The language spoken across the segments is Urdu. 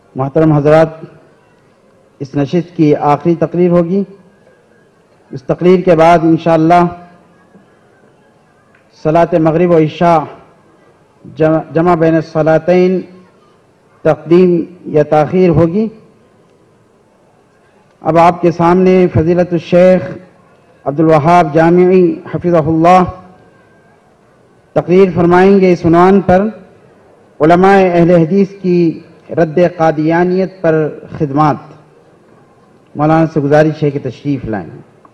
محترم حضرات، اس نشست کی آخری تقریر ہوگی۔ اس تقریر کے بعد انشاءاللہ صلاۃ مغرب و عشاء جمع بین الصلاتین تقدیم یا تاخیر ہوگی۔ اب آپ کے سامنے فضیلت الشیخ عبدالوہاب جامعی حفظہ اللہ تقریر فرمائیں گے اس عنوان پر علماء اہل حدیث کی رد قادیانیت پر خدمات۔ مولانا سے گزارش ہے کہ تشریف لائیں۔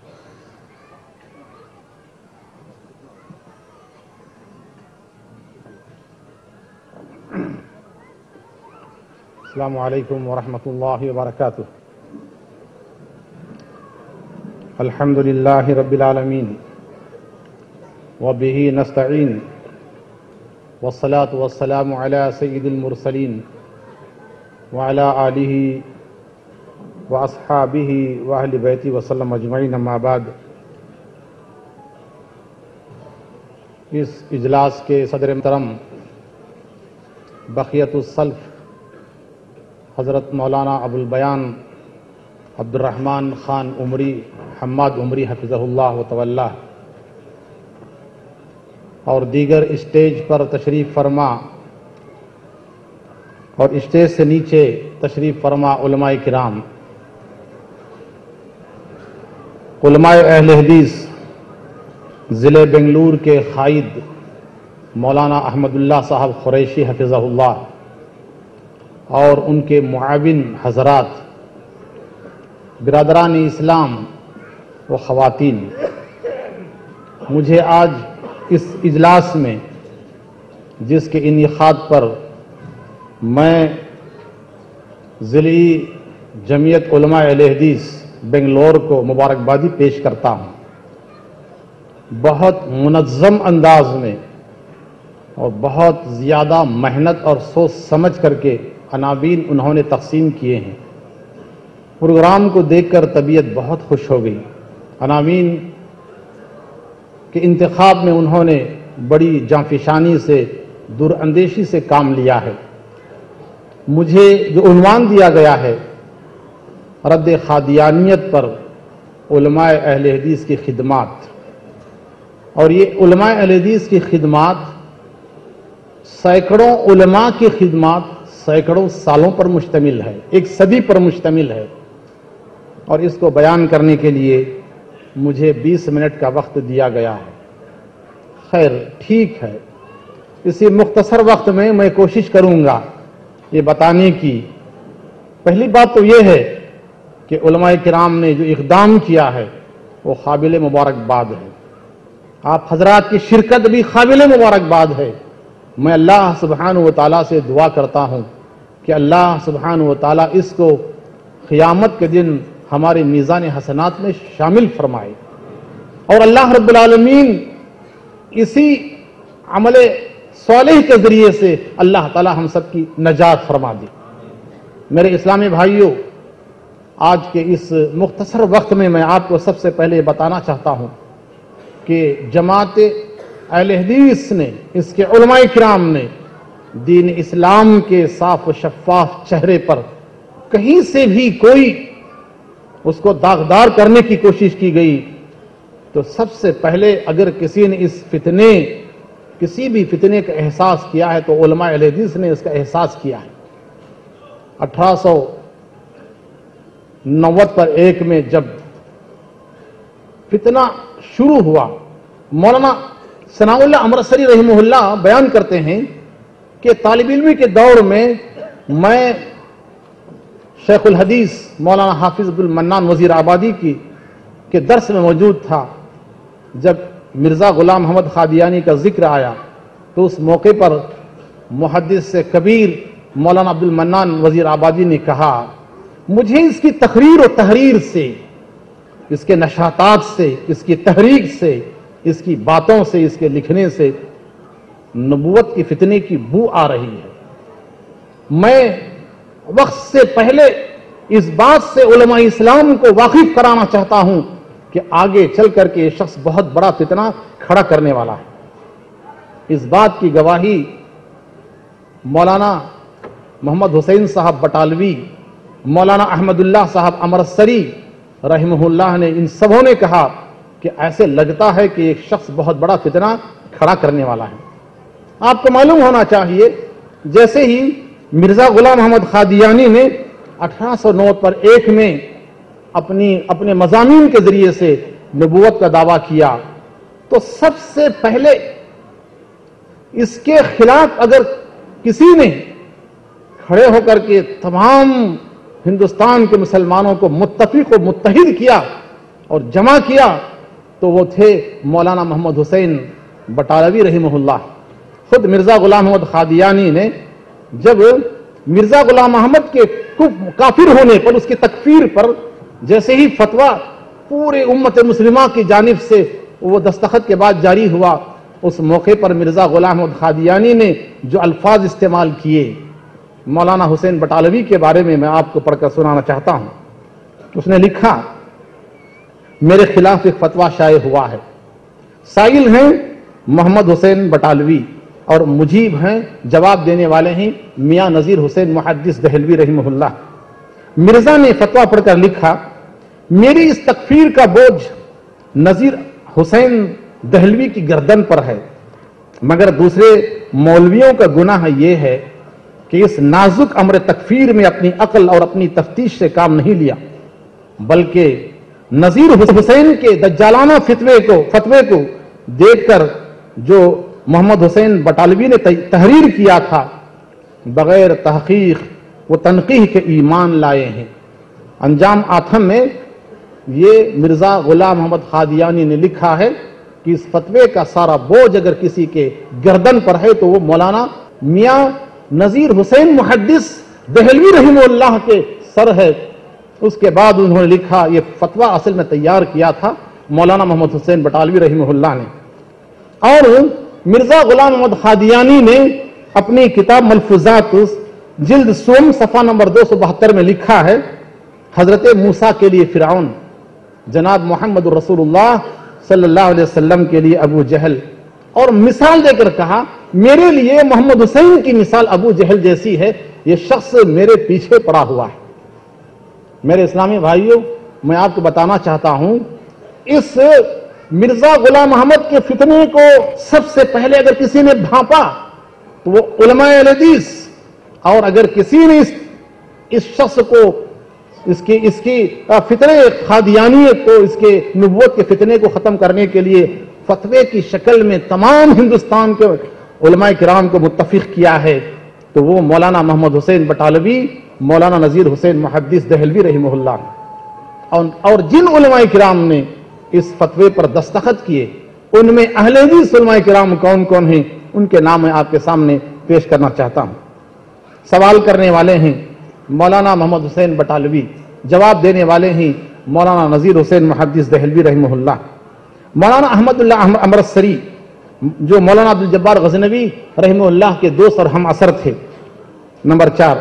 السلام علیکم ورحمۃ اللہ وبرکاتہ۔ الحمد للہ رب العالمین وبہ نستعین والصلاة والسلام علی سید المرسلین وعلی آلہ واصحابہ واہل بیتہ وسلم اجمعین، اما بعد۔ اس اجلاس کے صدر محترم بقیت السلف حضرت مولانا ابو البیان عبد الرحمن خان عمری حماد عمری حفظہ اللہ وتولہ، اور دیگر اسٹیج پر تشریف فرما اور اسٹیج سے نیچے تشریف فرما علماء کرام، علماء اہل حدیث ضلع بنگلور کے قائد مولانا احمد اللہ صاحب قریشی حفظہ اللہ اور ان کے معاون حضرات، برادران اسلام و خواتین، مجھے آج اس اجلاس میں جس کے انعقاد پر میں ضلعی جمعیت علماء اہل حدیث بنگلور کو مبارکبادی پیش کرتا ہوں، بہت منظم انداز میں اور بہت زیادہ محنت اور سوچ سمجھ کر کے عناوین انہوں نے تقسیم کیے ہیں۔ پروگرام کو دیکھ کر طبیعت بہت خوش ہو گئی۔ عناوین کے انتخاب میں انہوں نے بڑی جانفشانی سے، دور اندیشی سے کام لیا ہے۔ مجھے جو عنوان دیا گیا ہے رد قادیانیت پر علماء اہل حدیث کی خدمات، اور یہ علماء اہل حدیث کی خدمات سینکڑوں علماء کی خدمات سینکڑوں سالوں پر مشتمل ہے، ایک صدی پر مشتمل ہے، اور اس کو بیان کرنے کے لیے مجھے 20 منٹ کا وقت دیا گیا ہے۔ خیر، ٹھیک ہے، اسی مختصر وقت میں میں کوشش کروں گا یہ بتانے کی۔ پہلی بات تو یہ ہے کہ علماء کرام نے جو اقدام کیا ہے وہ قابل مبارکباد ہے، آپ حضرات کی شرکت بھی قابل مبارکباد ہے۔ میں اللہ سبحانہ و تعالیٰ سے دعا کرتا ہوں کہ اللہ سبحانہ و تعالیٰ اس کو قیامت کے دن ہمارے میزان حسنات میں شامل فرمائے، اور اللہ رب العالمین اسی عمل صالح کے ذریعے سے اللہ تعالیٰ ہم سب کی نجات فرما دے۔ میرے اسلامی بھائیوں، آج کے اس مختصر وقت میں آپ کو سب سے پہلے بتانا چاہتا ہوں کہ جماعت اہل حدیث نے، اس کے علماء کرام نے دین اسلام کے صاف و شفاف چہرے پر کہیں سے بھی کوئی اس کو داغدار کرنے کی کوشش کی گئی تو سب سے پہلے اگر کسی نے اس فتنے، کسی بھی فتنے کا احساس کیا ہے تو علماء اہل حدیث نے اس کا احساس کیا ہے۔ 1891 میں جب فتنہ شروع ہوا، مولانا ثناء اللہ امرتسری رحمہ اللہ بیان کرتے ہیں کہ طالب علمی کے دور میں میں شیخ الحدیث مولانا حافظ عبد المنان وزیر آبادی کے درس میں موجود تھا۔ جب مرزا غلام محمد قادیانی کا ذکر آیا تو اس موقع پر محدث سے کبیر مولانا عبد المنان وزیر آبادی نے کہا، مجھے اس کی تقریر و تحریر سے، اس کے نشاطات سے، اس کی تحریک سے، اس کی باتوں سے، اس کے لکھنے سے نبوت کی فتنے کی بو آ رہی ہے۔ میں وقت سے پہلے اس بات سے علماء اسلام کو واقف کرانا چاہتا ہوں کہ آگے چل کر کے یہ شخص بہت بڑا فتنہ کھڑا کرنے والا ہے۔ اس بات کی گواہی مولانا محمد حسین صاحب بٹالوی، مولانا احمد اللہ صاحب امرتسری رحمہ اللہ نے، ان سبوں نے کہا کہ ایسے لگتا ہے کہ ایک شخص بہت بڑا فتنہ کھڑا کرنے والا ہے۔ آپ کو معلوم ہونا چاہیے، جیسے ہی مرزا غلام محمد قادیانی نے 1809 پر 1 میں اپنے مضامین کے ذریعے سے نبوت کا دعویٰ کیا، تو سب سے پہلے اس کے خلاف اگر کسی نے کھڑے ہو کر کے تمام ہندوستان کے مسلمانوں کو متفق و متحد کیا اور جمع کیا تو وہ تھے مولانا محمد حسین بٹالوی رحمہ اللہ۔ خود مرزا غلام محمد قادیانی نے جب مرزا غلام محمد کے کافر ہونے پر، اس کی تکفیر پر جیسے ہی فتویٰ پورے امت مسلمہ کی جانب سے وہ دستخط کے بعد جاری ہوا، اس موقع پر مرزا غلام محمد قادیانی نے جو الفاظ استعمال کیے مولانا حسین بٹالوی کے بارے میں آپ کو پڑھ کر سنانا چاہتا ہوں۔ اس نے لکھا، میرے خلاف ایک فتویٰ شائع ہوا ہے، سائل ہیں محمد حسین بٹالوی اور مجیب ہیں، جواب دینے والے ہیں میاں نذیر حسین محدث دہلوی رحمہ اللہ۔ مرزا نے فتویٰ پڑھ کر لکھا، میری اس تکفیر کا بوجھ نذیر حسین دہلوی کی گردن پر ہے، مگر دوسرے مولویوں کا گناہ یہ ہے کہ اس نازک امر تکفیر میں اپنی عقل اور اپنی تفتیش سے کام نہیں لیا، بلکہ نذیر حسین کے دجالانہ فتوے کو دیکھ کر جو محمد حسین بٹالوی نے تحریر کیا تھا، بغیر تحقیق و تنقیح کے ایمان لائے ہیں۔ انجام آتھم میں یہ مرزا غلام محمد قادیانی نے لکھا ہے کہ اس فتوے کا سارا بوجھ اگر کسی کے گردن پر ہے تو وہ مولانا میاں نذیر حسین محدث دہلوی رحمہ اللہ کے سر ہے۔ اس کے بعد انہوں نے لکھا، یہ فتویٰ اصل میں تیار کیا تھا مولانا محمد حسین بٹالوی رحمہ اللہ نے۔ اور مرزا غلام محمد قادیانی نے اپنی کتاب ملفوظات جلد سوم صفحہ نمبر 272 میں لکھا ہے، حضرت موسیٰ کے لیے فرعون، جناب محمد رسول اللہ صلی اللہ علیہ وسلم کے لیے ابو جہل، اور مثال دے کر کہا، میرے لیے محمد حسین کی مثال ابو جہل جیسی ہے، یہ شخص میرے پیچھے پڑا ہوا ہے۔ میرے اسلامی بھائیوں، میں آپ کو بتانا چاہتا ہوں، اس مرزا غلام محمد کے فتنے کو سب سے پہلے اگر کسی نے بھانپا تو وہ علماء اہل حدیث، اور اگر کسی نے اس شخص کو اس کی فتنے قادیانیت کو، اس کے نبوت کے فتنے کو ختم کرنے کے لیے فتوے کی شکل میں تمام ہندوستان کے علماء کرام کو متفق کیا ہے تو وہ مولانا محمد حسین بٹالوی، مولانا نذیر حسین محدث دہلوی رحمہ اللہ، اور جن علماء کرام نے اس فتوے پر دستخط کیے ان میں اہل حدیث علماء کرام کون کون ہیں، ان کے نام میں آپ کے سامنے پیش کرنا چاہتا ہوں۔ سوال کرنے والے ہیں مولانا محمد حسین بٹالوی، جواب دینے والے ہیں مولانا نذیر حسین محدث دہلوی رحمہ اللہ۔ مولانا احمد اللہ امرتسری جو مولانا عبدالجبار غزنوی رحمہ اللہ کے دوست اور ہم عصر تھے۔ نمبر 4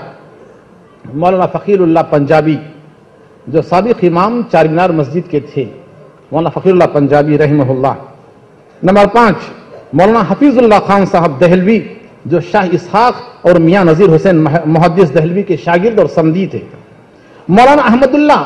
مولانا فقیر اللہ پنجابی جو سابق امام چار مینار مسجد کے تھے، مولانا فقیر اللہ پنجابی رحمہ اللہ۔ نمبر 5 مولانا حفیظ اللہ خان صاحب دہلوی جو شاہ اسحاق اور میاں نذیر حسین محدث دہلوی کے شاگرد اور سمدی تھے۔ مولانا احمد اللہ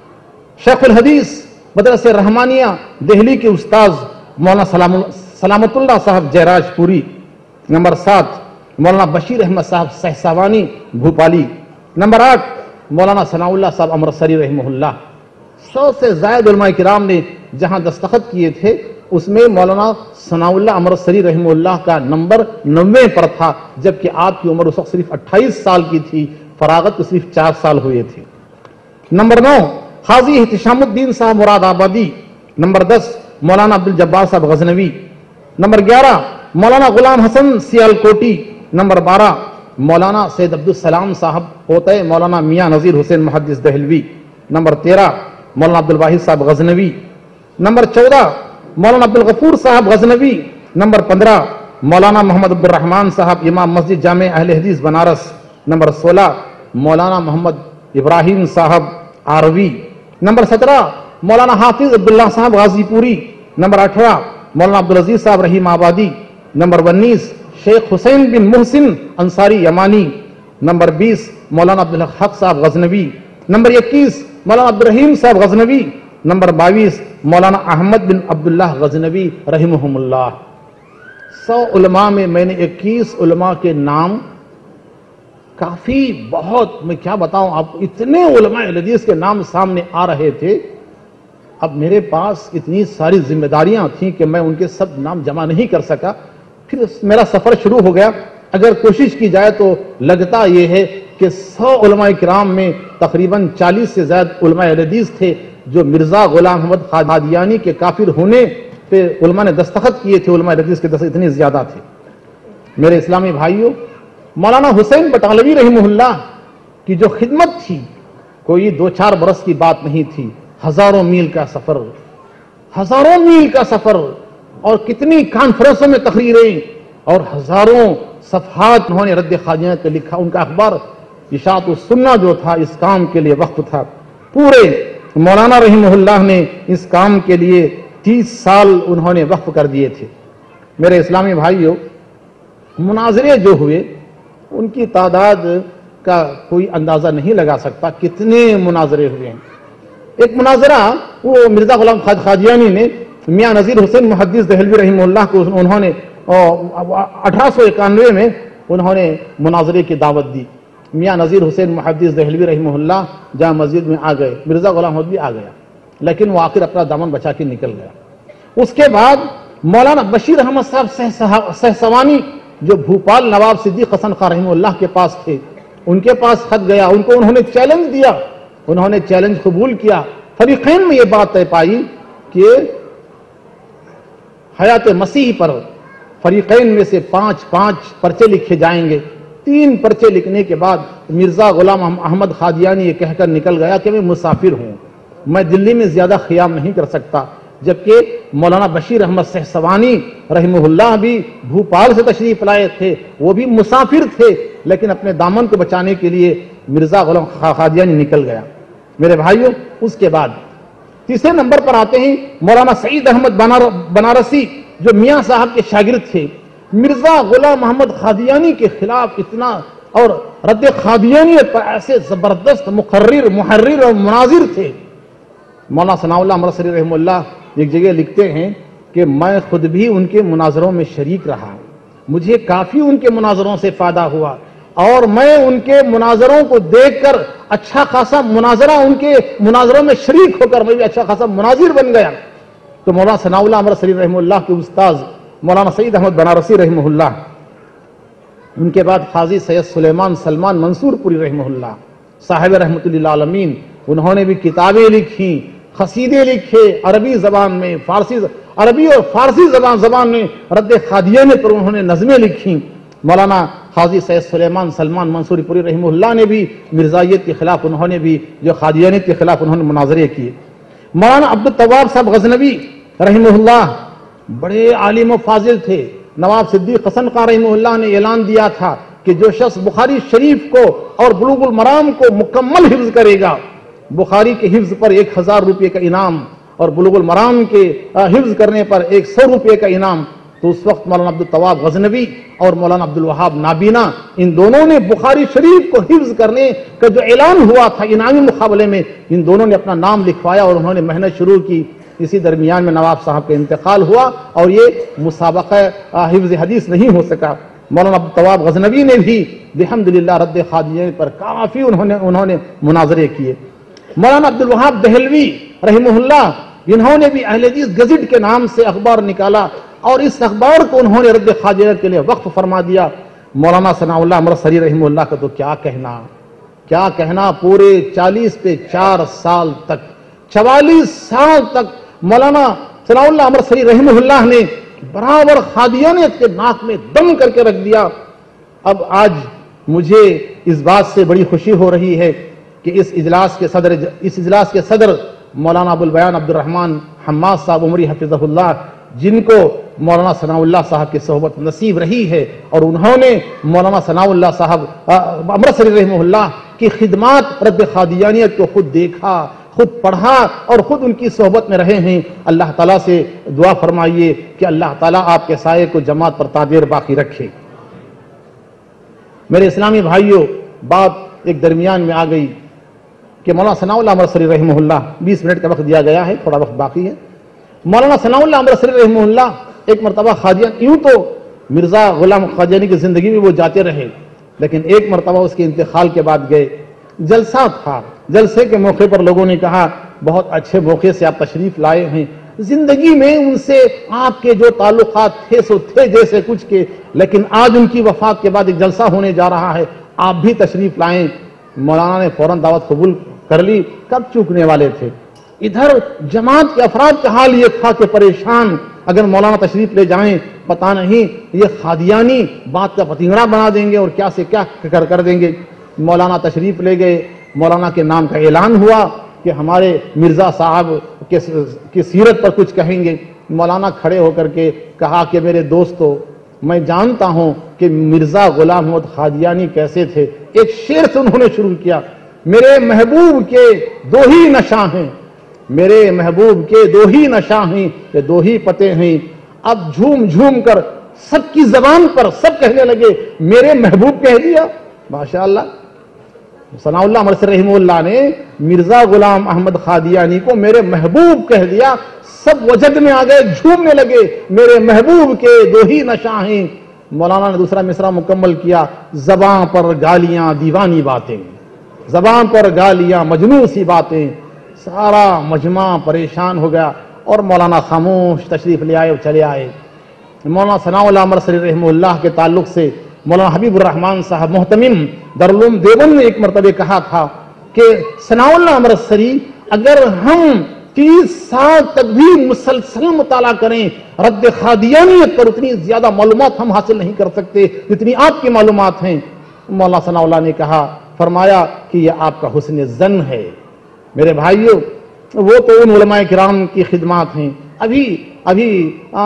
شیخ الحدیث مدرسہ رحمانیہ دہلی کے استاذ مولانا سلامت اللہ صاحب جیراج پوری۔ نمبر 7 مولانا بشیر احمد صاحب سہسوانی بھوپالی۔ نمبر 8 مولانا ثناء اللہ صاحب امرتسری رحمہ اللہ۔ 100 سے زائد علماء کرام نے جہاں دستخط کیے تھے اس میں مولانا ثناء اللہ امرتسری رحمہ اللہ کا نمبر 90 پر تھا، جبکہ آپ کی عمر اس وقت صرف 28 سال کی تھی، فراغت کو صرف 4 سال ہوئے تھے۔ نمبر 9 قاضی احتشام الدین صاحب مراد آبادی۔ نمبر 10 مولانا عبدالجبار صاحب غزنوی۔ نمبر 11 مولانا غلام حسن سیالکوٹی۔ نمبر 12 مولانا سید عبدالسلام صاحب پوتے مولانا میاں نذیر حسین محدث دہلوی۔ نمبر 13 مولانا عبدالواحد صاحب غزنوی۔ نمبر 14 مولانا عبدالغفور صاحب غزنوی۔ نمبر 15 مولانا محمد عبد الرحمن صاحب امام مسجد جامع اہل حدیث بنارس۔ نمبر 16 مولانا محمد ابراہیم صاحب آروی۔ نمبر 17 مولانا حافظ عبداللہ صاحب غازی پوری۔ نمبر 18 مولانا عبدالعزیز صاحب رحیم آبادی۔ نمبر 19 شیخ حسین بن محسن انصاری یمانی۔ نمبر 20 مولانا عبدالحق صاحب غزنوی، نمبر 21 مولانا عبدالرحیم صاحب غزنوی، نمبر 22 مولانا احمد بن عبداللہ غزنوی رحمہم اللہ۔ 100 علماء میں نے 21 علماء کے نام، کافی بہت، میں کیا بتاؤں آپ، اتنے علماء حدیث کے نام سامنے آ رہے تھے۔ اب میرے پاس اتنی ساری ذمہ داریاں تھیں کہ میں ان کے سب نام جمع نہیں کر سکا۔ پھر میرا سفر شروع ہو گیا۔ اگر کوشش کی جائے تو لگتا یہ ہے کہ 100 علماء کرام میں تقریباً 40 سے زائد علماء حدیث تھے جو مرزا غلام محمد قادیانی کے کافر ہونے پہ علماء نے دستخط کیے تھے، علماء حدیث کے دستخط اتنے زیادہ تھے۔ میرے اسلامی بھائیوں، مولانا حسین بٹالوی رحمہ اللہ کی جو خدمت تھی، کوئی 2-4 برس کی بات نہیں تھی، ہزاروں میل کا سفر، ہزاروں میل کا سفر، اور کتنی کانفرنسوں میں تقریریں، اور ہزاروں صفحات انہوں نے رد قادیانیت پہ لکھا۔ ان کا اخبار اشاعت السنہ جو تھا اس کام کے لیے وقف تھا۔ پورے مولانا رحمہ اللہ نے اس کام کے لیے 30 سال انہوں نے وقف کر دیے تھے۔ میرے اسلامی بھائیوں، مناظرے جو ہوئے ان کی تعداد کا کوئی اندازہ نہیں لگا سکتا، کتنے مناظرے ہوئے ہیں۔ ایک مناظرہ وہ مرزا غلام قادیانی نے میاں نذیر حسین محدث دہلوی رحمہ اللہ کو انہوں نے 1891 میں انہوں نے مناظرے کی دعوت دی۔ میاں نذیر حسین محدث دہلوی رحمہ اللہ جامع مسجد میں آ گئے، مرزا غلام محمد بھی آ گیا، لیکن وہ آخر اپنا دامن بچا کے نکل گیا۔ اس کے بعد مولانا بشیر احمد صاحب سہسوانی جو بھوپال نواب صدیق حسن خان رحمہ اللہ کے پاس تھے، ان کے پاس خط گیا، ان کو انہوں نے چیلنج دیا، انہوں نے چیلنج قبول کیا۔ فریقین میں یہ بات طے پائی کہ حیات مسیح پر فریقین میں سے 5 پرچے لکھے جائیں گے۔ 3 پرچے لکھنے کے بعد مرزا غلام احمد قادیانی یہ کہہ کر نکل گیا کہ میں مسافر ہوں، میں دلی میں زیادہ قیام نہیں کر سکتا، جبکہ مولانا بشیر احمد سہسوانی رحمہ اللہ بھی بھوپال سے تشریف لائے تھے، وہ بھی مسافر تھے، لیکن اپنے دامن کو بچانے کے لیے مرزا غلام قادیانی نکل گیا۔ میرے بھائیوں، اس کے بعد تیسرے نمبر پر آتے ہیں مولانا سعید احمد بنارسی جو میاں صاحب کے شاگرد تھے۔ مرزا غلام محمد قادیانی کے خلاف اتنا، اور رد قادیانیت پر ایسے زبردست محرر اور مناظر تھے۔ مولانا ثناء اللہ امرتسری رحمہ اللہ ایک جگہ لکھتے ہیں کہ میں خود بھی ان کے مناظروں میں شریک رہا، مجھے کافی ان کے مناظروں سے فائدہ ہوا، اور میں ان کے مناظروں کو دیکھ کر اچھا خاصا مناظرہ، ان کے مناظروں میں شریک ہو کر میں بھی اچھا خاصا مناظر بن گیا۔ تو مولانا ثناء اللہ امرتسری رحمہ اللہ کے استاذ مولانا سعید احمد بنارسی رحمہ اللہ، ان کے بعد قاضی سید سلمان منصور پوری رحمہ اللہ صاحب رحمت اللہ عالمین، انہوں نے بھی کتابیں لکھی، قصیدے لکھے، عربی زبان میں، عربی اور فارسی زبان میں رد قادیانیت پر انہوں نے نظمیں لکھی۔ مولانا قاضی سید سلمان منصوری پوری رحمہ اللہ نے بھی مرزائیت کے خلاف، انہوں نے بھی جو قادیانیت کے خلاف انہوں نے مناظرے کیے۔ مولانا عبدالتواب صاحب غزنوی رحمہ اللہ بڑے عالم و فاضل تھے۔ نواب صدیق حسن خان رحمہ اللہ نے اعلان دیا تھا کہ جو شخص بخاری شریف کو اور بلوغ المرام کو مکمل حفظ کرے گا، بخاری کے حفظ پر 1000 روپے کا انعام اور بلوغ المرام کے حفظ کرنے پر 100 روپے کا انعام۔ تو اس وقت مولانا عبدالتواب غزنوی اور مولانا عبدالوہاب نابینا، ان دونوں نے بخاری شریف کو حفظ کرنے کا جو اعلان ہوا تھا انعامی مقابلے میں، ان دونوں نے اپنا نام لکھوایا اور انہوں نے محنت شروع کی۔ اسی درمیان میں نواب صاحب کا انتقال ہوا اور یہ مسابقہ حفظ حدیث نہیں ہو سکا۔ مولانا عبدالتواب غزنوی نے بھی الحمدللہ رد قادیانیت پر کافی انہوں نے مناظرے کیے۔ مولانا عبدالوہاب دہلوی رحمہ اللہ، انہوں نے بھی اہل حدیث گزٹ کے نام سے اخبار نکالا اور اس اخبار کو انہوں نے رد قادیانیت کے لیے وقف فرما دیا۔ مولانا ثناء اللہ امرتسری رحمہ اللہ کا تو کیا کہنا، پورے 40 پہ 4 سال تک، 44 سال تک مولانا ثناء اللہ امرتسری رحمہ اللہ نے برابر قادیانیت کے ناک میں دم کر کے رکھ دیا۔ اب آج مجھے اس بات سے بڑی خوشی ہو رہی ہے کہ اس اجلاس کے صدر مولانا ابوالبیان عبدالرحمن حماد صاحب عمری حفظہ اللہ، جن کو مولانا ثناء اللہ صاحب کی صحبت نصیب رہی ہے، اور انہوں نے مولانا ثناء اللہ صاحب امرتسری رحمہ اللہ کی خدمات رد قادیانیت کو خود دیکھا، خود پڑھا اور خود ان کی صحبت میں رہے ہیں۔ اللہ تعالیٰ سے دعا فرمائیے کہ اللہ تعالیٰ آپ کے سائے کو جماعت پر تعبیر باقی رکھے۔ میرے اسلامی بھائیوں، بات ایک درمیان میں آ گئی کہ مولانا ثناء اللہ امرتسری رحمہ اللہ، 20 منٹ کا وقت دیا گیا ہے، تھوڑا وقت باقی ہے۔ مولانا ثناء اللہ امرتسری رحمہ اللہ ایک مرتبہ قادیان، یوں تو مرزا غلام قادیانی کی زندگی میں وہ جاتے رہے، لیکن ایک مرتبہ اس کے انتقال کے بعد گئے، جلسہ تھا، جلسے کے موقع پر لوگوں نے کہا بہت اچھے موقع سے آپ تشریف لائے ہیں، زندگی میں ان سے آپ کے جو تعلقات تھے سو تھے جیسے کچھ کے، لیکن آج ان کی وفات کے بعد ایک جلسہ ہونے جا رہا ہے، آپ بھی تشریف لائیں۔ مولانا نے فوراً دعوت قبول کر لی، کب چوکنے والے تھے۔ ادھر جماعت کے افراد کا حال یہ تھا کہ پریشان، اگر مولانا تشریف لے جائیں پتہ نہیں یہ قادیانی بات کا پتنگڑا بنا دیں گے اور کیا سے کیا کر دیں گے۔ مولانا تشریف لے گئے، مولانا کے نام کا اعلان ہوا کہ ہمارے مرزا صاحب کی سیرت پر کچھ کہیں گے۔ مولانا کھڑے ہو کر کے کہا کہ میرے دوستو، میں جانتا ہوں کہ مرزا غلام محمد قادیانی کیسے تھے۔ ایک شعر سے انہوں نے شروع کیا، میرے محبوب کے دو ہی نشاں ہیں، میرے محبوب کے دو ہی نشاں ہیں، یہ دو ہی پتے ہیں۔ اب جھوم جھوم کر سب کی زبان پر سب کہنے لگے میرے محبوب کہہ دیا۔ ماشاءاللہ، ثناء اللہ امرتسری رحمہ اللہ نے مرزا غلام احمد قادیانی کو میرے محبوب کہہ دیا، سب وجد میں آ گئے، جھومنے لگے، میرے محبوب کے دو ہی نشاں ہیں۔ مولانا نے دوسرا مصرع مکمل کیا، زباں پر گالیاں دیوانی باتیں، زباں پر گالیاں مجنون سی باتیں۔ سارا مجمع پریشان ہو گیا اور مولانا خاموش تشریف لے آئے اور چلے آئے۔ مولانا ثناء اللہ امرتسری رحمہ اللہ کے تعلق سے مولانا حبیب الرحمن صاحب محتمم دارالعلوم دیوبند نے ایک مرتبہ کہا تھا کہ ثناء اللہ امرتسری اگر ہم 30 سال تک بھی مسلسل مطالعہ کریں رد قادیانیت پر اتنی زیادہ معلومات ہم حاصل نہیں کر سکتے جتنی آپ کی معلومات ہیں۔ مولانا ثناء اللہ نے کہا، فرمایا کہ یہ آپ کا حسن ظن ہے۔ میرے بھائیوں، وہ تو ان علماء کرام کی خدمات ہیں۔ ابھی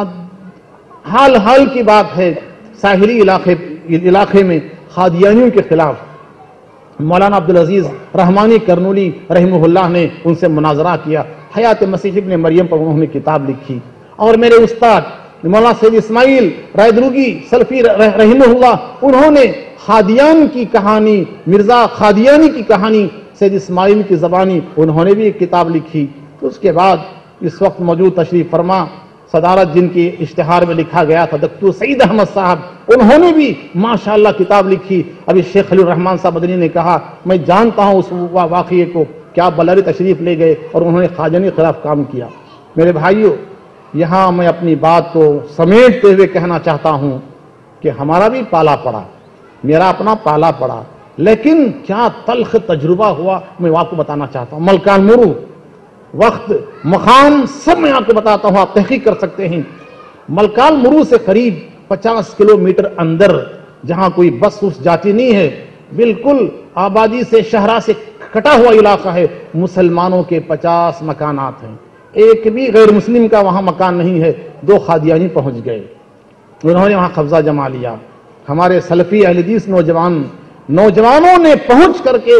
حال کی بات ہے، ساحلی علاقے میں قادیانیوں کے خلاف مولانا عبدالعزیز رحمانی کرنولی رحمہ اللہ نے ان سے مناظرہ کیا، حیات مسیح ابن مریم پر انہوں نے کتاب لکھی، اور میرے استاد مولانا سید اسماعیل رائدروگی سلفی رحمہ اللہ، انہوں نے قادیان کی کہانی، مرزا قادیانی کی کہانی سید اسماعیل کی زبانی انہوں نے بھی ایک کتاب لکھی۔ اس کے بعد اس وقت موجود تشریف فرما صدارت جن کی اشتہار میں لکھا گیا تھا دکتور سعید احمد صاحب، انہوں نے بھی ماشاءاللہ کتاب لکھی۔ ابھی شیخ خلیل الرحمن صاحب مدنی نے کہا میں جانتا ہوں اس واقعے کو، کیا بلاری تشریف لے گئے اور انہوں نے قادیانی کے خلاف کام کیا۔ میرے بھائیوں، یہاں میں اپنی بات کو سمیٹتے ہوئے کہنا چاہتا ہوں کہ ہمارا بھی پالا پڑا، میرا اپنا پالا پڑا، لیکن کیا تلخ تجربہ ہوا میں آپ کو بتانا چاہتا ہوں۔ ملکان مرو، وقت مقام سب میں آپ کو بتاتا ہوں، آپ تحقیق کر سکتے ہیں۔ ملکان مرو سے قریب 50 کلومیٹر اندر جہاں کوئی بس جاتی نہیں ہے، بالکل آبادی سے شہرہ سے کٹا ہوا علاقہ ہے، مسلمانوں کے 50 مکانات ہیں، ایک بھی غیر مسلم کا وہاں مکان نہیں ہے۔ 2 قادیانی پہنچ گئے، انہوں نے وہاں قبضہ جما لیا۔ ہمارے سلفی اہل حدیث نوجوانوں نے پہنچ کر کے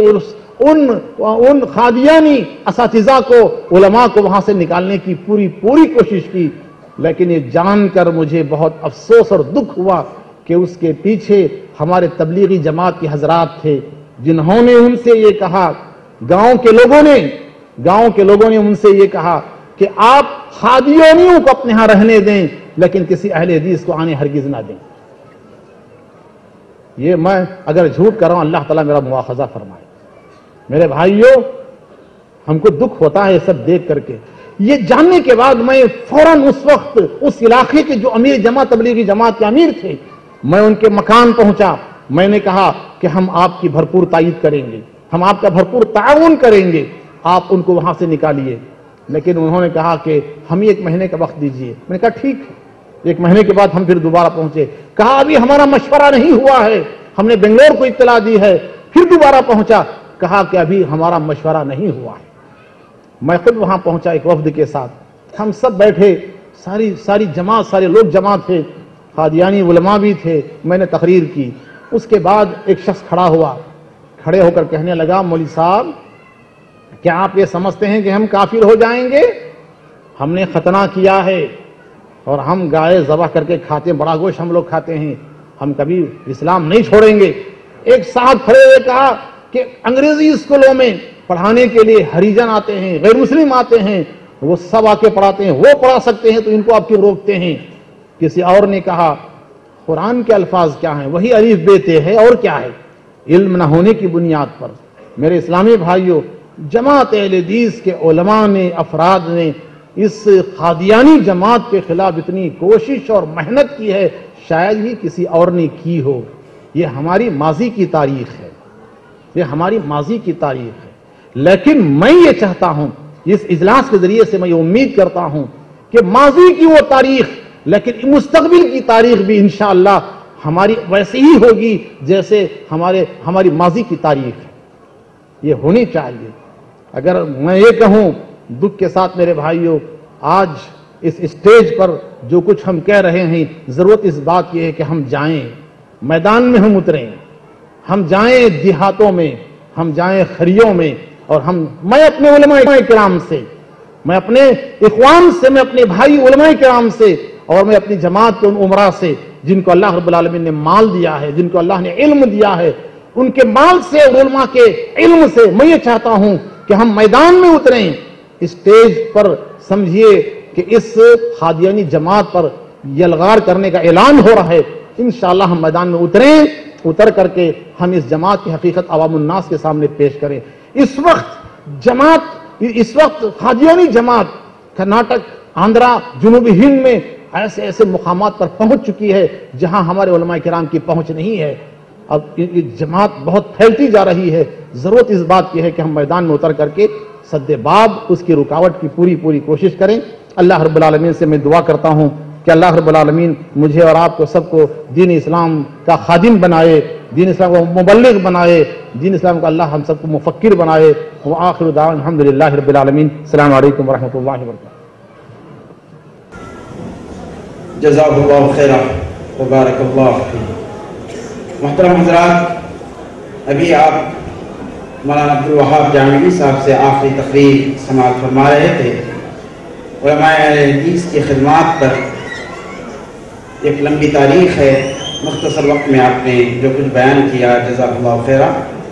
ان قادیانی اساتذہ کو، علماء کو وہاں سے نکالنے کی پوری کوشش کی، لیکن یہ جان کر مجھے بہت افسوس اور دکھ ہوا کہ اس کے پیچھے ہمارے تبلیغی جماعت کے حضرات تھے جنہوں نے ان سے یہ کہا، گاؤں کے لوگوں نے ان سے یہ کہا کہ آپ قادیانیوں کو اپنے ہاں رہنے دیں لیکن کسی اہل حدیث کو آنے ہرگز نہ دیں۔ یہ میں اگر جھوٹ کر رہا ہوں اللہ تعالیٰ میرا مواخذہ فرمائے۔ میرے بھائیوں، ہم کو دکھ ہوتا ہے یہ سب دیکھ کر کے۔ یہ جاننے کے بعد میں فوراً اس وقت اس علاقے کے جو امیر جماعت تبلیغی جماعت کے امیر تھے، میں ان کے مکان پہنچا، میں نے کہا کہ ہم آپ کی بھرپور تائید کریں گے، ہم آپ کا بھرپور تعاون کریں گے، آپ ان کو وہاں سے نکالیے۔ لیکن انہوں نے کہا کہ ہمیں 1 مہینے کا وقت دیجیے۔ میں نے کہا ٹھیک ہے۔ 1 مہینے کے بعد ہم پھر دوبارہ پہنچے، کہا ابھی ہمارا مشورہ نہیں ہوا ہے، ہم نے بنگلور کو اطلاع دی ہے۔ پھر دوبارہ پہنچا، کہا کہ ابھی ہمارا مشورہ نہیں ہوا ہے۔ میں خود وہاں پہنچا ایک وفد کے ساتھ، ہم سب بیٹھے، ساری جماعت، سارے لوگ جمع تھے، قادیانی علماء بھی تھے، میں نے تقریر کی۔ اس کے بعد ایک شخص کھڑے ہو کر کہنے لگا، مولوی صاحب کیا آپ یہ سمجھتے ہیں کہ ہم کافر ہو جائیں گے؟ ہم نے ختنہ کیا ہے اور ہم گائے ذبح کر کے کھاتے ہیں، بڑا گوشت ہم لوگ کھاتے ہیں، ہم کبھی اسلام نہیں چھوڑیں گے۔ ایک ساتھ کھڑے ہوئے کہا کہ انگریزی اسکولوں میں پڑھانے کے لیے ہریجن آتے ہیں، غیر مسلم آتے ہیں، وہ سب آ کے پڑھاتے ہیں، وہ پڑھا سکتے ہیں تو ان کو آپ کیوں روکتے ہیں؟ کسی اور نے کہا قرآن کے الفاظ کیا ہیں؟ وہی الف بے تے ہے، اور کیا ہے؟ علم نہ ہونے کی بنیاد پر میرے اسلامی بھائیوں، جماعت اہل حدیث کے علماء نے، افراد نے اس قادیانی جماعت کے خلاف اتنی کوشش اور محنت کی ہے، شاید ہی کسی اور نے کی ہو۔ یہ ہماری ماضی کی تاریخ ہے، یہ ہماری ماضی کی تاریخ ہے۔ لیکن میں یہ چاہتا ہوں، اس اجلاس کے ذریعے سے میں یہ امید کرتا ہوں کہ ماضی کی وہ تاریخ، لیکن مستقبل کی تاریخ بھی انشاءاللہ ہماری ویسی ہی ہوگی جیسے ہماری ماضی کی تاریخ ہے۔ یہ ہونی چاہیے۔ اگر میں یہ کہوں دکھ کے ساتھ میرے بھائیوں، آج اس اسٹیج پر جو کچھ ہم کہہ رہے ہیں، ضرورت اس بات کی ہے کہ ہم جائیں، میدان میں ہم اتریں، ہم جائیں دیہاتوں میں، ہم جائیں خریوں میں، اور میں اپنے علماء کرام سے، میں اپنے اخوان سے، میں اپنے بھائی علماء کرام سے، اور میں اپنی جماعت کے ان عمرا سے جن کو اللہ رب العالمین نے مال دیا ہے، جن کو اللہ نے علم دیا ہے، ان کے مال سے اور علماء کے علم سے میں یہ چاہتا ہوں کہ ہم میدان میں اتریں۔ اسٹیج پر سمجھیے کہ اس قادیانی جماعت پر یلغار کرنے کا اعلان ہو رہا ہے، انشاءاللہ ہم میدان میں اتر کر کے ہم اس جماعت کی حقیقت عوام الناس کے سامنے پیش کریں۔ اس وقت قادیانی جماعت کرناٹک، آندھرا، جنوبی ہند میں ایسے مقامات پر پہنچ چکی ہے جہاں ہمارے علماء کرام کی پہنچ نہیں ہے۔ اب یہ جماعت بہت پھیلتی جا رہی ہے، ضرورت اس بات کی ہے کہ ہم میدان میں اتر کر کے سد باب اس کی رکاوٹ کی پوری کوشش کریں۔ اللہ رب العالمین سے میں دعا کرتا ہوں کہ اللہ رب العالمین مجھے اور آپ کو سب کو دین اسلام کا خادم بنائے، دین اسلام کو مبلغ بنائے، دین اسلام کو اللہ ہم سب کو مفکر بنائے۔ وآخر دعوانا الحمدللہ رب العالمین۔ السلام علیکم ورحمۃ اللہ وبرکاتہ۔ جزاک اللہ خیرہ وبارک اللہ فیک۔ محترم حضرات، ابھی آپ مولانا عبدالوہاب جامعی صاحب سے آخری تقریر سماعت فرما رہے تھے۔ علماء اہل حدیث کی خدمات پر ایک لمبی تاریخ ہے، مختصر وقت میں آپ نے جو کچھ بیان کیا، جزاک اللہ خیرہ۔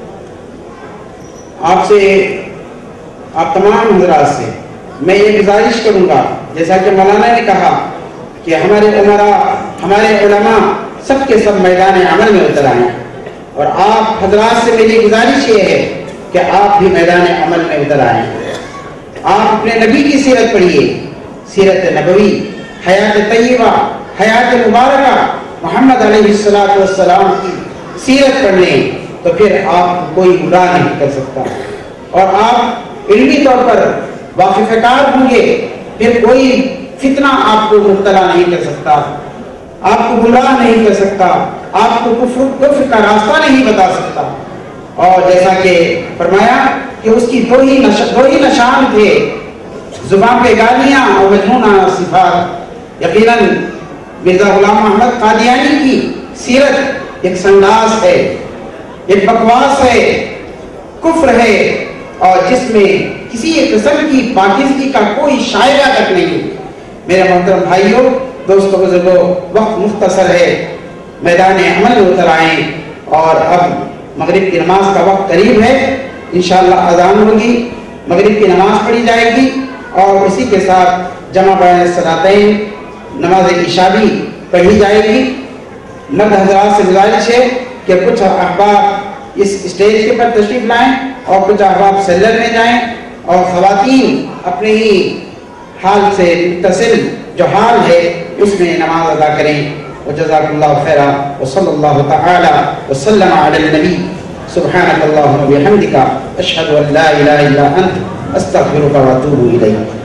آپ تمام حضرات سے میں یہ گزارش کروں گا، جیسا کہ مولانا نے کہا کہ ہمارے عمراء، ہمارے علماء سب کے سب میدان عمل میں اتر آئیں، اور آپ حضرات سے میری گزارش یہ ہے کہ آپ بھی میدان عمل میں اتر آئیں۔ آپ اپنے نبی کی سیرت پڑھیے، سیرت نبوی، حیات طیبہ، حیات مبارکہ، محمد علیہ السلام کی سیرت پڑھ لیں تو پھر آپ کوئی گناہ نہیں کر سکتا، اور آپ علمی طور پر واقف کار ہوں گے، پھر کوئی فتنہ آپ کو مبتلا نہیں کر سکتا، آپ کو گمراہ نہیں کر سکتا، آپ کو کفر کا راستہ نہیں بتا سکتا۔ اور جیسا کہ فرمایا کہ اس کی دو ہی نشان تھے، زبان پہ گالیاں اور مجنونہ صفات۔ یقیناً مرزا غلام احمد قادیانی کی سیرت ایک سنداس ہے، ایک بکواس ہے، کفر ہے، اور جس میں کسی قسم کی پاکیزگی کا کوئی شائبہ تک نہیں۔ میرے محترم بھائیوں، دوستوں، بزرگوں، وقت مختصر ہے، میدان عمل میں اتر آئیں، اور اب مغرب کی نماز کا وقت قریب ہے، انشاءاللہ اذان ہوگی، مغرب کی نماز پڑھی جائے گی، اور اسی کے ساتھ جمع بین الصلاتین نماز عشاء بھی پڑھی جائے گی۔ مرد حضرات سے گزارش ہے کہ کچھ احباب اس اسٹیج کے پر تشریف لائیں، اور کچھ احباب سیلر میں جائیں، اور خواتین اپنے ہی حال سے متصل جو حال ہے اس میں نماز ادا کریں۔ وجزاک اللہ خیرا، وصلی اللہ تعالی وسلم علی النبی، سبحانک اللہم وبحمدک، اشہد ان لا الہ الا انت، استغفرک واتوب الیک۔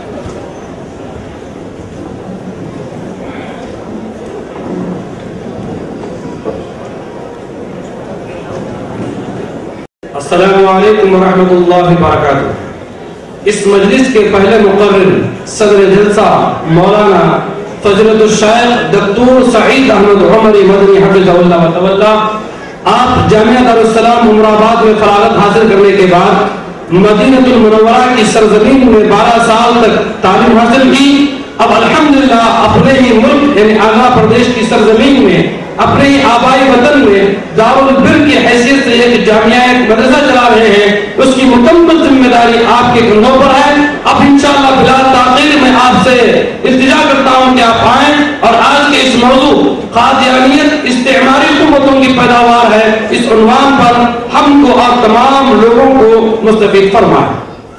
السلام علیکم ورحمۃ اللہ وبرکاتہ۔ اس مجلس کے پہلے مقرر صدر جلسہ مولانا فضیلت الشیخ دکتور سعید احمد عمری مدنی حفظہ اللہ و تعالی، آپ جامعہ دارالسلام عمر آباد میں فراغت حاصل کرنے کے بعد مدینہ المنورہ کی سرزمین میں 12 سال تک تعلیم حاصل کی۔ اب الحمدللہ اپنے ہی ملک یعنی آندھرا پردیش کی سرزمین میں अपने ही आबाई वतन में दारुल बिर की हैसियत से एक जामिया एक मदरसा चला रहे हैं, उसकी मुकम्मल जिम्मेदारी आपके कंधों पर है। अब इंशाअल्लाह बिला ताखीर में आपसे इल्तिजा करता हूं कि आप आएं और आज के इस मौजू कादियानियत इस्तेमारी कुव्वतों की पैदावार है, इस उन्वान पर हमको और तमाम लोगों को मुस्तफीद फरमाएं।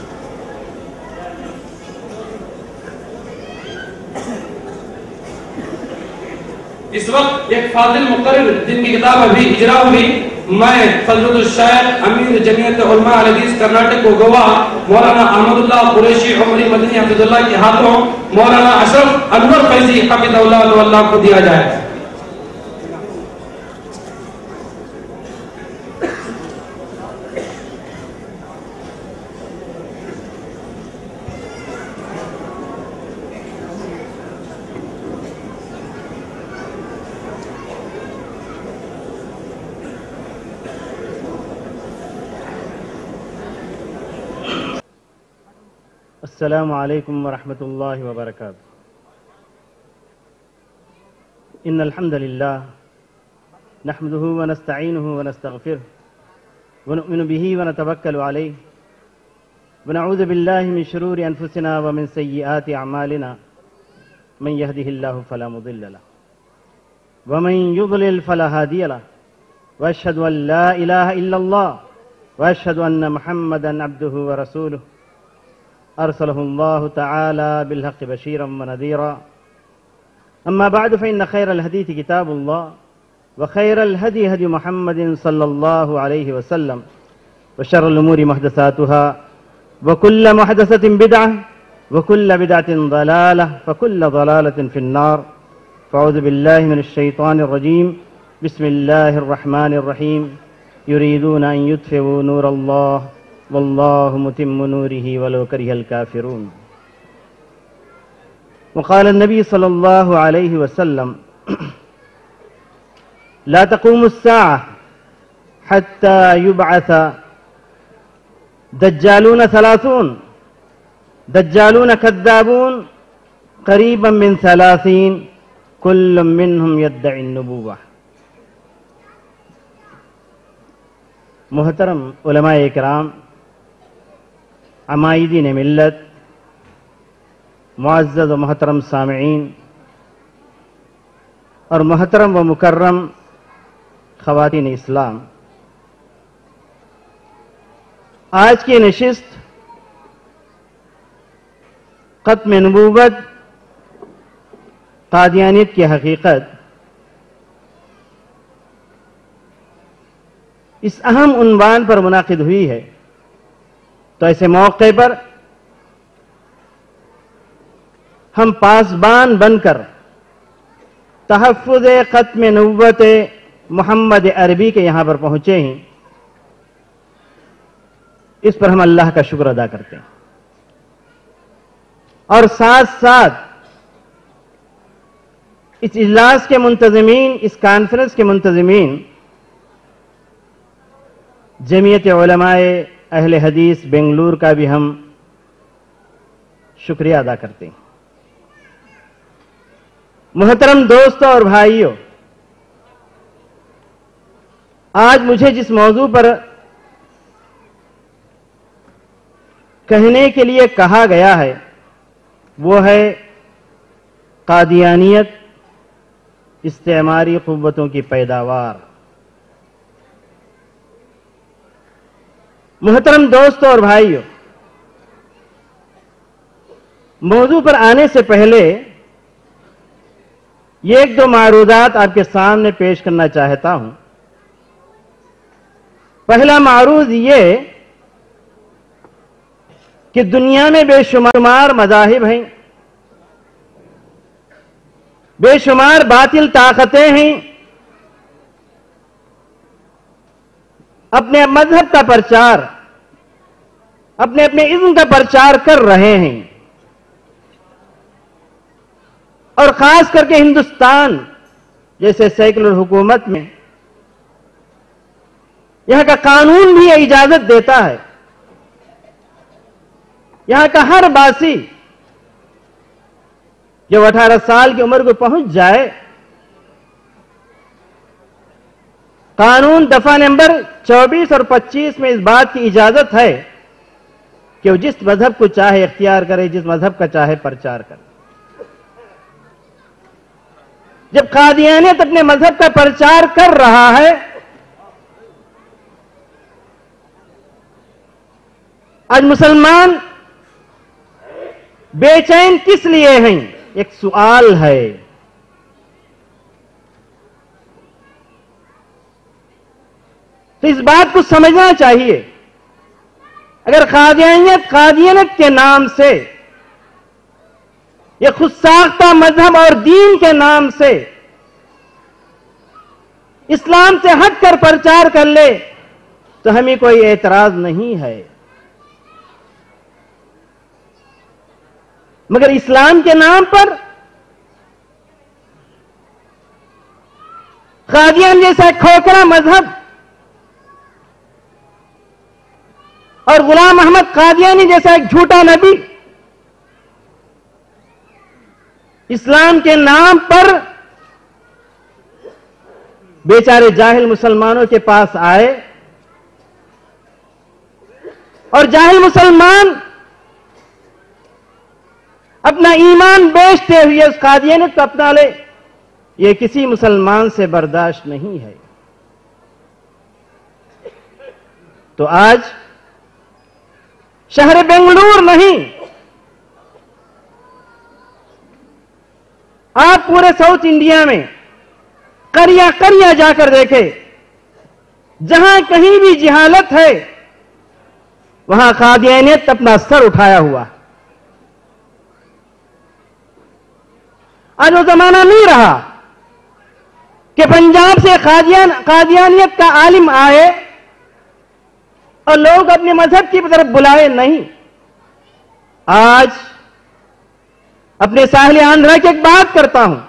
इस वक्त एक फाजिल मुकर्रिर जिनकी किताब अभी इजरा हुई, मैं फजलुल शेख अमीर जमीयत उलमा अल हदीस कर्नाटक को गवाह मौलाना अहमदुल्लाह कुरैशी उमरी मदनी हफिजुल्लाह के हाथों मौलाना अशरफ अनवर फैजी हफिजुल्लाह को दिया जाए। अस्सलामु अलैकुम वरहमतुल्लाहि वबरकातुहू। इन्नल हम्दुलिल्लाह नहमदुहु व नस्तईनुहु व नस्तगफिरुहु व नु'मिनु बिही व नतवक्कलु अलैहि व नऊज़ु बिल्लाहि मिन शुरूरि अनफुसिना व मिन सय्यिआति अमालिना मन यहदिहिल्लाहु फला मुदिल्ल लहु व मन युद्लिल फला हादिय लहु व अशहदु अन ला इलाहा इल्लल्लाह व अशहदु अन्न मुहम्मदन अब्दुहु व रसूलुहु अरसलहुल्लाहु तआला बिलहक़्क़ि बशीरन व नज़ीरा। अम्मा बअद फ़इन्न ख़ैरल हदीस किताबुल्लाह व ख़ैरल हदी हदी मुहम्मदिन सल्लल्लाहु अलैहि वसल्लम व शर्रुल उमूरि मुहदसातुहा व कुल्लु मुहदसतिन बिदअह व कुल्लु बिदअतिन ज़लालह व कुल्लु ज़लालतिन फ़िन्नार। फ़अऊज़ु बिल्लाहि मिनश शैतानिर रजीम। बिस्मिल्लाहिर रहमानिर रहीम। युरीदूना अन युत्फ़िऊ नूरल्लाह वल्लाहु मुतिम्मु नूरिही वलौ करिहल काफ़िरून। वक़ाल नबी सल्लल्लाहु अलैहि वसल्लम ला तक़ूमुस्साअह हत्ता युबअस दज्जालून सलासून दज्जालून कद्दाबून क़रीबन मिन सलासीन कुल्लुम मिनहुम यद्दई अन्नुबुव्वह। मुहतरम उलमाए इकराम, अमायदीन मिल्लत, मुअज़्ज़ज़ व मोहतरम सामिईन और मोहतरम व मुकर्रम ख़वातीन इस्लाम, आज की नशिस्त ख़त्म नबूवत कादियानियत की हकीकत, इस अहम उन्वान पर मुनाकिद हुई है। तो ऐसे मौके पर हम पासबान बनकर तहफ़्फ़ुज़ ख़त्म नबूवत मोहम्मद अरबी के यहाँ पर पहुँचे हैं, इस पर हम अल्लाह का शुक्र अदा करते हैं और साथ साथ इस इजलास के मुंतज़मीन, इस कॉन्फ्रेंस के मुंतज़मीन जमीयत उलमाए अहले हदीस बेंगलुरु का भी हम शुक्रिया अदा करते हैं। मुहतरम दोस्तों और भाइयों, आज मुझे जिस मौजू पर कहने के लिए कहा गया है वो है कादियानियत इस्तेमारी कुव्वतों की पैदावार। मुहतरम दोस्तों और भाइयों, मौजू पर आने से पहले ये एक दो मारूदात आपके सामने पेश करना चाहता हूं। पहला मारूद ये कि दुनिया में बेशुमार मज़ाहिब हैं, बेशुमार बातिल ताकतें हैं, अपने मजहब का प्रचार, अपने अपने इज़्म का प्रचार कर रहे हैं और खास करके हिंदुस्तान जैसे सेकुलर हुकूमत में यहां का कानून भी इजाजत देता है। यहां का हर बासी जब 18 साल की उम्र को पहुंच जाए قانون دفعہ نمبر 24 اور 25 میں اس بات کی اجازت ہے کہ وہ جس مذہب کو چاہے اختیار کرے، جس مذہب کا چاہے پرچار کرے۔ جب قادیانیت اپنے مذہب کا پرچار کر رہا ہے، آج مسلمان بے چین کس لیے ہیں؟ ایک سوال ہے۔ تو اس بات کو سمجھنا چاہیے، اگر قادیانیت کے نام سے، یہ خود ساختہ مذہب اور دین کے نام سے اسلام سے ہٹ کر پرچار کر لے تو ہمیں کوئی اعتراض نہیں ہے، مگر اسلام کے نام پر قادیان جیسا کھوکھرا مذہب اور غلام احمد قادیانی جیسا ایک جھوٹا نبی اسلام کے نام پر بیچارے جاہل مسلمانوں کے پاس آئے، اور جاہل مسلمان اپنا ایمان بیچتے ہوئے اس قادیانیت کو اپنا لے، یہ کسی مسلمان سے برداشت نہیں ہے۔ تو آج شہر بنگلور نہیں، آپ پورے ساؤتھ انڈیا میں قریہ قریہ جا کر دیکھیں، جہاں کہیں بھی جہالت ہے وہاں قادیانیت اپنا سر اٹھایا ہوا۔ آج وہ زمانہ نہیں رہا کہ پنجاب سے قادیانیت کا عالم آئے اور لوگ اپنے مذہب کی طرف بلائے، نہیں۔ آج اپنے ساحل آندھرا کی ایک بات کرتا ہوں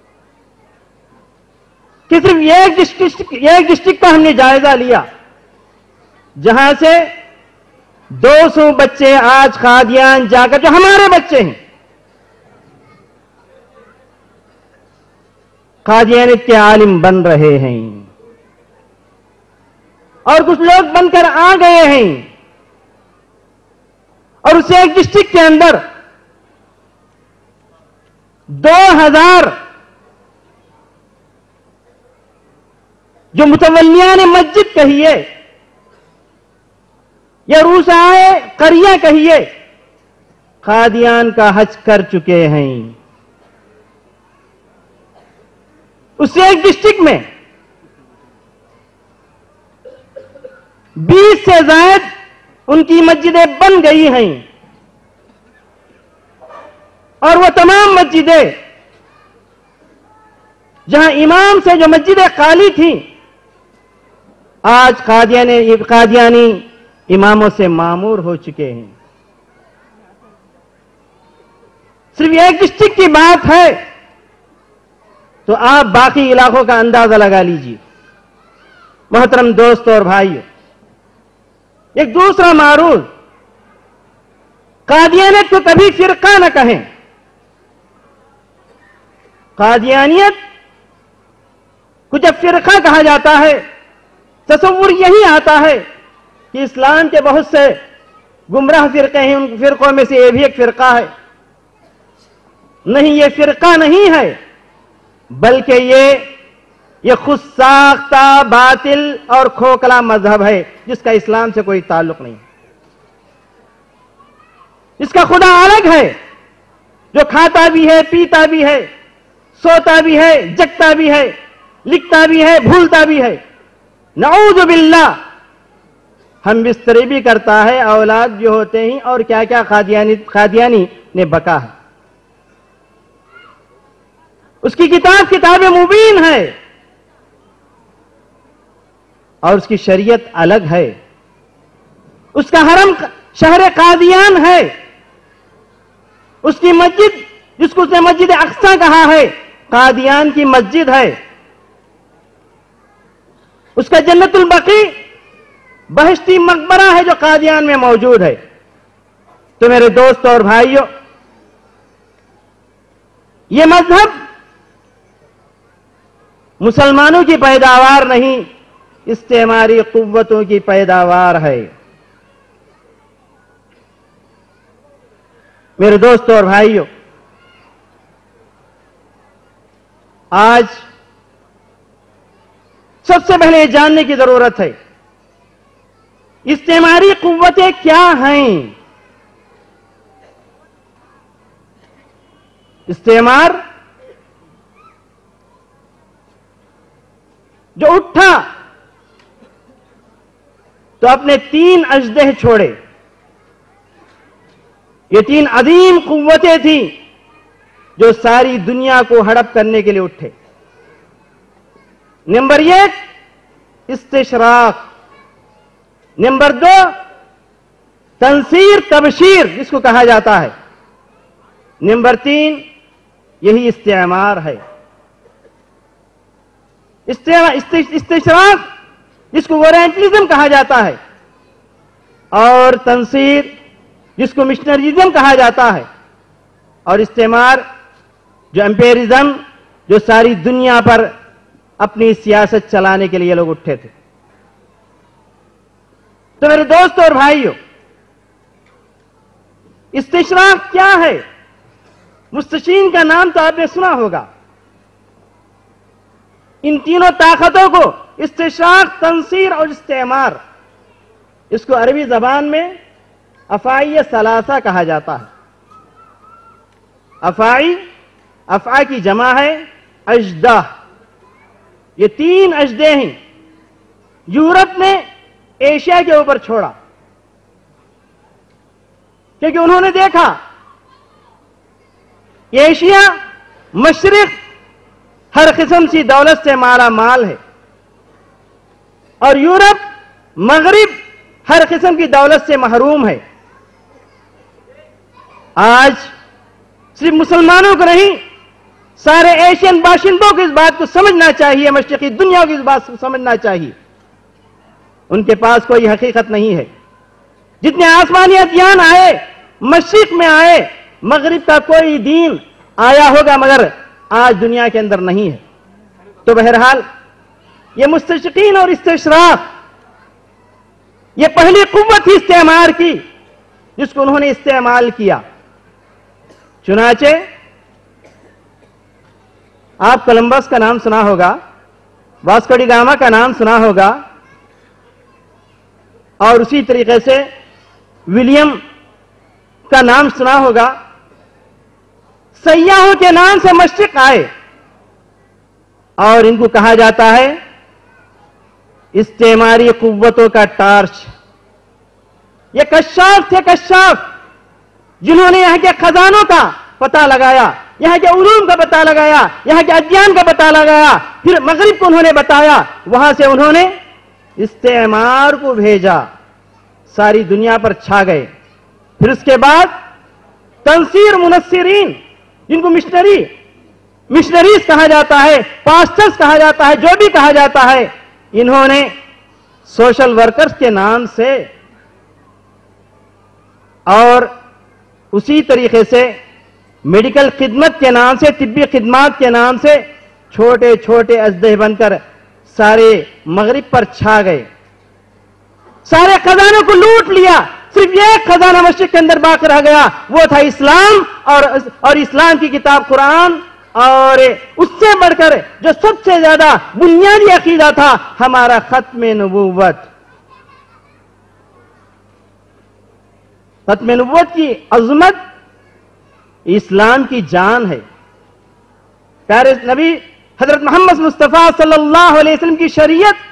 کہ صرف ایک ڈسٹرکٹ کا ہم نے جائزہ لیا جہاں سے 200 بچے آج قادیان جا کر، جو ہمارے بچے ہیں، قادیانیت کے عالم بن رہے ہیں، اور کچھ لوگ بن کر آ گئے ہیں، اور اسے ایک ڈسٹرکٹ کے اندر 2000 جو متولیان مسجد کہیے یا روسائے قریہ کہیے، قادیان کا حج کر چکے ہیں۔ اس سے ایک ڈسٹرکٹ میں 20 سے زائد ان کی مسجدیں بن گئی ہیں، اور وہ تمام مسجدیں جہاں امام سے جو مسجدیں خالی تھیں آج قادیانی اماموں سے معمور ہو چکے ہیں۔ صرف ایک ڈسٹرکٹ کی بات ہے تو آپ باقی علاقوں کا اندازہ لگا لیجیے۔ محترم دوستوں اور بھائیوں، ایک دوسرا معروض، قادیانیت کو کبھی فرقہ نہ کہیں۔ قادیانیت کو جب فرقہ کہا جاتا ہے تصور یہی آتا ہے کہ اسلام کے بہت سے گمراہ فرقے ہیں، ان فرقوں میں سے یہ بھی ایک فرقہ ہے۔ نہیں، یہ فرقہ نہیں ہے، بلکہ یہ خود ساختہ باطل اور کھوکھلا مذہب ہے جس کا اسلام سے کوئی تعلق نہیں، اس کا خدا الگ ہے، جو کھاتا بھی ہے، پیتا بھی ہے، سوتا بھی ہے، جگتا بھی ہے، لکھتا بھی ہے، بھولتا بھی ہے، نعوذ باللہ، ہم بستری بھی کرتا ہے، اولاد بھی ہوتے ہیں، اور کیا کیا قادیانی نے بکا ہے۔ اس کی کتاب مبین ہے، اور اس کی شریعت الگ ہے، اس کا حرم شہر قادیان ہے، اس کی مسجد جس کو اس نے مسجد اقصی کہا ہے قادیان کی مسجد ہے، اس کا جنت البقیع بہشتی مقبرہ ہے جو قادیان میں موجود ہے۔ تو میرے دوستوں اور بھائیوں، یہ مذہب مسلمانوں کی پیداوار نہیں، استعماری قوتوں کی پیداوار ہے۔ میرے دوستوں اور بھائیوں، آج سب سے پہلے یہ جاننے کی ضرورت ہے استعماری قوتیں کیا ہیں۔ استعمار جو اٹھا تو اپنے 3 اژدہے چھوڑے۔ یہ 3 عظیم قوتیں تھیں جو ساری دنیا کو ہڑپ کرنے کے لیے اٹھے۔ نمبر 1 استشراق، نمبر 2 تنصیر تبشیر جس کو کہا جاتا ہے، نمبر 3 یہی استعمار ہے۔ استشراق جس کو اورینٹلزم کہا جاتا ہے، اور تنصیر جس کو مشنریزم کہا جاتا ہے، اور استعمار جو امپیرزم جو ساری دنیا پر اپنی سیاست چلانے کے لیے لوگ اٹھے تھے۔ تو میرے دوستوں اور بھائیوں، استشراق کیا ہے؟ مستشرقین کا نام تو آپ نے سنا ہوگا۔ ان تینوں طاقتوں کو استشراق، تنصیر اور استعمار، اس کو عربی زبان میں افاعی ثلاثہ کہا جاتا ہے۔ افاعی، افعا کی جمع ہے اژدہ، یہ 3 اژدے ہیں۔ یورپ نے ایشیا کے اوپر چھوڑا کیونکہ انہوں نے دیکھا ایشیا مشرق ہر قسم کی دولت سے مالا مال ہے، اور یورپ مغرب ہر قسم کی دولت سے محروم ہے۔ آج صرف مسلمانوں کو نہیں، سارے ایشین باشندوں کو اس بات کو سمجھنا چاہیے، مشرقی دنیا کو اس بات کو سمجھنا چاہیے، ان کے پاس کوئی حقیقت نہیں ہے۔ جتنے آسمانی ادیان آئے مشرق میں آئے، مغرب کا کوئی دین آیا ہوگا مگر آج دنیا کے اندر نہیں ہے۔ تو بہرحال یہ مستشرقین اور استشراق، یہ پہلی قوت تھی استعمار کی جس کو انہوں نے استعمال کیا۔ چنانچہ آپ کولمبس کا نام سنا ہوگا، واسکو ڈی گاما کا نام سنا ہوگا، اور اسی طریقے سے ولیم کا نام سنا ہوگا۔ سیاحوں کے نام سے مشرق آئے اور ان کو کہا جاتا ہے استعماری قوتوں کا ٹارچ۔ یہ کشاف تھے، کشاف، جنہوں نے یہاں کے خزانوں کا پتہ لگایا، یہاں کے علوم کا پتہ لگایا، یہاں کے ادیان کا پتہ لگایا، پھر مغرب کو انہوں نے بتایا، وہاں سے انہوں نے استعمار کو بھیجا، ساری دنیا پر چھا گئے۔ پھر اس کے بعد تنصیر، منصرین، جن کو مشنریز کہا جاتا ہے، پاسٹرز کہا جاتا ہے، جو بھی کہا جاتا ہے، انہوں نے سوشل ورکرز کے نام سے اور اسی طریقے سے میڈیکل خدمت کے نام سے، طبی خدمات کے نام سے چھوٹے چھوٹے اژدہے بن کر سارے مغرب پر چھا گئے، سارے خزانوں کو لوٹ لیا۔ صرف ایک خزانہ مشرق کے اندر باقی رہ گیا، وہ تھا اسلام اور اسلام کی کتاب قرآن، اور اس سے بڑھ کر جو سب سے زیادہ بنیادی عقیدہ تھا ہمارا ختم نبوت۔ ختم نبوت کی عظمت اسلام کی جان ہے۔ پیارے نبی حضرت محمد مصطفیٰ صلی اللہ علیہ وسلم کی شریعت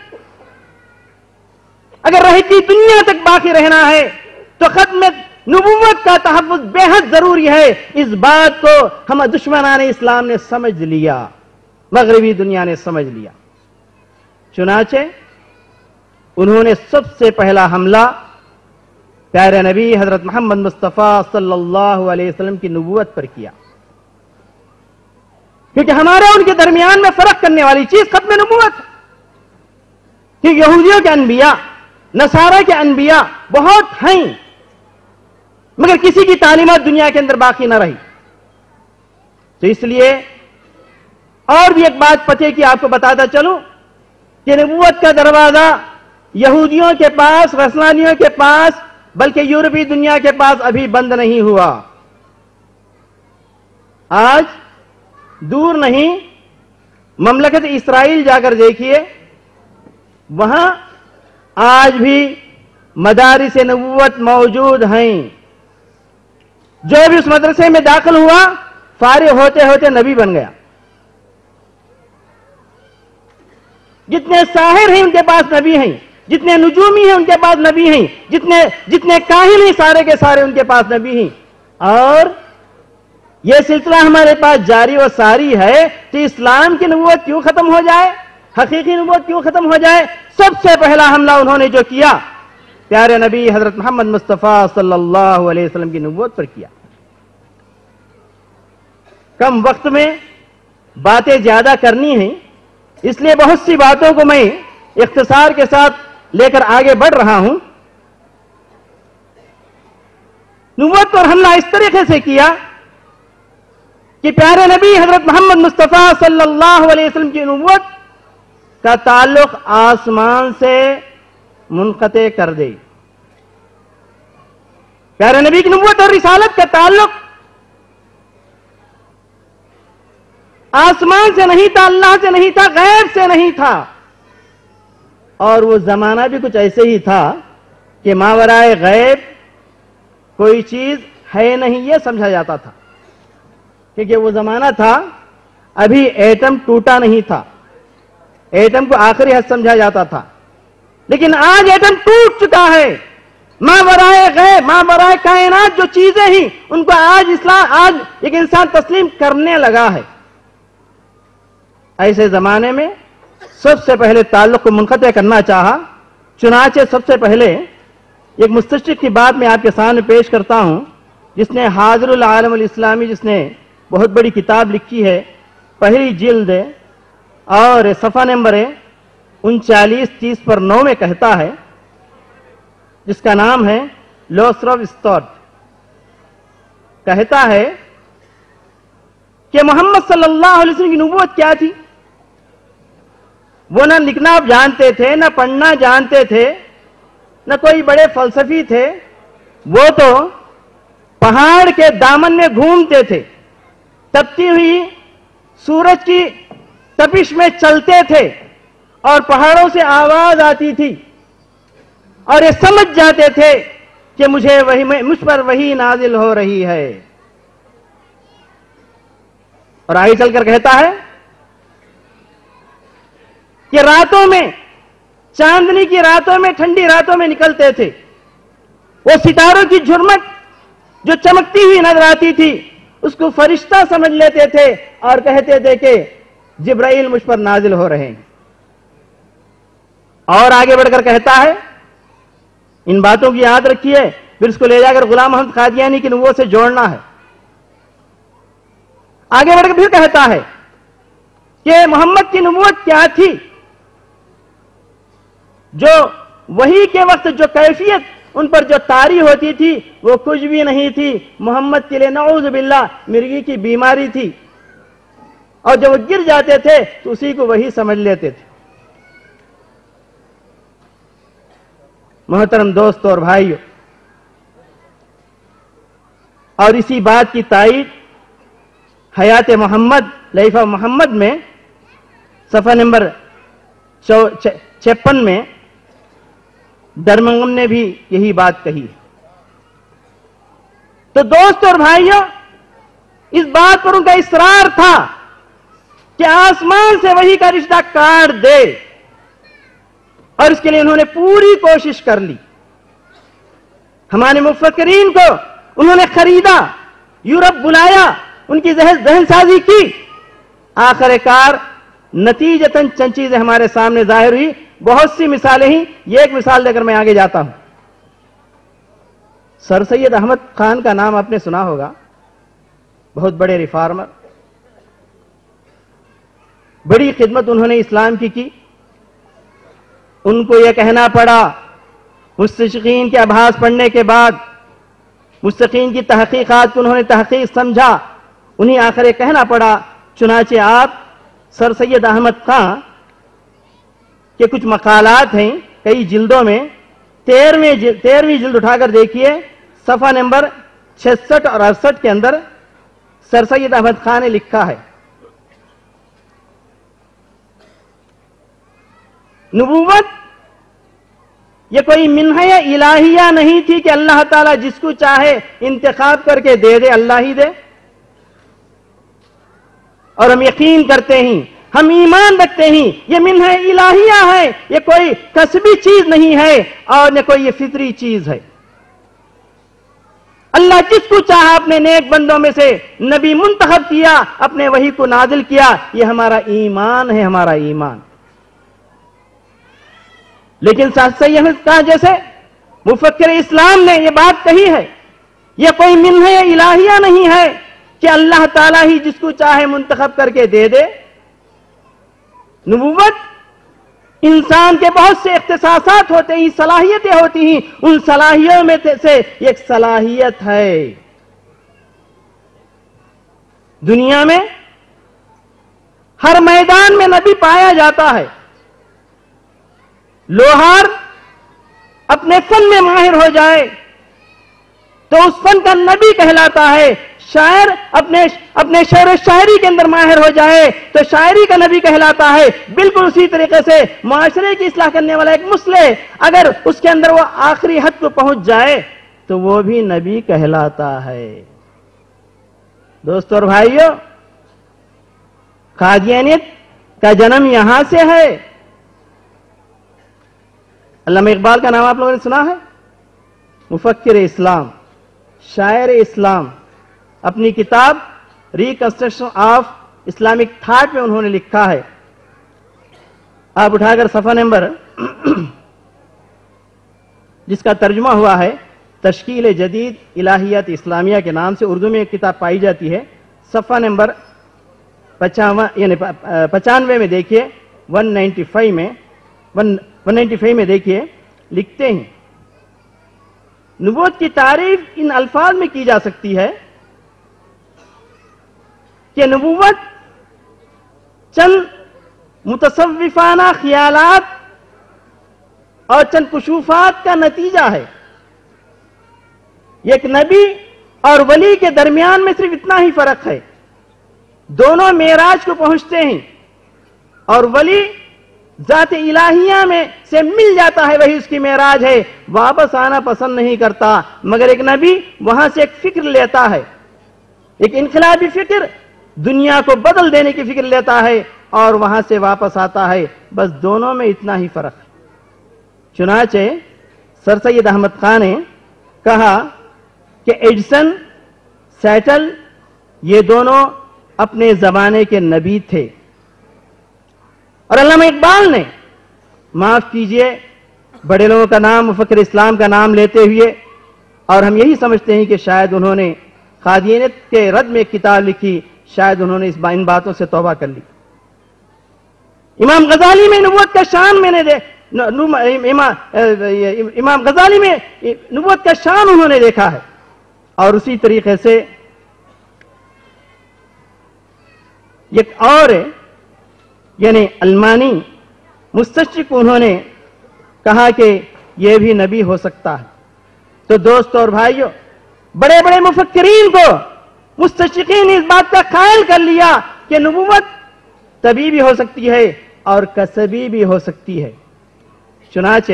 اگر رہتی دنیا تک باقی رہنا ہے تو ختم نبوت کا تحفظ بے حد ضروری ہے۔ اس بات کو ہم دشمنان اسلام نے سمجھ لیا، مغربی دنیا نے سمجھ لیا۔ چنانچہ انہوں نے سب سے پہلا حملہ پیارے نبی حضرت محمد مصطفیٰ صلی اللہ علیہ وسلم کی نبوت پر کیا، کیونکہ ہمارے ان کے درمیان میں فرق کرنے والی چیز ختم نبوت ہے۔ کہ یہودیوں کے انبیاء، نصارہ کے انبیاء بہت ہیں، مگر کسی کی تعلیمات دنیا کے اندر باقی نہ رہی۔ تو اس لیے اور بھی ایک بات پتے کی آپ کو بتاتا چلوں کہ نبوت کا دروازہ یہودیوں کے پاس، رسلانیوں کے پاس، بلکہ یورپی دنیا کے پاس ابھی بند نہیں ہوا۔ آج دور نہیں، مملکت اسرائیل جا کر دیکھیے، وہاں آج بھی مدارس نبوت موجود ہیں۔ جو بھی اس مدرسے میں داخل ہوا فارغ ہوتے ہوتے نبی بن گیا۔ جتنے ساحر ہیں ان کے پاس نبی ہیں، جتنے نجومی ہیں ان کے پاس نبی ہیں، جتنے کاہن ہیں سارے کے سارے ان کے پاس نبی ہیں۔ اور یہ سلسلہ ہمارے پاس جاری و ساری ہے، تو اسلام کی نبوت کیوں ختم ہو جائے؟ حقیقی نبوت کیوں ختم ہو جائے؟ سب سے پہلا حملہ انہوں نے جو کیا پیارے نبی حضرت محمد مصطفیٰ صلی اللہ علیہ وسلم کی نبوت پر کیا۔ کم وقت میں باتیں زیادہ کرنی ہیں، اس لیے بہت سی باتوں کو میں اختصار کے ساتھ لے کر آگے بڑھ رہا ہوں۔ نبوت پر حملہ اس طریقے سے کیا کہ پیارے نبی حضرت محمد مصطفیٰ صلی اللہ علیہ وسلم کی نبوت کا تعلق آسمان سے منقطع کر دے۔ پیارے نبی کی نبوت اور رسالت کا تعلق آسمان سے نہیں تھا، اللہ سے نہیں تھا، غیب سے نہیں تھا۔ اور وہ زمانہ بھی کچھ ایسے ہی تھا کہ ماورائے غیب کوئی چیز ہے نہیں، یہ سمجھا جاتا تھا، کیونکہ وہ زمانہ تھا ابھی ایٹم ٹوٹا نہیں تھا، ایٹم کو آخری حد سمجھا جاتا تھا۔ لیکن آج ایٹم ٹوٹ چکا ہے، ماورائے غیب، ماورائے کائنات جو چیزیں ہیں ان کو آج ایک انسان تسلیم کرنے لگا ہے۔ ایسے زمانے میں سب سے پہلے تعلق کو منقطع کرنا چاہا، چنانچہ سب سے پہلے ایک مستشرق کی بات میں آپ کے سامنے پیش کرتا ہوں، جس نے حاضر العالم الاسلامی، جس نے بہت بڑی کتاب لکھی ہے، پہلی جلد ہے اور صفحہ نمبر 3930 پر 9 میں کہتا ہے، جس کا نام ہے لوسروف اسٹارٹ، کہتا ہے کہ محمد صلی اللہ علیہ وسلم کی نبوت کیا تھی؟ وہ نہ لکھنا جانتے تھے، نہ پڑھنا جانتے تھے، نہ کوئی بڑے فلسفی تھے، وہ تو پہاڑ کے دامن میں گھومتے تھے، تپتی ہوئی سورج کی تپش میں چلتے تھے، اور پہاڑوں سے آواز آتی تھی، اور یہ سمجھ جاتے تھے کہ مجھ پر وحی نازل ہو رہی ہے۔ اور آگے چل کر کہتا ہے کہ راتوں میں، چاندنی کی راتوں میں، ٹھنڈی راتوں میں نکلتے تھے، وہ ستاروں کی جھرمٹ جو چمکتی ہوئی نظر آتی تھی اس کو فرشتہ سمجھ لیتے تھے اور کہتے تھے کہ جبرائیل مجھ پر نازل ہو رہے ہیں۔ اور آگے بڑھ کر کہتا ہے، ان باتوں کی یاد رکھیے، پھر اس کو لے جا کر غلام محمد قادیانی کی نبوت سے جوڑنا ہے۔ آگے بڑھ کر پھر کہتا ہے کہ محمد کی نبوت کیا تھی؟ جو وحی کے وقت جو کیفیت ان پر جو طاری ہوتی تھی وہ کچھ بھی نہیں تھی، محمد کے لیے نعوذ باللہ مرگی کی بیماری تھی، اور جب وہ گر جاتے تھے تو اسی کو وحی سمجھ لیتے تھے۔ محترم دوستو اور بھائیو، اور اسی بات کی تائید حیات محمد، لائف محمد میں صفحہ نمبر 56 میں درمنگم نے بھی یہی بات کہی۔ تو دوست اور بھائیوں، اس بات پر ان کا اصرار تھا کہ آسمان سے وحی کا رشتہ کاٹ دے، اور اس کے لیے انہوں نے پوری کوشش کر لی۔ ہمارے مفکرین کو انہوں نے خریدا، یورپ بلایا، ان کی ذہن سازی کی، آخر کار نتیجتاً چند چیزیں ہمارے سامنے ظاہر ہوئی۔ بہت سی مثالیں ہیں، یہ ایک مثال دے کر میں آگے جاتا ہوں۔ سر سید احمد خان کا نام آپ نے سنا ہوگا، بہت بڑے ریفارمر، بڑی خدمت انہوں نے اسلام کی۔ ان کو یہ کہنا پڑا مستشرقین کے ابحاث پڑھنے کے بعد، مستشرقین کی تحقیقات کو انہوں نے تحقیق سمجھا، انہیں آخر یہ کہنا پڑا، چنانچہ آپ سر سید احمد خان के कुछ मकालात हैं कई जिल्दों में। 13वीं जिल्द उठाकर देखिए, सफ़ा नंबर 66 और 68 के अंदर सर सैयद अहमद खान ने लिखा है, नबूवत ये कोई मिन्हा इलाहिया नहीं थी कि अल्लाह ताला जिसको चाहे इंतखाब करके दे दे, अल्लाह ही दे। और हम यकीन करते हैं, हम ईमान रखते हैं, ये मिन्हा इलाहिया है, ये कोई कसबी चीज नहीं है और न कोई ये फितरी चीज है। अल्लाह जिसको चाहा अपने नेक बंदों में से नबी मुंतखब किया, अपने वही को नाजिल किया। ये हमारा ईमान है, हमारा ईमान। लेकिन सही अहमद खान जैसे मुफक्किर इस्लाम ने यह बात कही है, यह कोई मिन्हा इलाहिया नहीं है कि अल्लाह ताला ही जिसको चाहे मुंतखब करके दे दे। नबूवत इंसान के बहुत से इख्तिसासात होते हैं, सलाहियतें होती हैं, उन सलाहियतों में से एक सलाहियत है। दुनिया में हर मैदान में नबी पाया जाता है। लोहार अपने फन में माहिर हो जाए तो उस फन का नबी कहलाता है। शायर अपने शेर और शायरी के अंदर माहिर हो जाए तो शायरी का नबी कहलाता है। बिल्कुल उसी तरीके से मुआशरे की इस्लाह करने वाला एक मुस्लिह, अगर उसके अंदर वो आखिरी हद को पहुंच जाए तो वो भी नबी कहलाता है। दोस्तों और भाइयों, कादियानियत का जन्म यहां से है। अल्लामा इकबाल का नाम आप लोगों ने सुना है? मुफक्किर इस्लाम, शायर इस्लाम, अपनी किताब रिकंस्ट्रक्शन ऑफ इस्लामिक थॉट में उन्होंने लिखा है। आप उठाकर सफा नंबर जिसका तर्जुमा हुआ है तश्कील जदीद इलाहियत इस्लामिया के नाम से उर्दू में एक किताब पाई जाती है, सफा नंबर 95 में देखिए, 195 में देखिए, लिखते हैं, नबूवत की तारीफ इन अल्फाज में की जा सकती है कि नबूवत चंद मुतसव्विफाना ख्यालात और चंद कुशूफात का नतीजा है। एक नबी और वली के दरमियान में सिर्फ इतना ही फर्क है, दोनों मेराज को पहुंचते हैं और वली जात इलाहिया में से मिल जाता है, वही उसकी मेराज है। वापस आना पसंद नहीं करता, मगर एक नबी वहां से एक फिक्र लेता है, एक इनकलाबी फिक्र, दुनिया को बदल देने की फिक्र लेता है और वहां से वापस आता है। बस दोनों में इतना ही फर्क है। चुनाचे सर सैयद अहमद खान ने कहा कि एडिसन, सैटल ये दोनों अपने जमाने के नबी थे। और अल्लामा इकबाल ने, माफ कीजिए बड़े लोगों का नाम, मुफक्किर इस्लाम का नाम लेते हुए, और हम यही समझते हैं कि शायद उन्होंने कादियानियत के रद में एक किताब लिखी, शायद उन्होंने इन बातों से तौबा कर ली। इमाम गजाली में नबूवत का शान इमाम गजाली में नबूवत का शान उन्होंने देखा है। और उसी तरीके से एक और यानी अलमानी मुस्तशरिक, उन्होंने कहा कि यह भी नबी हो सकता है। तो दोस्तों और भाइयों, बड़े बड़े मुफक्किरीन को मुस्तशरिकीन ने इस बात का कायल कर लिया कि नबूवत तभी भी हो सकती है और कसबी भी हो सकती है। चुनाचे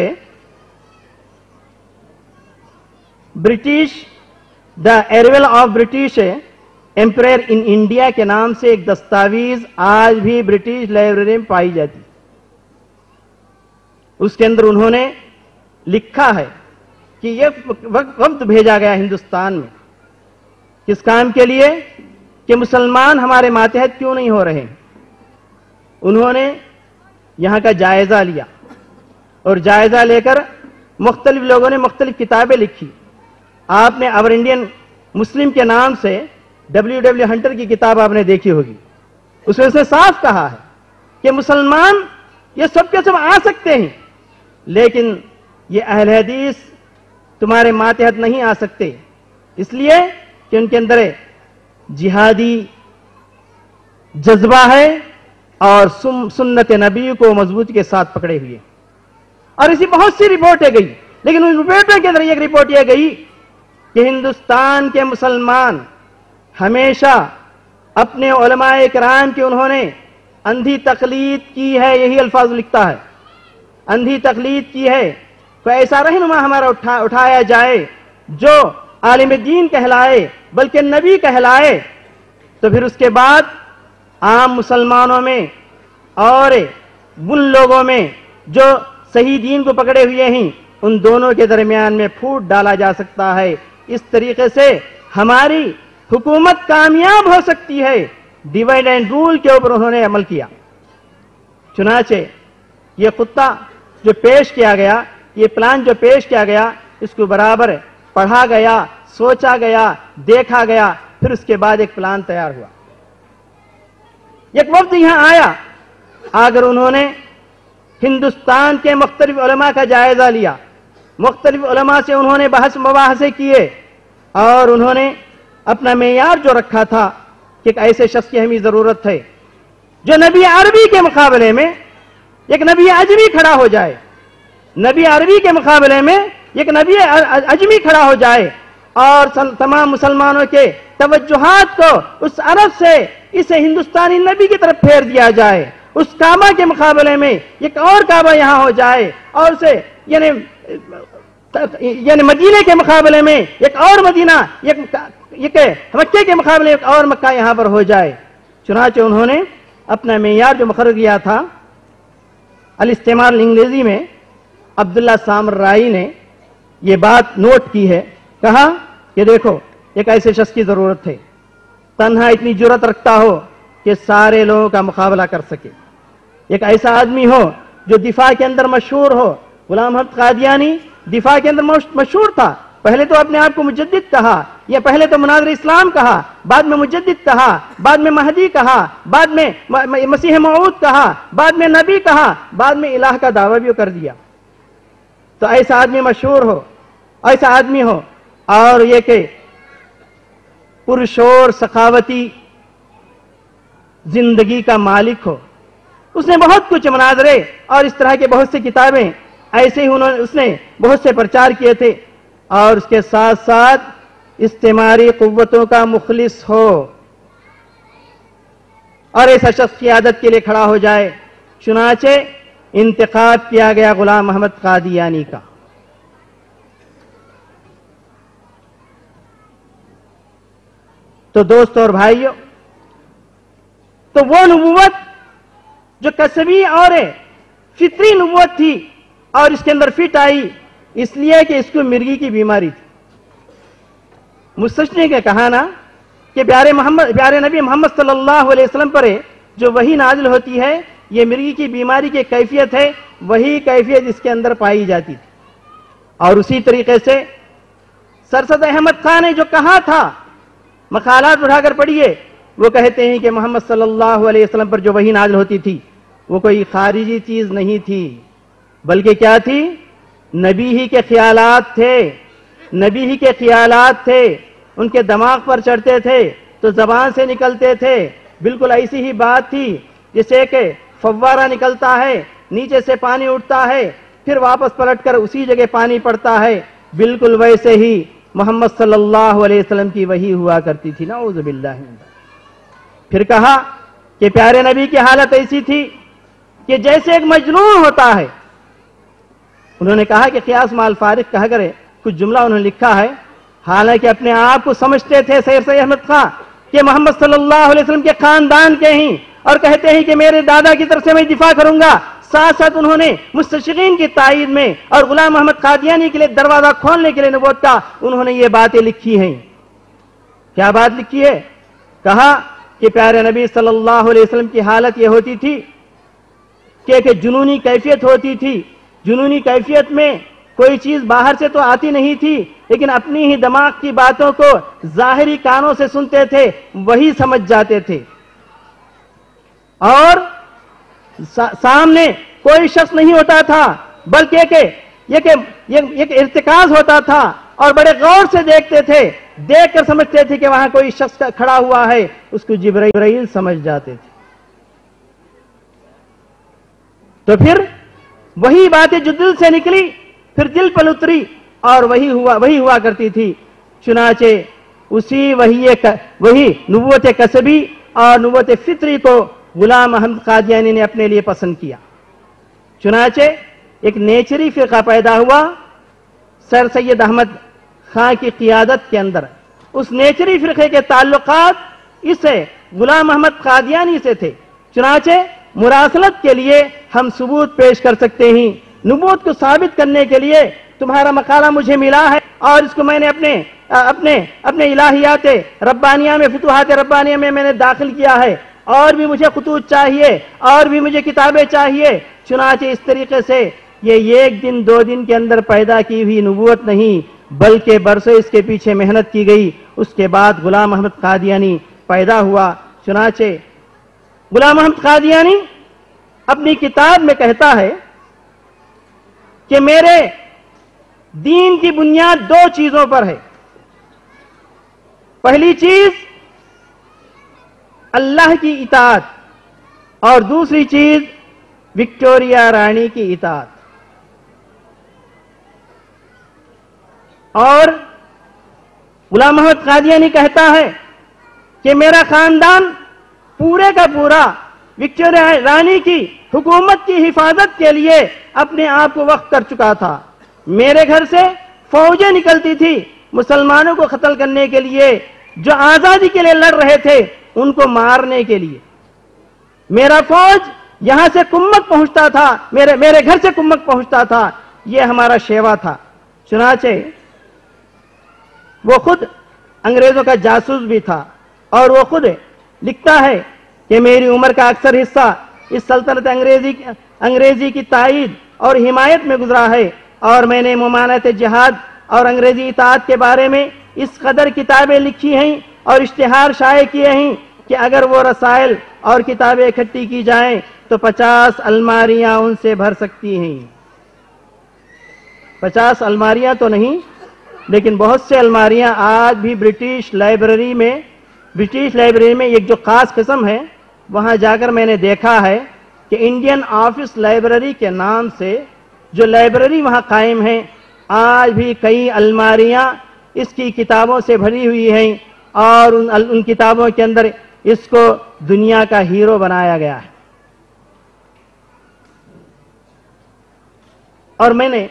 British the arrival of British empire in India के नाम से एक दस्तावेज आज भी ब्रिटिश लाइब्रेरी में पाई जाती। उसके अंदर उन्होंने लिखा है कि यह वक्त भेजा गया हिंदुस्तान में, किस काम के लिए, कि मुसलमान हमारे मातहत क्यों नहीं हो रहे। उन्होंने यहां का जायजा लिया और जायजा लेकर मुख्तलिफ लोगों ने मुख्तलिफ किताबें लिखी। आपने अवर इंडियन मुस्लिम के नाम से W.W. हंटर की किताब आपने देखी होगी, उसमें उसने साफ कहा है कि मुसलमान ये सब के सब आ सकते हैं, लेकिन ये अहले हदीस तुम्हारे मातहत नहीं आ सकते, इसलिए कि उनके अंदर जिहादी जज्बा है, اور سنت نبی کو مضبوطی کے ساتھ پکڑے ہوئے. اور اسی بہت سی رپورٹیں گئی، لیکن ان رپورٹوں کے اندر ایک رپورٹ یہ گئی کہ ہندوستان کے مسلمان ہمیشہ اپنے علماء کرام کی انہوں نے اندھی تقلید کی ہے. یہی الفاظ لکھتا ہے، اندھی تقلید کی ہے. کوئی ایسا رہنما ہمارا اٹھایا جائے جو عالم دین کہلائے بلکہ نبی کہلائے، تو پھر اس کے بعد عام مسلمانوں میں اور ان لوگوں میں جو صحیح دین کو پکڑے ہوئے ہیں ان دونوں کے درمیان میں پھوٹ ڈالا جا سکتا ہے. اس طریقے سے ہماری حکومت کامیاب ہو سکتی ہے. ڈیوائڈ اینڈ رول کے اوپر انہوں نے عمل کیا. چنانچہ یہ خطہ جو پیش کیا گیا، یہ پلان جو پیش کیا گیا، اس کو برابر پڑھا گیا، سوچا گیا، دیکھا گیا، پھر اس کے بعد ایک پلان تیار ہوا. ایک وقت یہاں آیا، اگر انہوں نے ہندوستان کے مختلف علماء کا جائزہ لیا، مختلف علماء سے انہوں نے بحث مباحثے کیے، اور انہوں نے اپنا معیار جو رکھا تھا کہ ایک ایسے شخص کی ہمیں ضرورت ہے جو نبی عربی کے مقابلے میں ایک نبی عجمی کھڑا ہو جائے. نبی عربی کے مقابلے میں ایک نبی عجمی کھڑا ہو جائے اور تمام مسلمانوں کے توجہات کو اس عرب سے اس ہندوستانی نبی کی طرف پھیر دیا جائے. اس کعبہ کے مقابلے میں ایک اور کعبہ یہاں ہو جائے، اور اسے یعنی مدینے کے مقابلے میں ایک اور مدینہ، مکے کے مقابلے ایک اور مکہ یہاں پر ہو جائے. چنانچہ انہوں نے اپنا معیار جو مقرر کیا تھا، الاستعمار الانگریزی میں عبداللہ سامر رائی نے یہ بات نوٹ کی ہے. کہا کہ دیکھو ایک ایسے شخص کی ضرورت ہے تنہا اتنی جرأت رکھتا ہو کہ سارے لوگوں کا مقابلہ کر سکے. ایک ایسا آدمی ہو جو دفاع کے اندر مشہور ہو. غلام محمد قادیانی دفاع کے اندر مشہور تھا. پہلے تو اپنے آپ کو مجدد کہا، یا پہلے تو مناظر اسلام کہا، بعد میں مجدد کہا، بعد میں مہدی کہا، بعد میں مسیح موعود کہا، بعد میں نبی کہا، بعد میں الہ کا دعویٰ بھی کر دیا. تو ایسا آدمی مشہور ہو، ایسا آدمی ہو، اور یہ کہ پرشور سخاوتی زندگی کا مالک ہو. اس نے بہت کچھ مناظرے اور اس طرح کے بہت سی کتابیں ایسے ہی اس نے بہت سے پرچار کیے تھے، اور اس کے ساتھ ساتھ استعماری قوتوں کا مخلص ہو اور ایسا شخص قیادت کے لیے کھڑا ہو جائے. چنانچہ انتخاب کیا گیا غلام محمد قادیانی کا. تو دوستو اور بھائیو، تو وہ نبوت جو کسبی اور فطری نبوت تھی اور اس کے اندر فٹ آئی اس لیے کہ اس کو مرگی کی بیماری تھی. مستشرق نے کہا نا کہ پیارے نبی محمد صلی اللہ علیہ وسلم پر جو وحی نازل ہوتی ہے یہ مرگی کی بیماری کی کیفیت ہے، وہی کیفیت اس کے اندر پائی جاتی تھی. اور اسی طریقے سے سرسد احمد خان نے جو کہا تھا، مقالات اٹھا کر پڑھیے، وہ کہتے ہیں کہ محمد صلی اللہ علیہ وسلم پر جو وحی نازل ہوتی تھی وہ کوئی خارجی چیز نہیں تھی، بلکہ کیا تھی؟ نبی ہی کے خیالات تھے. نبی ہی کے خیالات تھے، ان کے دماغ پر چڑھتے تھے تو زبان سے نکلتے تھے. بالکل ایسی ہی بات تھی جیسے کہ فوارہ نکلتا ہے، نیچے سے پانی اٹھتا ہے، پھر واپس پلٹ کر اسی جگہ پانی پڑتا ہے. بالکل ویسے ہی محمد صلی اللہ علیہ وسلم کی وحی ہوا کرتی تھی. نعوذ باللہ. پھر کہا کہ پیارے نبی کی حالت ایسی تھی کہ جیسے ایک مجنون ہوتا ہے. انہوں نے کہا کہ قیاس مال فارق کہا کرے، کچھ جملہ انہوں نے لکھا ہے، حالانکہ اپنے آپ کو سمجھتے تھے سید احمد خان کہ محمد صلی اللہ علیہ وسلم کے خاندان کے ہیں، اور کہتے ہیں کہ میرے دادا کی طرف سے میں دفاع کروں گا. ساتھ ساتھ انہوں نے مستشرقین کی تائید میں اور غلام محمد قادیانی کے لیے دروازہ کھولنے کے لیے نبوت کا انہوں نے یہ باتیں لکھی ہیں. کیا بات لکھی ہے؟ کہا کہ پیارے نبی صلی اللہ علیہ وسلم کی حالت یہ ہوتی تھی کہ ایک جنونی کیفیت ہوتی تھی. جنونی کیفیت میں کوئی چیز باہر سے تو آتی نہیں تھی، لیکن اپنی ہی دماغ کی باتوں کو ظاہری کانوں سے سنتے تھے، وہی سمجھ جاتے تھے، اور سامنے کوئی شخص نہیں ہوتا تھا بلکہ ایک ارتکاز ہوتا تھا، اور بڑے غور سے دیکھتے تھے، دیکھ کر سمجھتے تھے کہ وہاں کوئی شخص کھڑا ہوا ہے. اس کو جبرائیل سمجھ جاتے تھے. تو پھر وہی باتیں جو دل سے نکلی پھر دل پر اتری اور وہی ہوا کرتی تھی. چنانچہ وہی نبوت کسبی اور نبوت فطری کو غلام احمد قادیانی نے اپنے لیے پسند کیا. چنانچہ ایک نیچری فرقہ پیدا ہوا سر سید احمد خان کی قیادت کے اندر. اس نیچری فرقے کے تعلقات اسے غلام احمد قادیانی سے تھے. چنانچہ مراسلت کے لیے ہم ثبوت پیش کر سکتے ہیں. نبوت کو ثابت کرنے کے لیے تمہارا مقالہ مجھے ملا ہے اور اس کو میں نے اپنے الہیات ربانیہ میں فتوحات ربانیہ میں نے داخل کیا ہے. اور بھی مجھے خطوط چاہیے اور بھی مجھے کتابیں چاہیے. چنانچہ اس طریقے سے یہ ایک دن دو دن کے اندر پیدا کی ہوئی نبوت نہیں بلکہ برسوں اس کے پیچھے محنت کی گئی. اس کے بعد غلام احمد قادیانی پیدا ہوا. چنانچہ غلام احمد قادیانی اپنی کتاب میں کہتا ہے کہ میرے دین کی بنیاد دو چیزوں پر ہے. پہلی چیز اللہ کی اطاعت اور دوسری چیز وکٹوریہ رانی کی اطاعت. اور غلام احمد قادیانی کہتا ہے کہ میرا خاندان پورے کا پورا وکٹوریہ رانی کی حکومت کی حفاظت کے لیے اپنے آپ کو وقف کر چکا تھا. میرے گھر سے فوجیں نکلتی تھی مسلمانوں کو قتل کرنے کے لیے جو آزادی کے لیے لڑ رہے تھے ان کو مارنے کے لیے. میرا فوج یہاں سے کمک پہنچتا تھا میرے گھر سے کمک پہنچتا تھا. یہ ہمارا شیوا تھا. چنانچہ وہ خود انگریزوں کا جاسوس بھی تھا اور وہ خود لکھتا ہے کہ میری عمر کا اکثر حصہ اس سلطنت انگریزی کی تائید اور حمایت میں گزرا ہے اور میں نے ممانعت جہاد اور انگریزی اطاعت کے بارے میں اس قدر کتابیں لکھی ہیں اور اشتہار شائع کیے ہیں کہ اگر وہ رسائل اور کتابیں اکٹھی کی جائیں تو 50 الماریاں ان سے بھر سکتی ہیں. 50 الماریاں تو نہیں لیکن بہت سے الماریاں آج بھی برٹش لائبریری میں ایک جو خاص قسم ہے وہاں جا کر میں نے دیکھا ہے کہ انڈین آفس لائبریری کے نام سے جو لائبریری وہاں قائم ہے آج بھی کئی الماریاں اس کی کتابوں سے بھری ہوئی ہیں اور ان کتابوں کے اندر اس کو دنیا کا ہیرو بنایا گیا ہے. اور میں نے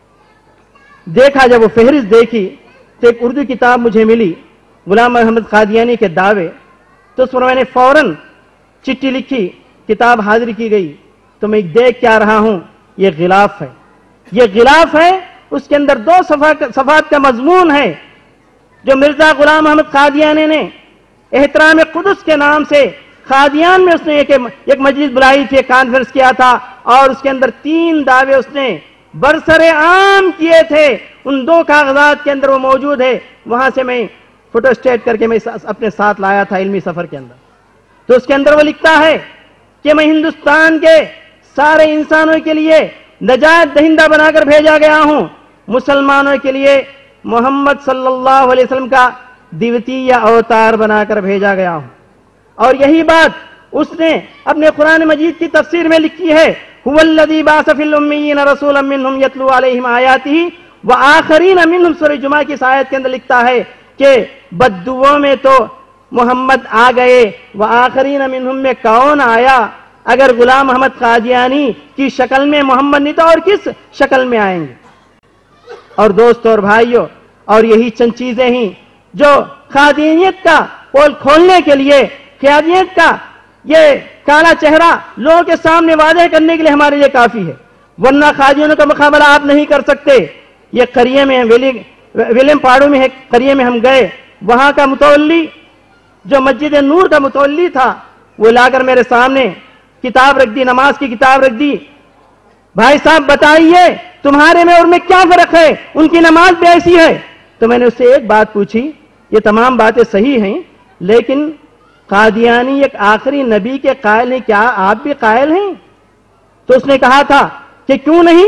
دیکھا جب وہ فہرست دیکھی تو ایک اردو کتاب مجھے ملی غلام احمد قادیانی کے دعوے. تو اس پر میں نے فوراً چٹھی لکھی کتاب حاضر کی گئی. تو میں دیکھ کیا رہا ہوں یہ غلاف ہے. یہ غلاف ہے اس کے اندر 2 صفحات کا مضمون ہے جو مرزا غلام احمد قادیانی نے احترام قدس کے نام سے قادیان میں اس نے ایک مجلس بلائی تھی, ایک کانفرنس کیا تھا اور اس کے اندر 3 دعوے اس نے برسر عام کیے تھے. ان 2 کاغذات کے اندر وہ موجود ہے. وہاں سے میں فوٹو اسٹیٹ کر کے میں اپنے ساتھ لایا تھا علمی سفر کے اندر. تو اس کے اندر وہ لکھتا ہے کہ میں ہندوستان کے سارے انسانوں کے لیے نجات دہندہ بنا کر بھیجا گیا ہوں. مسلمانوں کے لیے محمد صلی اللہ علیہ وسلم کا دیوتیہ اوتار بنا کر بھیجا گیا ہوں. اور یہی بات اس نے اپنے قرآن مجید کی تفسیر میں لکھی ہے. هو الذی بعث فی الامیین رسولا منہم یتلو علیہم آیاتہ وآخرین منہم. سورہ جمعہ کی اس آیت کے اندر لکھتا ہے کہ بددعوں میں تو محمد آ گئے, وآخرین منہم میں کون آیا؟ اگر غلام احمد قادیانی کی شکل میں محمد نہیں تو اور کس شکل میں آئیں گے؟ اور دوستو اور بھائیو, اور یہی چند چیزیں ہیں جو قادیانیت کا پول کھولنے کے لیے, قادیانیت کا یہ کالا چہرہ لوگوں کے سامنے واضح کرنے کے لیے ہمارے لیے کافی ہے. ورنہ قادیانیوں کا مقابلہ آپ نہیں کر سکتے. یہ قریے میں ولیم پاڑو میں قریے میں ہم گئے. وہاں کا متولی جو مسجد نور کا متولی تھا وہ لا کر میرے سامنے کتاب رکھ دی, نماز کی کتاب رکھ دی. بھائی صاحب بتائیے تمہارے میں اور میں کیا فرق ہے؟ ان کی نماز بھی ایسی ہے. تو میں نے اس سے ایک بات پوچھی, یہ تمام باتیں صحیح ہیں لیکن قادیانی ایک آخری نبی کے قائل ہیں, کیا آپ بھی قائل ہیں؟ تو اس نے کہا تھا کہ کیوں نہیں,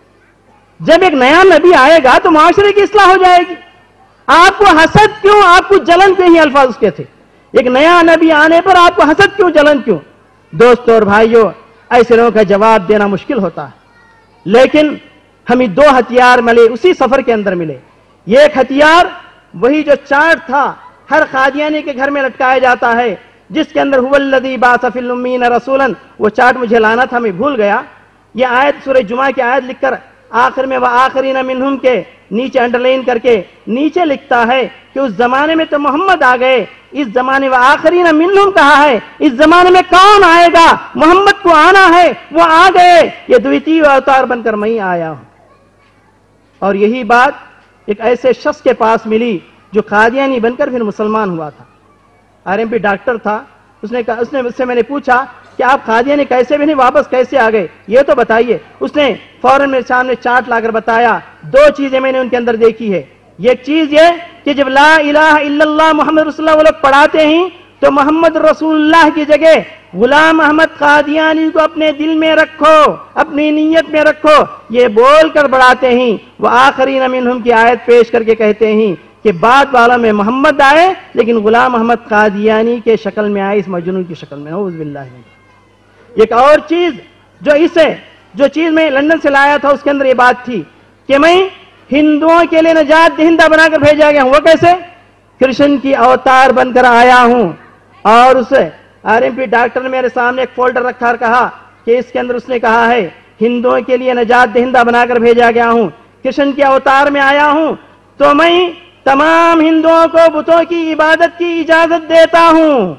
جب ایک نیا نبی آئے گا تو معاشرے کی اصلاح ہو جائے گی. آپ کو حسد کیوں, آپ کو جلن کیوں؟ ہی الفاظ اس کے تھے. ایک نیا نبی آنے پر آپ کو حسد کیوں, جلن کیوں؟ دوستو اور بھائیو, ایسے لوگوں کا جواب دینا مشکل ہوتا ہے. لیکن ہمیں دو ہتھیار ملے اسی سفر کے اندر ملے. یہ ایک ہتھیار وہی جو چارٹ تھا ہر قادیانی کے گھر میں لٹکایا جاتا ہے جس کے اندر هو الذی بعث فی الامین رسولا. وہ چارٹ مجھے لانا تھا, میں بھول گیا. یہ آیت سورہ جمعہ کی آیت لکھ کر آخر میں وآخرین منہم کے نیچے انڈرلائن کر کے نیچے لکھتا ہے کہ اس زمانے میں تو محمد آ گئے, اس زمانے وآخرین منہم کہا ہے, اس زمانے میں کون آئے گا؟ محمد کو آنا ہے, وہ آ گئے. یہ دویتی اوتار بن کر میں آیا ہوں. اور یہی بات ایک ایسے شخص کے پاس ملی جو قادیانی بن کر پھر مسلمان ہوا تھا. RMP ڈاکٹر تھا. اس نے مجھ سے میں نے پوچھا کہ آپ قادیانی کیسے بنے, واپس کیسے آ گئے, یہ تو بتائیے. اس نے فوراً میرے سامنے چارٹ لا کر بتایا. دو چیزیں میں نے ان کے اندر دیکھی ہے. ایک چیز یہ کہ جب لا الہ الا اللہ محمد رسول اللہ وہ لوگ پڑھاتے ہیں تو محمد رسول اللہ کی جگہ غلام احمد قادیانی کو اپنے دل میں رکھو, اپنی نیت میں رکھو, یہ بول کر بڑھاتے ہیں. وہ آخرین منہم کی آیت پیش کر کے کہتے ہیں کہ بعد والا میں محمد آئے لیکن غلام احمد قادیانی کے شکل میں آئے, اس مجنون کی شکل میں. نعوذ باللہ. ایک اور چیز جو چیز میں لندن سے لایا تھا اس کے اندر یہ بات تھی کہ میں ہندوؤں کے لیے نجات دہندہ بنا کر بھیجا گیا ہوں. وہ کیسے؟ کرشن کی اوتار بن کر آیا ہوں. اور اسے RMP ڈاکٹر نے میرے سامنے ایک فولڈر رکھا اور کہا کہ اس کے اندر اس نے کہا ہے ہندوؤں کے لیے نجات دہندہ بنا کر بھیجا گیا ہوں, کرشن کے اوتار میں آیا ہوں, تو میں تمام ہندوؤں کو بتوں کی عبادت کی اجازت دیتا ہوں.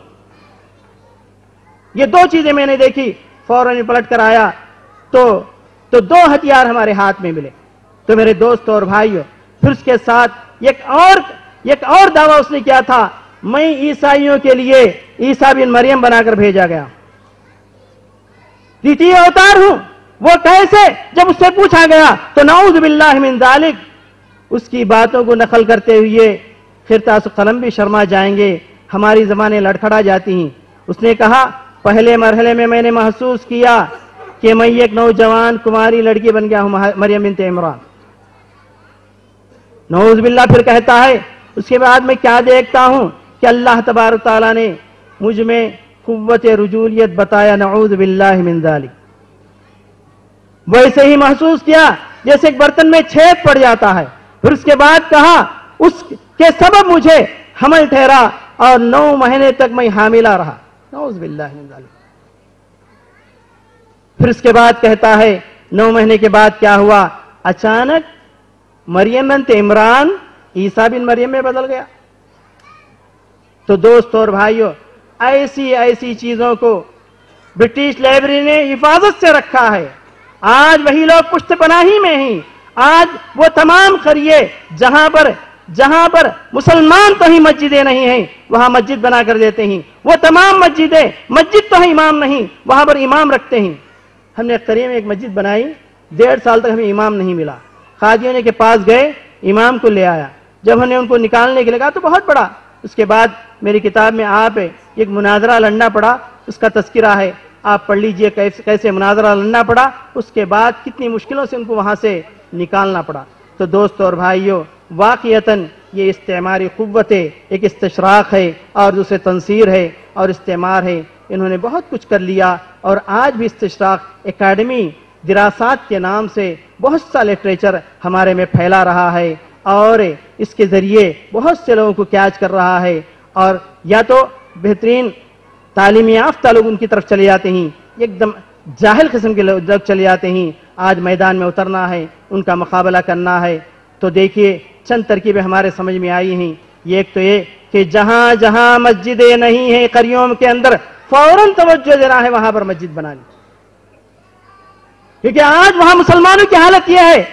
یہ دو چیزیں میں نے دیکھی, فوراً پلٹ کر آیا تو دو ہتھیار ہمارے ہاتھ میں ملے. تو میرے دوست اور بھائیوں, پھر اس کے ساتھ ایک اور دعویٰ اس نے کیا تھا, میں عیسائیوں کے لیے عیسیٰ بن مریم بنا کر بھیجا گیا, تیتیہ اوتار ہوں. وہ کیسے؟ جب اس سے پوچھا گیا تو نعوذ باللہ من ذالک, اس کی باتوں کو نقل کرتے ہوئے خرطاس و قلم بھی شرما جائیں گے, ہماری زبانیں لڑکھڑا جاتی ہیں. اس نے کہا پہلے مرحلے میں نے محسوس کیا کہ میں ایک نوجوان کماری لڑکی بن گیا ہوں, مریم بنت عمران. نعوذ باللہ. پھر کہتا ہے اس کے بعد میں کیا دیکھتا ہوں کہ اللہ تبارک تعالیٰ نے مجھ میں قوت رجولیت بتایا. نعوذ باللہ من ذالک. ویسے ہی محسوس کیا جیسے ایک برتن میں چھید پڑ جاتا ہے. پھر اس کے بعد کہا اس کے سبب مجھے حمل ٹھہرا اور 9 مہینے تک میں حاملہ رہا. نعوذ باللہ من ذالک. پھر اس کے بعد کہتا ہے 9 مہینے کے بعد کیا ہوا, اچانک مریم بنت عمران عیسیٰ بن مریم میں بدل گیا. تو دوست اور بھائیوں, ایسی چیزوں کو برٹش لائبریری نے حفاظت سے رکھا ہے. آج وہی لوگ پشت پناہی میں ہیں. آج وہ تمام قریے جہاں پر مسلمان تو ہی مسجدیں نہیں ہیں وہاں مسجد بنا کر دیتے ہیں. وہ تمام مسجد تو ہی امام نہیں, وہاں پر امام رکھتے ہیں. ہم نے قریے میں ایک مسجد بنائی, 1.5 سال تک ہمیں امام نہیں ملا. قادیانی کے پاس گئے, امام کو لے آیا. جب ہم نے ان کو نکالنے کے لیے کہا تو بہت بڑا. اس کے بعد میری کتاب میں آپ ایک مناظرہ لڑنا پڑا, اس کا تذکرہ ہے, آپ پڑھ لیجئے کیسے مناظرہ لڑنا پڑا. اس کے بعد کتنی مشکلوں سے ان کو وہاں سے نکالنا پڑا. تو دوست اور بھائیوں, واقعتاً یہ استعماری قوت ایک استشراق ہے اور دوسرے تنصیر ہے اور استعمار ہے. انہوں نے بہت کچھ کر لیا اور آج بھی استشراق اکیڈمی دراسات کے نام سے بہت سا لٹریچر ہمارے میں پھیلا رہا ہے اور اس کے ذریعے بہت سے لوگوں کو کیچ کر رہا ہے. اور یا تو بہترین تعلیم یافتہ لوگ ان کی طرف چلے جاتے ہیں, ایک دم جاہل قسم کے لوگ چلے جاتے ہیں. آج میدان میں اترنا ہے, ان کا مقابلہ کرنا ہے. تو دیکھیے چند ترکیبیں ہمارے سمجھ میں آئی ہیں. ایک تو یہ کہ جہاں مسجدیں نہیں ہیں قریوں کے اندر فوراً توجہ دینا ہے وہاں پر مسجد بنانی, کیونکہ آج وہاں مسلمانوں کی حالت یہ ہے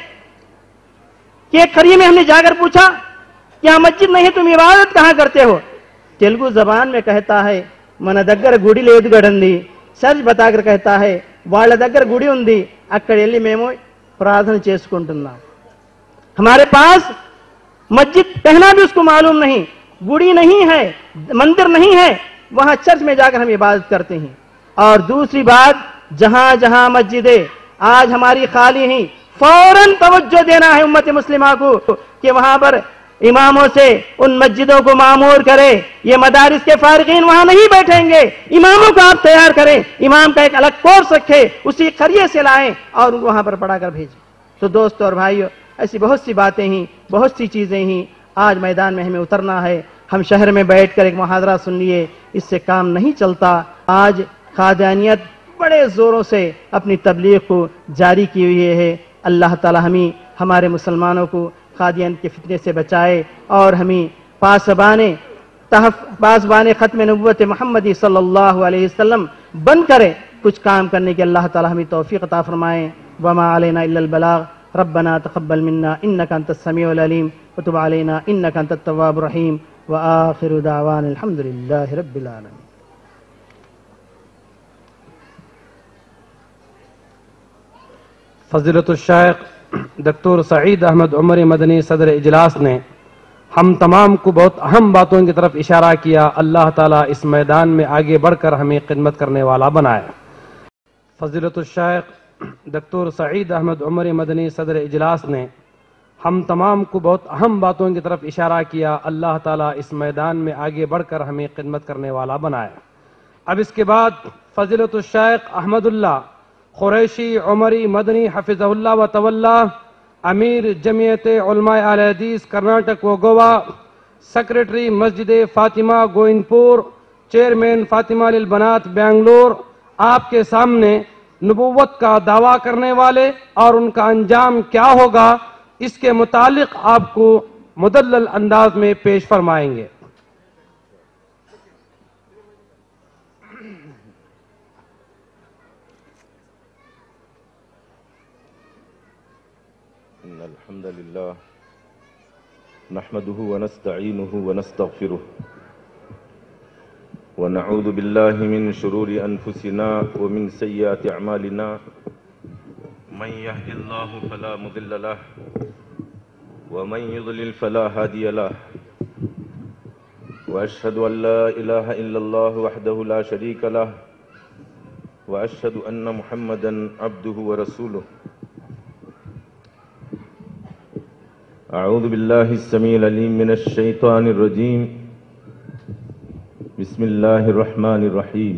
کہ ایک قریے میں ہم نے جا کر پوچھا کہ یہاں مسجد نہیں ہے تم عبادت کہاں کرتے ہو؟ تیلگو زبان میں کہتا ہے మన దగ్గర గుడి లేదు గడండి. సర్చ్ బతా కర్ कहता है వాళ్ళ దగ్గర గుడి ఉంది అక్కడ వెళ్ళి మేము ప్రార్థన చేసుకుంటున్నాం. हमारे पास मस्जिद कहना भी उसको मालूम नहीं, गुड़ी नहीं है, मंदिर नहीं है, वहां चर्च में जाकर हम इबादत करते हैं. और दूसरी बात, जहां मस्जिदें आज हमारी खाली हैं, फौरन तवज्जो देना है उम्मत मुस्लिमा को कि वहां पर اماموں سے ان مسجدوں کو معمور کرے. یہ مدارس کے فارغین وہاں نہیں بیٹھیں گے، اماموں کو آپ تیار کریں، امام کا ایک الگ کورس رکھے، اسی قریے سے لائیں اور ان کو وہاں پر پڑھا کر بھیجیں. تو دوستو اور بھائیو، ایسی بہت سی باتیں ہیں، بہت سی چیزیں ہیں. آج میدان میں ہمیں اترنا ہے. ہم شہر میں بیٹھ کر ایک محاضرہ سن لیے، اس سے کام نہیں چلتا. آج قادیانیت بڑے زوروں سے اپنی تبلیغ کو جاری کی ہوئی ہے. اللہ تعالی ہمیں ہمارے مسلمانوں کو قادیانیت کے فتنے سے بچائے اور ہمیں پاسبان ختم نبوت محمدی صلی اللہ علیہ وسلم بن کرے کچھ کام کرنے کے اللہ تعالی ہمیں توفیق عطا فرمائے. وما علینا الا البلاغ. ربنا تقبل منا انك انت السميع العليم وتب علينا انك انت التواب الرحيم واخر دعوانا الحمد لله رب العالمين. فضیلت الشیخ دکتور سعید احمد عمری مدنی صدر اجلاس نے ہم تمام کو بہت اہم باتوں کی طرف اشارہ کیا. اللہ تعالیٰ اس میدان میں آگے بڑھ کر ہمیں خدمت کرنے والا بنائے. فضیلت الشیخ دکتور سعید احمد عمری مدنی صدر اجلاس نے ہم تمام کو بہت اہم باتوں کی طرف اشارہ کیا. اللہ تعالیٰ اس میدان میں آگے بڑھ کر ہمیں خدمت کرنے والا بنائے. اب اس کے بعد فضیلت الشیخ احمد اللہ قریشی عمری مدنی حفظہ اللہ و تولا، امیر جمعیت علماء اہل حدیث کرناٹک و گوا، سیکریٹری مسجد فاطمہ گوئنپور، چیئرمین فاطمہ للبنات بنگلور، آپ کے سامنے نبوت کا دعویٰ کرنے والے اور ان کا انجام کیا ہوگا اس کے متعلق آپ کو مدلل انداز میں پیش فرمائیں گے. إن الحمد لله نحمده ونستعينه ونستغفره ونعوذ بالله من شرور أنفسنا ومن سيئات أعمالنا من يهد الله فلا مضل له ومن يضلل فلا هادي له وأشهد أن لا إله إلا الله وحده لا شريك له وأشهد أن محمدا عبده ورسوله. أعوذ بالله السميع العليم من الشيطان الرجيم. بسم الله الرحمن الرحيم.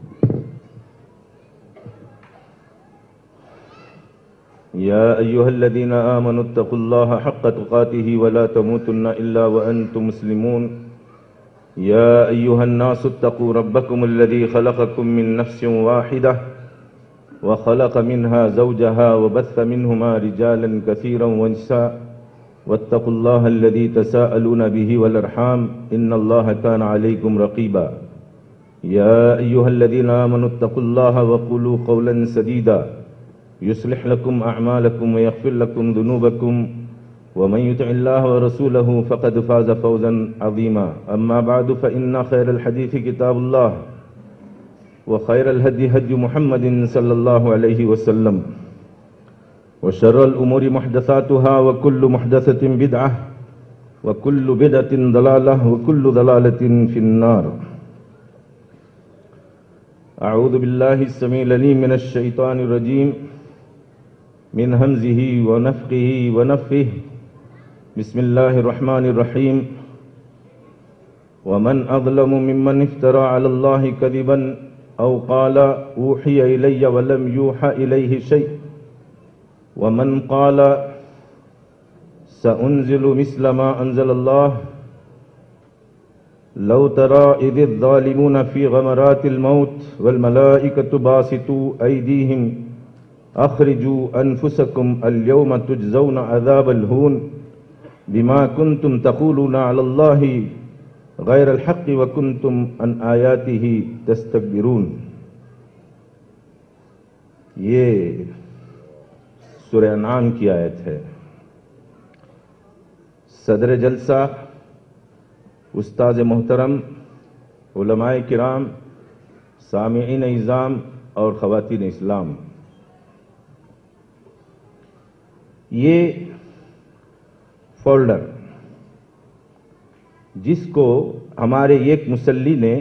يا أيها الذين آمنوا اتقوا الله حق تقاته ولا تموتن إلا وأنتم مسلمون. يا أيها الناس اتقوا ربكم الذي خلقكم من نفس واحدة وخلق منها زوجها وبث منهما رجالا كثيرا ونساء واتقوا الله الذي تساءلون به والأرحام إن الله كان عليكم رقيبا. يا أيها الذين آمنوا اتقوا الله وقولوا قولا سديدا يصلح لكم أعمالكم ويغفر لكم ذنوبكم ومن يطع الله ورسوله فقد فاز فوزا عظيما. أما بعد فإن خير الحديث كتاب الله وخير الهدي هدي محمد صلى الله عليه وسلم وشر الأمور محدثاتها وكل محدثة بدعة وكل بدعة ضلالة وكل ضلالة في النار. أعوذ بالله السميع العليم من الشيطان الرجيم من همزه ونفخه ونفثه. بسم الله الرحمن الرحيم. ومن أظلم ممن افترى على الله كذبا أو قال أوحي إلي ولم يوحى إليه شيء ومن قال سأنزل مثل ما أنزل الله. لو ترى إذ الظالمون في غمرات الموت والملائكة باسطوا أيديهم أخرجوا أنفسكم اليوم تجزون عذاب الهون بما كنتم تقولون على الله غير الحق وكنتم عن آياته تستكبرون. یہ سورہ انعام کی آیت ہے. صدر جلسہ، استاد محترم، علماء کرام، سامعین اعظام اور خواتین اسلام، یہ فولڈر جس کو ہمارے ایک مسلی نے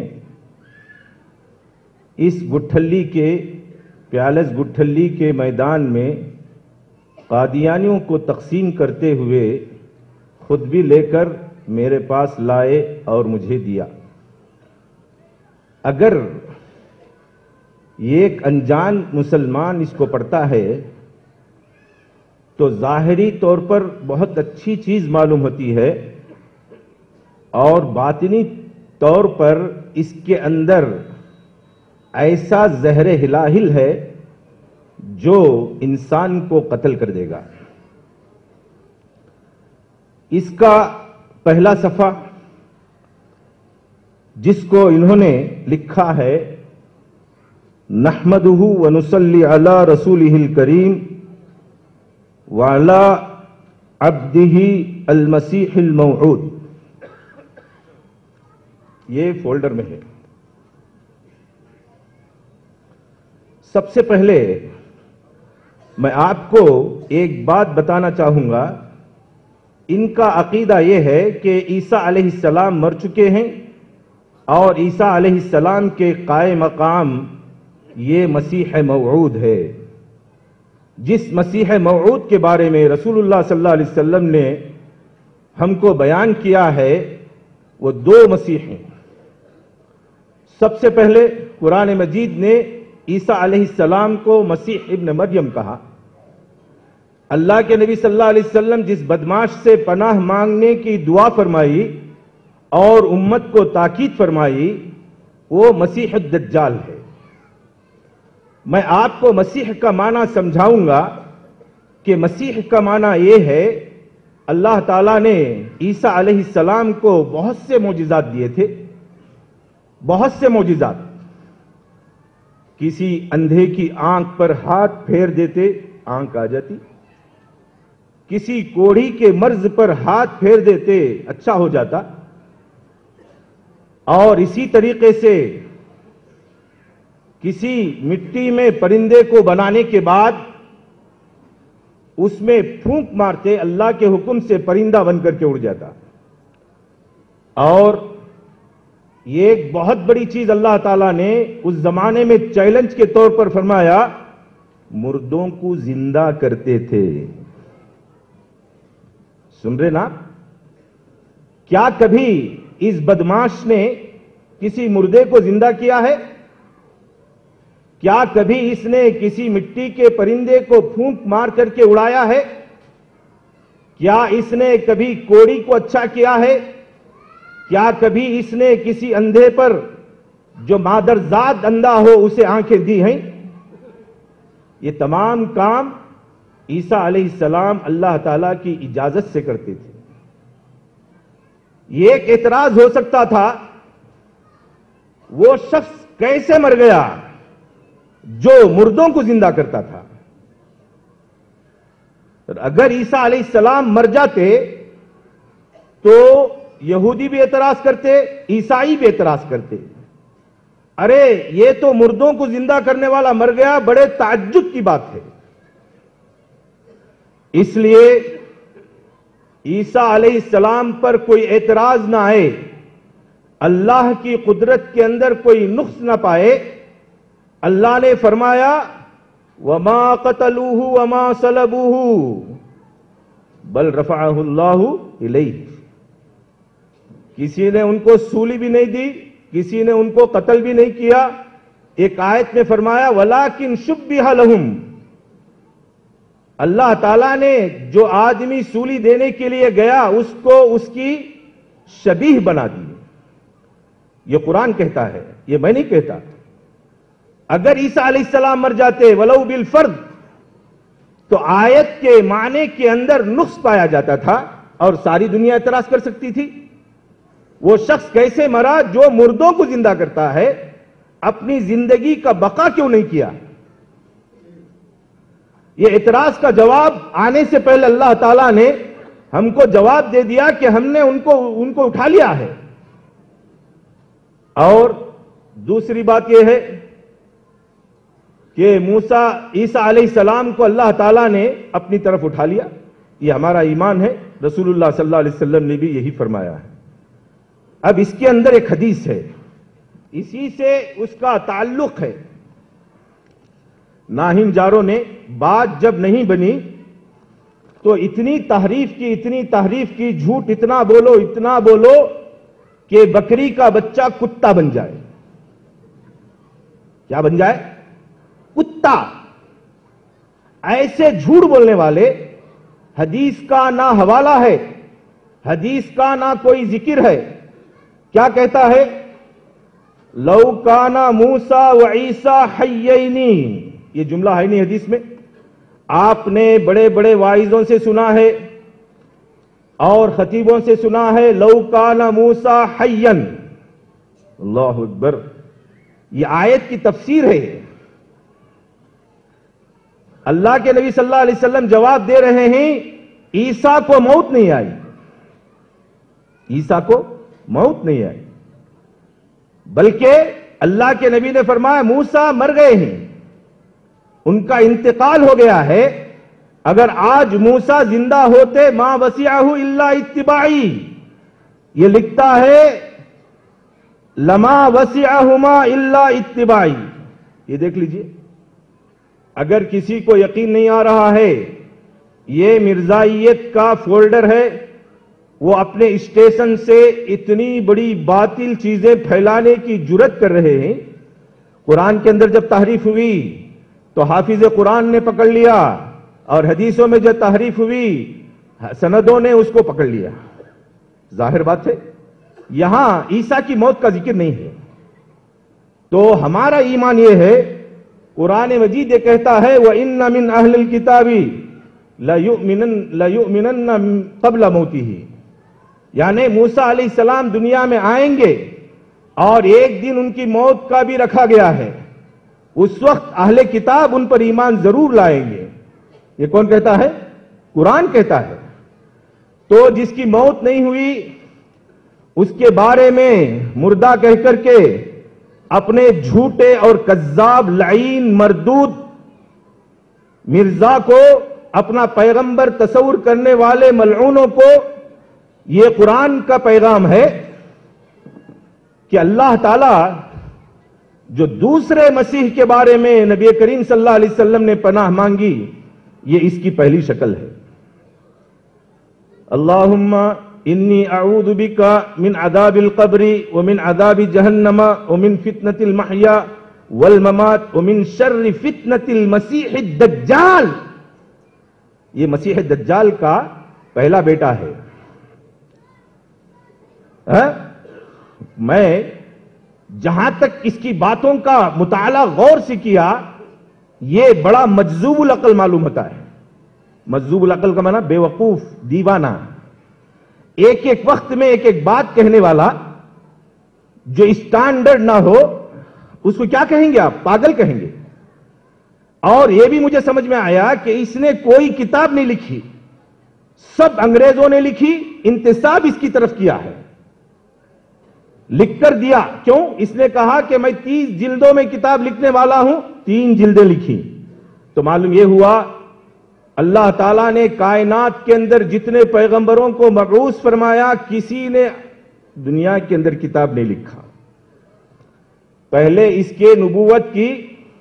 اس گٹھلی کے پیالس گٹھلی کے میدان میں قادیانیوں کو تقسیم کرتے ہوئے خود بھی لے کر میرے پاس لائے اور مجھے دیا۔ اگر یہ ایک انجان مسلمان اس کو پڑھتا ہے تو ظاہری طور پر بہت اچھی چیز معلوم ہوتی ہے، اور باطنی طور پر اس کے اندر ایسا زہر ہلاہل ہے جو انسان کو قتل کر دے گا۔ اس کا پہلا صفحہ جس کو انہوں نے لکھا ہے نحمدہ ونصلی علی رسولہ الکریم وعلی عبدہ المسیح الموعود، یہ فولڈر میں ہے۔ سب سے پہلے میں آپ کو ایک بات بتانا چاہوں گا، ان کا عقیدہ یہ ہے کہ عیسیٰ علیہ السلام مر چکے ہیں، اور عیسیٰ علیہ السلام کے قائم مقام یہ مسیح موعود ہے۔ جس مسیح موعود کے بارے میں رسول اللہ صلی اللہ علیہ وسلم نے ہم کو بیان کیا ہے وہ دو مسیح ہیں۔ سب سے پہلے قرآن مجید نے عیسیٰ علیہ السلام کو مسیح ابن مریم کہا۔ اللہ کے نبی صلی اللہ علیہ وسلم جس بدماش سے پناہ مانگنے کی دعا فرمائی اور امت کو تاکید فرمائی وہ مسیح الدجال ہے۔ میں آپ کو مسیح کا معنی سمجھاؤں گا کہ مسیح کا معنی یہ ہے اللہ تعالیٰ نے عیسیٰ علیہ السلام کو بہت سے معجزات دیے تھے، بہت سے معجزات۔ کسی اندھے کی آنکھ پر ہاتھ پھیر دیتے آنکھ آ جاتی، کسی کوڑھی کے مرض پر ہاتھ پھیر دیتے اچھا ہو جاتا، اور اسی طریقے سے کسی مٹی میں پرندے کو بنانے کے بعد اس میں پھونک مارتے اللہ کے حکم سے پرندہ بن کر کے اڑ جاتا۔ اور یہ ایک بہت بڑی چیز اللہ تعالیٰ نے اس زمانے میں چیلنج کے طور پر فرمایا، مردوں کو زندہ کرتے تھے۔ سن رہے نا؟ کیا کبھی اس بدماش نے کسی مردے کو زندہ کیا ہے؟ کیا کبھی اس نے کسی مٹی کے پرندے کو پھونک مار کر کے اڑایا ہے؟ کیا اس نے کبھی کوڑی کو اچھا کیا ہے؟ کیا کبھی اس نے کسی اندھے پر جو مادرزاد اندھا ہو اسے آنکھیں دی ہیں؟ یہ تمام کام عیسیٰ علیہ السلام اللہ تعالیٰ کی اجازت سے کرتے تھے۔ یہ ایک اعتراض ہو سکتا تھا، وہ شخص کیسے مر گیا جو مردوں کو زندہ کرتا تھا؟ اگر عیسیٰ علیہ السلام مر جاتے تو یہودی بھی اعتراض کرتے، عیسائی بھی اعتراض کرتے، ارے یہ تو مردوں کو زندہ کرنے والا مر گیا، بڑے تعجب کی بات ہے۔ اس لیے عیسیٰ علیہ السلام پر کوئی اعتراض نہ آئے، اللہ کی قدرت کے اندر کوئی نقص نہ پائے، اللہ نے فرمایا وَمَا قَتَلُوهُ وَمَا صَلَبُوهُ بَلْ رَفَعَهُ اللَّهُ إِلَيْهِ۔ کسی نے ان کو سولی بھی نہیں دی، کسی نے ان کو قتل بھی نہیں کیا۔ ایک آیت میں فرمایا وَلَٰكِن شُبِّهَ لَهُمْ، اللہ تعالیٰ نے جو آدمی سولی دینے کے لیے گیا اس کو اس کی شبیہ بنا دی۔ یہ قرآن کہتا ہے، یہ میں نہیں کہتا۔ اگر عیسیٰ علیہ السلام مر جاتے ولو بالفرد تو آیت کے معنی کے اندر نقص پایا جاتا تھا اور ساری دنیا اعتراض کر سکتی تھی۔ وہ شخص کیسے مرا جو مردوں کو زندہ کرتا ہے، اپنی زندگی کا بقا کیوں نہیں کیا؟ یہ اعتراض کا جواب آنے سے پہلے اللہ تعالیٰ نے ہم کو جواب دے دیا کہ ہم نے ان کو اٹھا لیا ہے۔ اور دوسری بات یہ ہے کہ عیسیٰ علیہ السلام کو اللہ تعالیٰ نے اپنی طرف اٹھا لیا، یہ ہمارا ایمان ہے۔ رسول اللہ صلی اللہ علیہ وسلم نے بھی یہی فرمایا ہے۔ اب اس کے اندر ایک حدیث ہے، اسی سے اس کا تعلق ہے۔ ناہن جاروں نے بات جب نہیں بنی تو اتنی تحریف کی جھوٹ اتنا بولو کہ بکری کا بچہ کتا بن جائے. کیا بن جائے؟ کتا. ایسے جھوٹ بولنے والے، حدیث کا نہ حوالہ ہے، حدیث کا نہ کوئی ذکر ہے. کیا کہتا ہے؟ لو کان موسیٰ و عیسیٰ حیین. یہ جملہ ہے نہیں حدیث میں. آپ نے بڑے بڑے واعظوں سے سنا ہے اور خطیبوں سے سنا ہے، لو کان موسیٰ حیین. اللہ اکبر. یہ آیت کی تفسیر ہے. اللہ کے نبی صلی اللہ علیہ وسلم جواب دے رہے ہیں عیسیٰ کو موت نہیں آئی. عیسیٰ کو موت نہیں آئی، بلکہ اللہ کے نبی نے فرمایا موسیٰ مر گئے ہیں، ان کا انتقال ہو گیا ہے. اگر آج موسیٰ زندہ ہوتے ما وسعہ الا اتباعی. یہ لکھتا ہے لما وسعہما الا اتباعی. یہ دیکھ لیجئے. اگر کسی کو یقین نہیں آ رہا ہے، یہ مرزائیت کا فولڈر ہے. وہ اپنے اسٹیشن سے اتنی بڑی باطل چیزیں پھیلانے کی جرت کر رہے ہیں. قرآن کے اندر جب تحریف ہوئی تو حافظ قرآن نے پکڑ لیا، اور حدیثوں میں جب تحریف ہوئی سندوں نے اس کو پکڑ لیا. ظاہر بات ہے یہاں عیسیٰ کی موت کا ذکر نہیں ہے. تو ہمارا ایمان یہ ہے، قرآن مجید یہ کہتا ہے وَإِنَّ مِنْ أَهْلِ الْكِتَابِ لَيُؤْمِنَنَّ قَبْلَ مَوْتِهِ. یعنی موسیٰ علیہ السلام دنیا میں آئیں گے اور ایک دن ان کی موت کا بھی رکھا گیا ہے. اس وقت اہل کتاب ان پر ایمان ضرور لائیں گے. یہ کون کہتا ہے؟ قرآن کہتا ہے. تو جس کی موت نہیں ہوئی اس کے بارے میں مردہ کہہ کر کے اپنے جھوٹے اور کذاب لعین مردود مرزا کو، اپنا پیغمبر تصور کرنے والے ملعونوں کو یہ قرآن کا پیغام ہے کہ اللہ تعالی جو دوسرے مسیح کے بارے میں نبی کریم صلی اللہ علیہ وسلم نے پناہ مانگی، یہ اس کی پہلی شکل ہے. اللہم انی اعوذ بک من عذاب القبر ومن عذاب جہنم ومن فتنة المحیا والممات ومن شر فتنة المسیح الدجال. یہ مسیح الدجال کا پہلا بیٹا ہے. میں جہاں تک اس کی باتوں کا مطالعہ غور سے کیا، یہ بڑا مجذوب العقل معلوم ہوتا ہے. مجذوب العقل کا معنی بے وقوف، دیوانہ، ایک ایک وقت میں ایک ایک بات کہنے والا. جو اسٹینڈرڈ نہ ہو اس کو کیا کہیں گے آپ؟ پاگل کہیں گے. اور یہ بھی مجھے سمجھ میں آیا کہ اس نے کوئی کتاب نہیں لکھی، سب انگریزوں نے لکھی، انتساب اس کی طرف کیا ہے، لکھ کر دیا. کیوں؟ اس نے کہا کہ میں 30 جلدوں میں کتاب لکھنے والا ہوں، 3 جلدیں لکھی. تو معلوم یہ ہوا اللہ تعالیٰ نے کائنات کے اندر جتنے پیغمبروں کو مبعوث فرمایا، کسی نے دنیا کے اندر کتاب نہیں لکھا. پہلے اس کے نبوت کی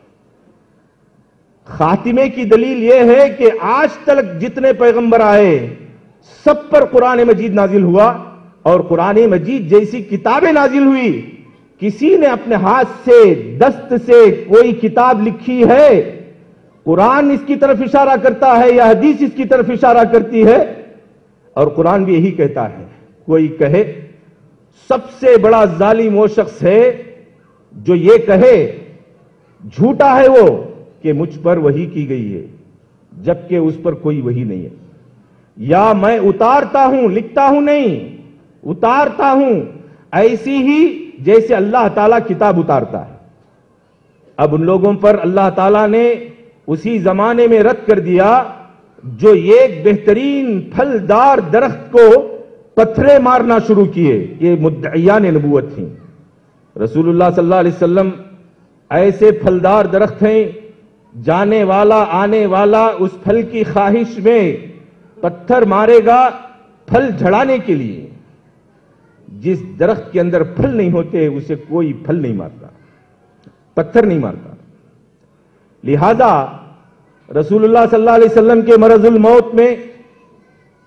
خاتمے کی دلیل یہ ہے کہ آج تک جتنے پیغمبر آئے سب پر قرآن مجید نازل ہوا، اور قرآن مجید جیسی کتابیں نازل ہوئی. کسی نے اپنے ہاتھ سے دست سے کوئی کتاب لکھی ہے؟ قرآن اس کی طرف اشارہ کرتا ہے یا حدیث اس کی طرف اشارہ کرتی ہے؟ اور قرآن بھی یہی کہتا ہے. کوئی کہے سب سے بڑا ظالم وہ شخص ہے جو یہ کہے، جھوٹا ہے وہ، کہ مجھ پر وحی کی گئی ہے جبکہ اس پر کوئی وحی نہیں ہے. یا میں اتارتا ہوں، لکھتا ہوں نہیں، اتارتا ہوں ایسی ہی جیسے اللہ تعالیٰ کتاب اتارتا ہے. اب ان لوگوں پر اللہ تعالیٰ نے اسی زمانے میں رد کر دیا جو ایک بہترین پھلدار درخت کو پتھرے مارنا شروع کیے. یہ مدعیان نبوت تھیں. رسول اللہ صلی اللہ علیہ وسلم ایسے پھلدار درخت ہیں، جانے والا آنے والا اس پھل کی خواہش میں پتھر مارے گا پھل جھڑانے کے لیے. جس درخت کے اندر پھل نہیں ہوتے اسے کوئی پھل نہیں مارتا، پتھر نہیں مارتا. لہذا رسول اللہ صلی اللہ علیہ وسلم کے مرض الموت میں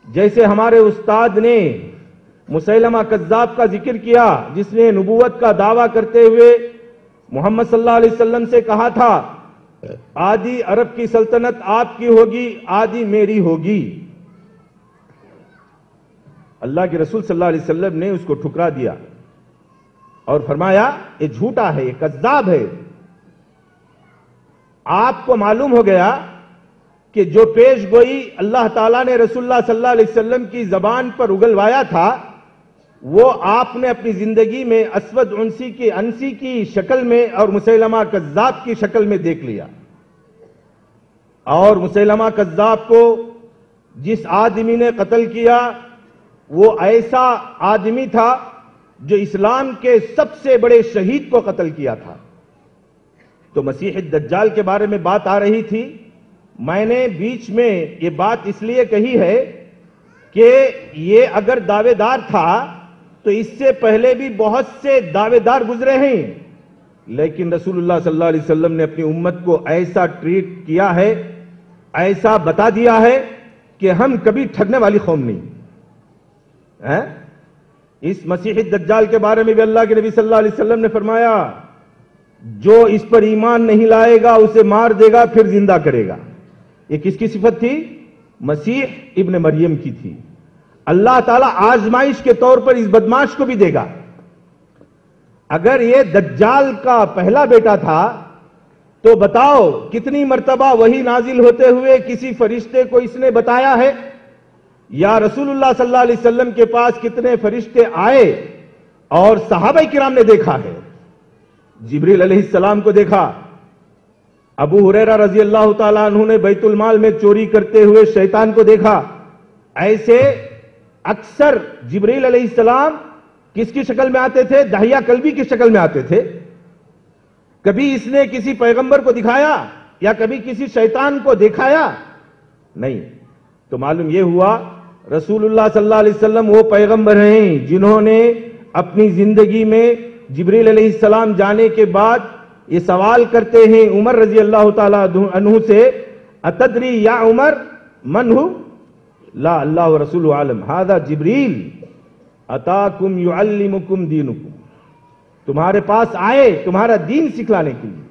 جیسے ہمارے استاد نے مسیلمہ کذاب کا ذکر کیا، جس نے نبوت کا دعویٰ کرتے ہوئے محمد صلی اللہ علیہ وسلم سے کہا تھا آدھی عرب کی سلطنت آپ کی ہوگی، آدھی میری ہوگی۔ اللہ کے رسول صلی اللہ علیہ وسلم نے اس کو ٹھکرا دیا اور فرمایا یہ جھوٹا ہے، یہ کذاب ہے۔ آپ کو معلوم ہو گیا کہ جو پیش گوئی اللہ تعالیٰ نے رسول اللہ صلی اللہ علیہ وسلم کی زبان پر اگلوایا تھا وہ آپ نے اپنی زندگی میں اسود انسی کی شکل میں اور مسیلمہ کذاب کی شکل میں دیکھ لیا۔ اور مسیلمہ کذاب کو جس آدمی نے قتل کیا وہ ایسا آدمی تھا جو اسلام کے سب سے بڑے شہید کو قتل کیا تھا۔ تو مسیح الدجال کے بارے میں بات آ رہی تھی، میں نے بیچ میں یہ بات اس لیے کہی ہے کہ یہ اگر دعوے دار تھا تو اس سے پہلے بھی بہت سے دعوے دار گزرے ہیں، لیکن رسول اللہ صلی اللہ علیہ وسلم نے اپنی امت کو ایسا ٹریٹ کیا ہے، ایسا بتا دیا ہے کہ ہم کبھی ٹھگنے والی قوم نہیں۔ اس مسیح الدجال کے بارے میں بھی اللہ کے نبی صلی اللہ علیہ وسلم نے فرمایا جو اس پر ایمان نہیں لائے گا اسے مار دے گا پھر زندہ کرے گا۔ یہ کس کی صفت تھی؟ مسیح ابن مریم کی تھی۔ اللہ تعالیٰ آزمائش کے طور پر اس بدماش کو بھی دے گا۔ اگر یہ دجال کا پہلا بیٹا تھا تو بتاؤ کتنی مرتبہ وحی نازل ہوتے ہوئے کسی فرشتے کو اس نے بتایا ہے، یا رسول اللہ صلی اللہ علیہ وسلم کے پاس کتنے فرشتے آئے اور صحابہ کرام نے دیکھا ہے۔ جبریل علیہ السلام کو دیکھا، ابو ہریرہ رضی اللہ تعالیٰ عنہ نے بیت المال میں چوری کرتے ہوئے شیطان کو دیکھا۔ ایسے اکثر جبریل علیہ السلام کس کی شکل میں آتے تھے؟ دہیہ کلبی کی شکل میں آتے تھے۔ کبھی اس نے کسی پیغمبر کو دکھایا یا کبھی کسی شیطان کو دکھایا؟ نہیں۔ تو معلوم یہ ہوا رسول اللہ صلی اللہ علیہ وسلم وہ پیغمبر ہیں جنہوں نے اپنی زندگی میں جبریل علیہ السلام جانے کے بعد یہ سوال کرتے ہیں عمر رضی اللہ تعالیٰ عنہ سے، اتدری یا عمر من ہو؟ لا اللہ ورسول عالم، ھذا جبریل اتاکم یعلمکم دینکم، تمہارے پاس آئے تمہارا دین سکھلانے کے لیے۔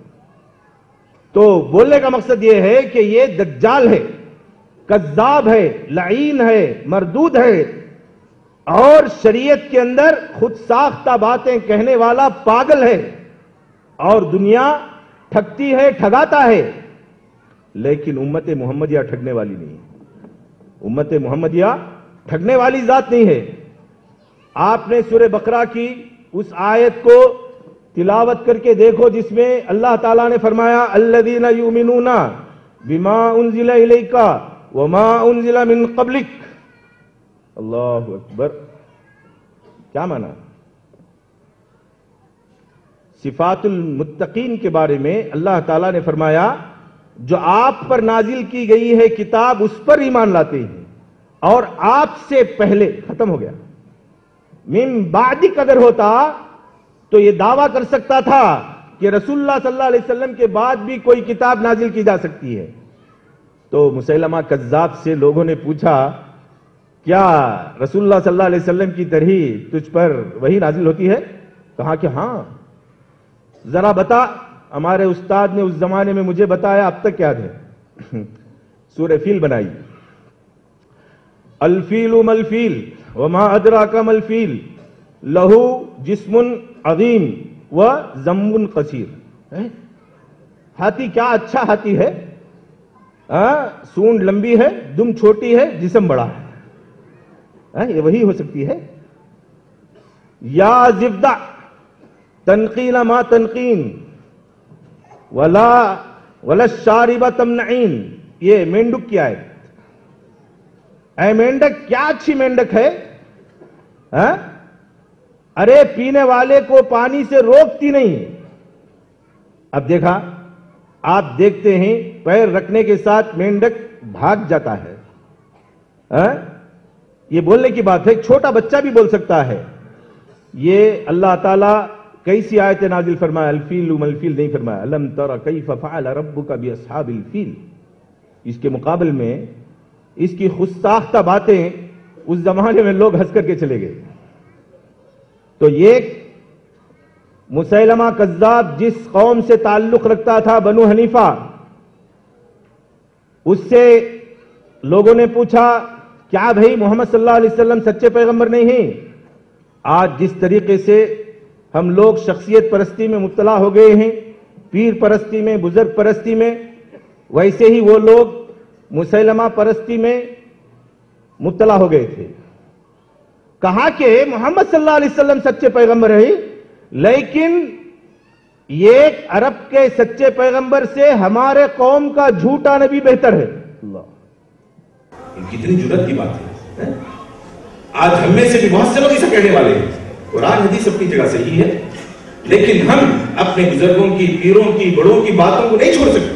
تو بولنے کا مقصد یہ ہے کہ یہ دجال ہے، کذاب ہے، لعین ہے، مردود ہے، اور شریعت کے اندر خود ساختہ باتیں کہنے والا پاگل ہے، اور دنیا ٹھگتی ہے، ٹھگاتا ہے، لیکن امت محمدیہ ٹھگنے والی نہیں ہے۔ امت محمدیہ ٹھگنے والی ذات نہیں ہے۔ آپ نے سورہ بقرہ کی اس آیت کو تلاوت کر کے دیکھو جس میں اللہ تعالیٰ نے فرمایا الذین یؤمنون بما انزل الیک وما انزل من قبلک۔ اللہ اکبر، کیا معنی؟ صفات المتقین کے بارے میں اللہ تعالیٰ نے فرمایا جو آپ پر نازل کی گئی ہے کتاب اس پر ایمان لاتے ہیں، اور آپ سے پہلے ختم ہو گیا۔ من بعدک اگر ہوتا تو یہ دعویٰ کر سکتا تھا کہ رسول اللہ صلی اللہ علیہ وسلم کے بعد بھی کوئی کتاب نازل کی جا سکتی ہے۔ تو مسیلمہ کذاب سے لوگوں نے پوچھا کیا رسول اللہ صلی اللہ علیہ وسلم کی طرح تجھ پر وہی نازل ہوتی ہے؟ کہا کہ ہاں، ذرا بتا۔ ہمارے استاد نے اس زمانے میں مجھے بتایا، اب تک یاد ہے، سورہ فیل بنائی، الفیل ملفیل وما ادراک ملفیل لہو جسم عظیم و ذنب قصیر۔ ہاتھی کیا اچھا ہاتھی ہے، سونڈ لمبی ہے، دم چھوٹی ہے، جسم بڑا ہے، یہ وہی ہو سکتی ہے۔ یا زبدہ تنقین ما تنقین ولا الشارب تمنعین، یہ مینڈک کی آیت۔ اے مینڈک کیا اچھی مینڈک ہے، ارے پینے والے کو پانی سے روکتی نہیں۔ اب دیکھا، آپ دیکھتے ہیں پیر رکھنے کے ساتھ مینڈک بھاگ جاتا ہے۔ یہ بولنے کی بات ہے، ایک چھوٹا بچہ بھی بول سکتا ہے۔ یہ اللہ تعالیٰ کیسی آیت نازل فرمایا، الفیل ملفیل نہیں فرمایا، الم تر کیف فعل ربک باصحاب الفیل۔ اس کے مقابل میں اس کی خود ساختہ باتیں اس زمانے میں لوگ ہنس کر کے چلے گئے. تو یہ مسیلمہ کذاب جس قوم سے تعلق رکھتا تھا بنو حنیفہ، اس سے لوگوں نے پوچھا کیا بھائی محمد صلی اللہ علیہ وسلم سچے پیغمبر نہیں ہیں؟ آج جس طریقے سے ہم لوگ شخصیت پرستی میں مبتلا ہو گئے ہیں، پیر پرستی میں، بزرگ پرستی میں، ویسے ہی وہ لوگ مسیلمہ پرستی میں مبتلا ہو گئے تھے. کہا کہ محمد صلی اللہ علیہ وسلم سچے پیغمبر ہیں، لیکن ایک عرب کے سچے پیغمبر سے ہمارے قوم کا جھوٹا نبی بہتر ہے. کتنی جرات کی بات ہے. آج ہم میں سے بھی بہت سے لوگ اسے کہنے والے ہیں. قرآن حدیث اپنی جگہ صحیح ہے، لیکن ہم اپنے بزرگوں کی، پیروں کی، بڑوں کی باتوں کو نہیں چھوڑ سکتے.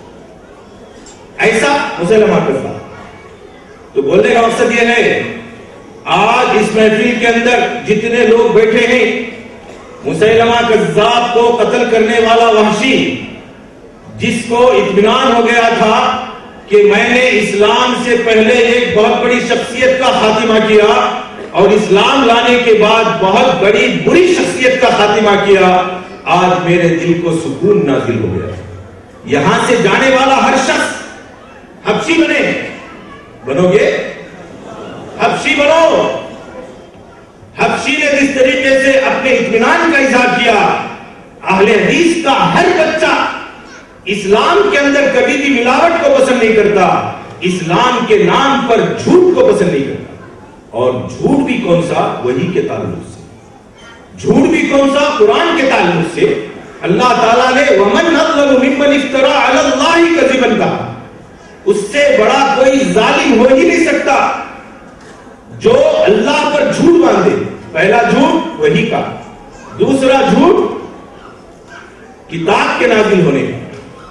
ایسا مسیلمہ کذاب. تو بولنے کا مقصد یہ ہے، آج اس محفل کے اندر جتنے لوگ بیٹھے ہیں، مسیلمہ کذاب کو قتل کرنے والا وحشی، جس کو اطمینان ہو گیا تھا کہ میں نے اسلام سے پہلے ایک بہت بڑی شخصیت کا خاتمہ کیا اور اسلام لانے کے بعد بہت بڑی بری شخصیت کا خاتمہ کیا، آج میرے دل کو سکون نازل ہو گیا. یہاں سے جانے والا ہر شخص حبشی بنو گے، حبشی بنو. حبشی نے جس طریقے سے اپنے اطمینان کا اظہار کیا، اہل حدیث کا ہر بچہ اسلام کے اندر کبھی بھی ملاوٹ کو پسند نہیں کرتا، اسلام کے نام پر جھوٹ کو پسند نہیں کرتا. اور جھوٹ بھی کون سا؟ وحی کے تعلق سے. جھوٹ بھی کون سا؟ قرآن کے تعلق سے. اللہ تعالیٰ نے وَمَنْ أَظْلَمُ مِمَّنِ افْتَرَىٰ عَلَى اللَّهِ كَذِبًا کہا. اس سے بڑا کوئی ظالم ہو ہی نہیں سکتا جو اللہ پر جھوٹ باندھے. پہلا جھوٹ وحی کا، دوسرا جھوٹ کتاب کے نازل ہونے کا.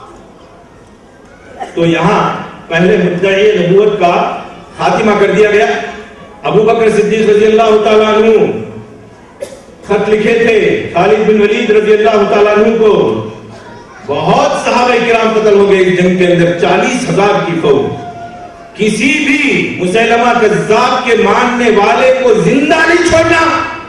تو یہاں پہلے مدعی نبوت کا خاتمہ کر دیا گیا. ابو بکر صدیق رضی اللہ تعالیٰ عنہ خط لکھے تھے خالد بن ولید رضی اللہ تعالیٰ عنہ کو. بہت صحابہ کرام قتل ہو گئے اس جنگ کے اندر، 40,000 کی فوج. کسی بھی مسیلمہ کذاب کے ماننے والے کو زندہ نہیں چھوڑنا.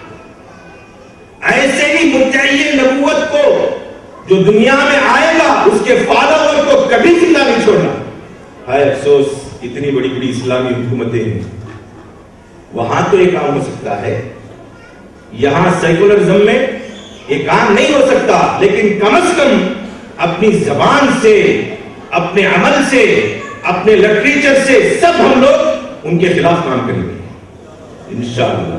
ایسے ہی مدعی نبوت کو جو دنیا میں آئے گا اس کے فالوور کو کبھی زندہ نہیں چھوڑنا. ہائے افسوس، اتنی بڑی بڑی اسلامی حکومتیں ہیں، وہاں تو یہ کام ہو سکتا ہے، یہاں سیکولرزم میں یہ کام نہیں ہو سکتا. لیکن کم از کم اپنی زبان سے، اپنے عمل سے، اپنے لٹریچر سے سب ہم لوگ ان کے خلاف کام کریں گے انشاءاللہ.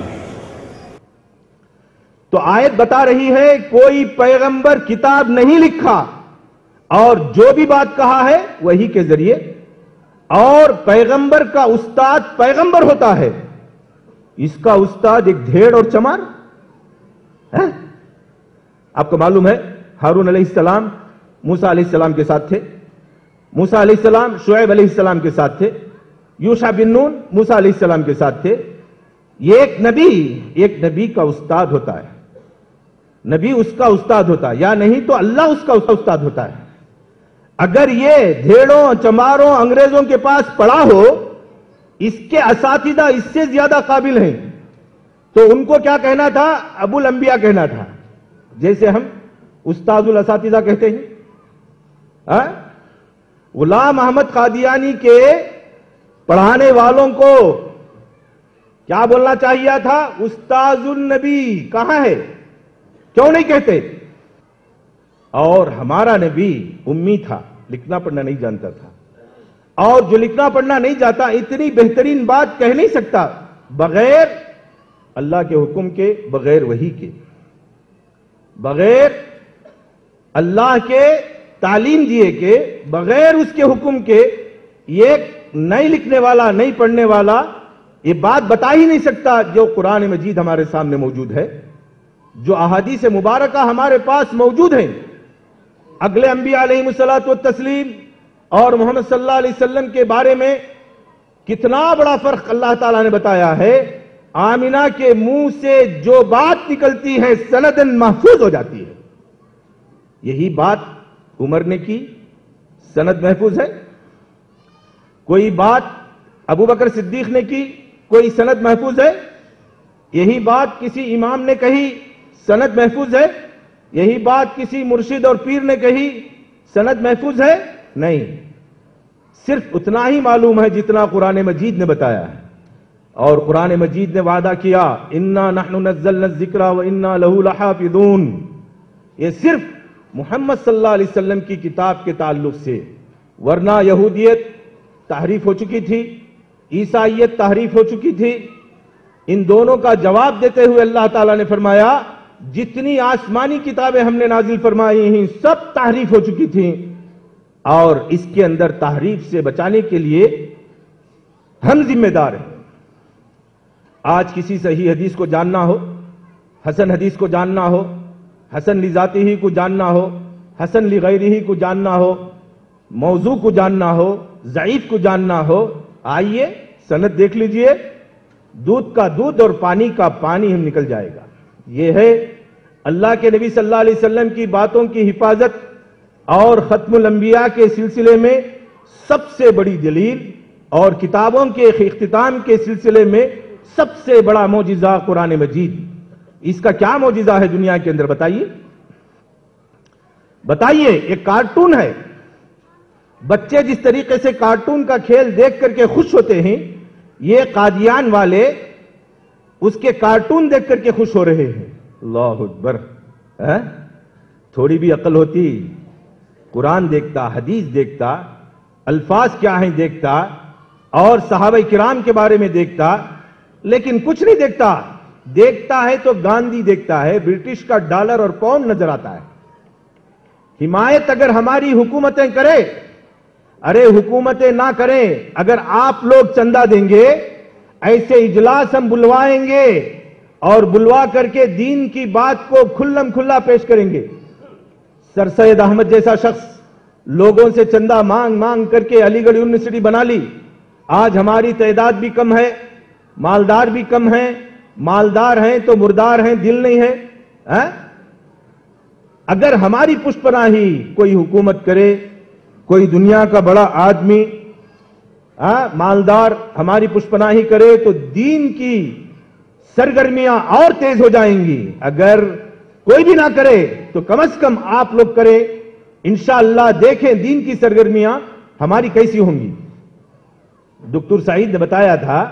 تو آیت بتا رہی ہے کوئی پیغمبر کتاب نہیں لکھا، اور جو بھی بات کہا ہے وہی کے ذریعے. اور پیغمبر کا استاد پیغمبر ہوتا ہے، اس کا استاد ایک دھیڑ اور چمار. آپ کو معلوم ہے ہارون علیہ السلام موسیٰ علیہ السلام کے ساتھ تھے، موسیٰ علیہ السلام شعیب علیہ السلام کے ساتھ تھے، یوشع بن نون موسیٰ علیہ السلام کے ساتھ تھے. یہ ایک نبی کا استاد ہوتا ہے، نبی اس کا استاد ہوتا ہے، یا نہیں تو اللہ اس کا استاد ہوتا ہے. اگر یہ دھیڑوں چماروں انگریزوں کے پاس پڑھا ہو، اس کے اساتذہ اس سے زیادہ قابل ہیں، تو ان کو کیا کہنا تھا؟ ابو الانبیاء کہنا تھا، جیسے ہم استاد الاساتذہ کہتے ہیں. غلام احمد قادیانی کے پڑھانے والوں کو کیا بولنا چاہیے تھا؟ استاذ النبی. کہاں ہے؟ کیوں نہیں کہتے؟ اور ہمارا نبی امی تھا، لکھنا پڑھنا نہیں جانتا تھا، اور جو لکھنا پڑھنا نہیں جاتا اتنی بہترین بات کہہ نہیں سکتا بغیر اللہ کے حکم کے، بغیر وحی کے، بغیر اللہ کے تعلیم دیے کے، بغیر اس کے حکم کے. یہ نہیں لکھنے والا، نہیں پڑھنے والا یہ بات بتا ہی نہیں سکتا جو قرآن مجید ہمارے سامنے موجود ہے، جو احادیث مبارکہ ہمارے پاس موجود ہیں. اگلے انبیاء علیہم الصلوۃ والتسلیم اور محمد صلی اللہ علیہ وسلم کے بارے میں کتنا بڑا فرق اللہ تعالیٰ نے بتایا ہے. آمینہ کے منہ سے جو بات نکلتی ہے سندن محفوظ ہو جاتی ہے. یہی بات عمر نے کی، سند محفوظ ہے. کوئی بات ابو بکر صدیق نے کی, کوئی سند محفوظ ہے؟ یہی بات کسی امام نے کہی, سند محفوظ ہے؟ یہی بات کسی مرشد اور پیر نے کہی, سند محفوظ ہے؟ نہیں. صرف اتنا ہی معلوم ہے جتنا قرآن مجید نے بتایا ہے. اور قرآن مجید نے وعدہ کیا, انا نحن نزلنا الذکر وانا لہ لحافظون. یہ صرف محمد صلی اللہ علیہ وسلم کی کتاب کے تعلق سے, ورنہ یہودیت تحریف ہو چکی تھی, عیسائیت تحریف ہو چکی تھی. ان دونوں کا جواب دیتے ہوئے اللہ تعالیٰ نے فرمایا جتنی آسمانی کتابیں ہم نے نازل فرمائی ہیں سب تحریف ہو چکی تھیں, اور اس کے اندر تحریف سے بچانے کے لیے ہم ذمہ دار ہیں. آج کسی صحیح حدیث کو جاننا ہو, حسن حدیث کو جاننا ہو, حسن لذاتی ہی کو جاننا ہو, حسن لغیرہ ہی کو جاننا ہو, موضوع کو جاننا ہو, ضعیف کو جاننا ہو, آئیے سند دیکھ لیجئے, دودھ کا دودھ اور پانی کا پانی ہم نکل جائے گا. یہ ہے اللہ کے نبی صلی اللہ علیہ وسلم کی باتوں کی حفاظت اور ختم الانبیاء کے سلسلے میں سب سے بڑی دلیل, اور کتابوں کے اختتام کے سلسلے میں سب سے بڑا معجزہ قرآن مجید. اس کا کیا معجزہ ہے دنیا کے اندر بتائیے؟ بتائیے. ایک کارٹون ہے, بچے جس طریقے سے کارٹون کا کھیل دیکھ کر کے خوش ہوتے ہیں, یہ قادیان والے اس کے کارٹون دیکھ کر کے خوش ہو رہے ہیں. اللہ اکبر. تھوڑی بھی عقل ہوتی, قرآن دیکھتا, حدیث دیکھتا, الفاظ کیا ہیں دیکھتا, اور صحابہ کرام کے بارے میں دیکھتا, لیکن کچھ نہیں دیکھتا. دیکھتا ہے تو گاندھی دیکھتا ہے, برٹش کا ڈالر اور پاؤنڈ نظر آتا ہے. حمایت اگر ہماری حکومتیں کرے, ارے حکومتیں نہ کریں, اگر آپ لوگ چندہ دیں گے, ایسے اجلاس ہم بلوائیں گے اور بلوا کر کے دین کی بات کو کھلم کھلا پیش کریں گے. سر سید احمد جیسا شخص لوگوں سے چندہ مانگ مانگ کر کے علی گڑھ یونیورسٹی بنا لی. آج ہماری تعداد بھی کم ہے, مالدار بھی کم ہیں, مالدار ہیں تو مردار ہیں, دل نہیں ہے. اگر ہماری پشت پناہی کوئی حکومت کرے, کوئی دنیا کا بڑا آدمی مالدار ہماری پشت پناہی کرے, تو دین کی سرگرمیاں اور تیز ہو جائیں گی. اگر کوئی بھی نہ کرے تو کم از کم آپ لوگ کریں, انشاءاللہ دیکھیں دین کی سرگرمیاں ہماری کیسی ہوں گی. دکتور سعید نے بتایا تھا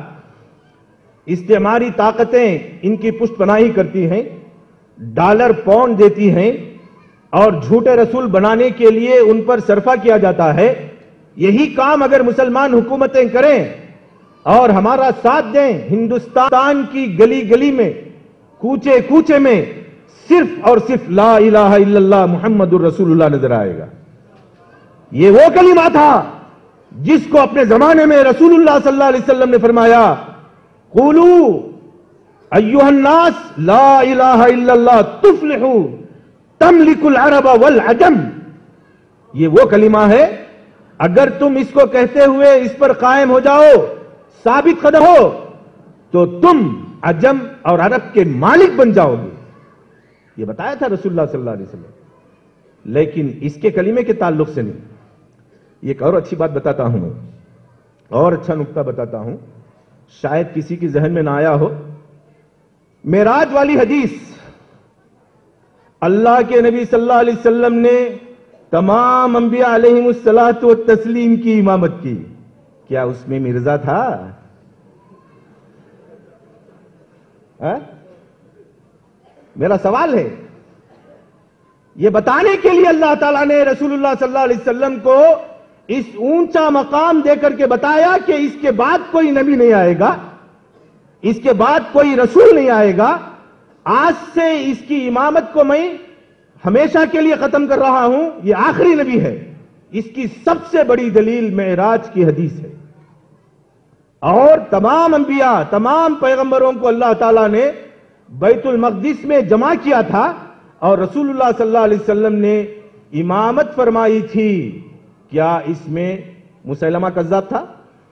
استعماری طاقتیں ان کی پشت پناہی کرتی ہیں, ڈالر پاؤنڈ دیتی ہیں, اور جھوٹے رسول بنانے کے لیے ان پر صرفہ کیا جاتا ہے. یہی کام اگر مسلمان حکومتیں کریں اور ہمارا ساتھ دیں, ہندوستان کی گلی گلی میں, کوچے کوچے میں صرف اور صرف لا الہ الا اللہ محمد الرسول اللہ نظر آئے گا. یہ وہ کلمہ تھا جس کو اپنے زمانے میں رسول اللہ صلی اللہ علیہ وسلم نے فرمایا, قولوا ایھا الناس لا الہ الا اللہ تفلحوا تملک العرب والعجم. یہ وہ کلمہ ہے, اگر تم اس کو کہتے ہوئے اس پر قائم ہو جاؤ, ثابت قدم ہو, تو تم عجم اور عرب کے مالک بن جاؤ گے. یہ بتایا تھا رسول اللہ صلی اللہ علیہ وسلم. لیکن اس کے کلمے کے تعلق سے نہیں. ایک اور اچھی بات بتاتا ہوں میں, اور اچھا نکتہ بتاتا ہوں, شاید کسی کی ذہن میں نہ آیا ہو. معراج والی حدیث, اللہ کے نبی صلی اللہ علیہ وسلم نے تمام انبیاء علیہم الصلاۃ والتسلیم کی امامت کی. کیا اس میں مرزا تھا؟ میرا سوال ہے. یہ بتانے کے لیے اللہ تعالیٰ نے رسول اللہ صلی اللہ علیہ وسلم کو اس اونچا مقام دے کر کے بتایا کہ اس کے بعد کوئی نبی نہیں آئے گا, اس کے بعد کوئی رسول نہیں آئے گا. آج سے اس کی امامت کو میں ہمیشہ کے لیے ختم کر رہا ہوں, یہ آخری نبی ہے. اس کی سب سے بڑی دلیل معراج کی حدیث ہے. اور تمام انبیاء, تمام پیغمبروں کو اللہ تعالیٰ نے بیت المقدس میں جمع کیا تھا, اور رسول اللہ صلی اللہ علیہ وسلم نے امامت فرمائی تھی. کیا اس میں مسیلمہ کذاب تھا؟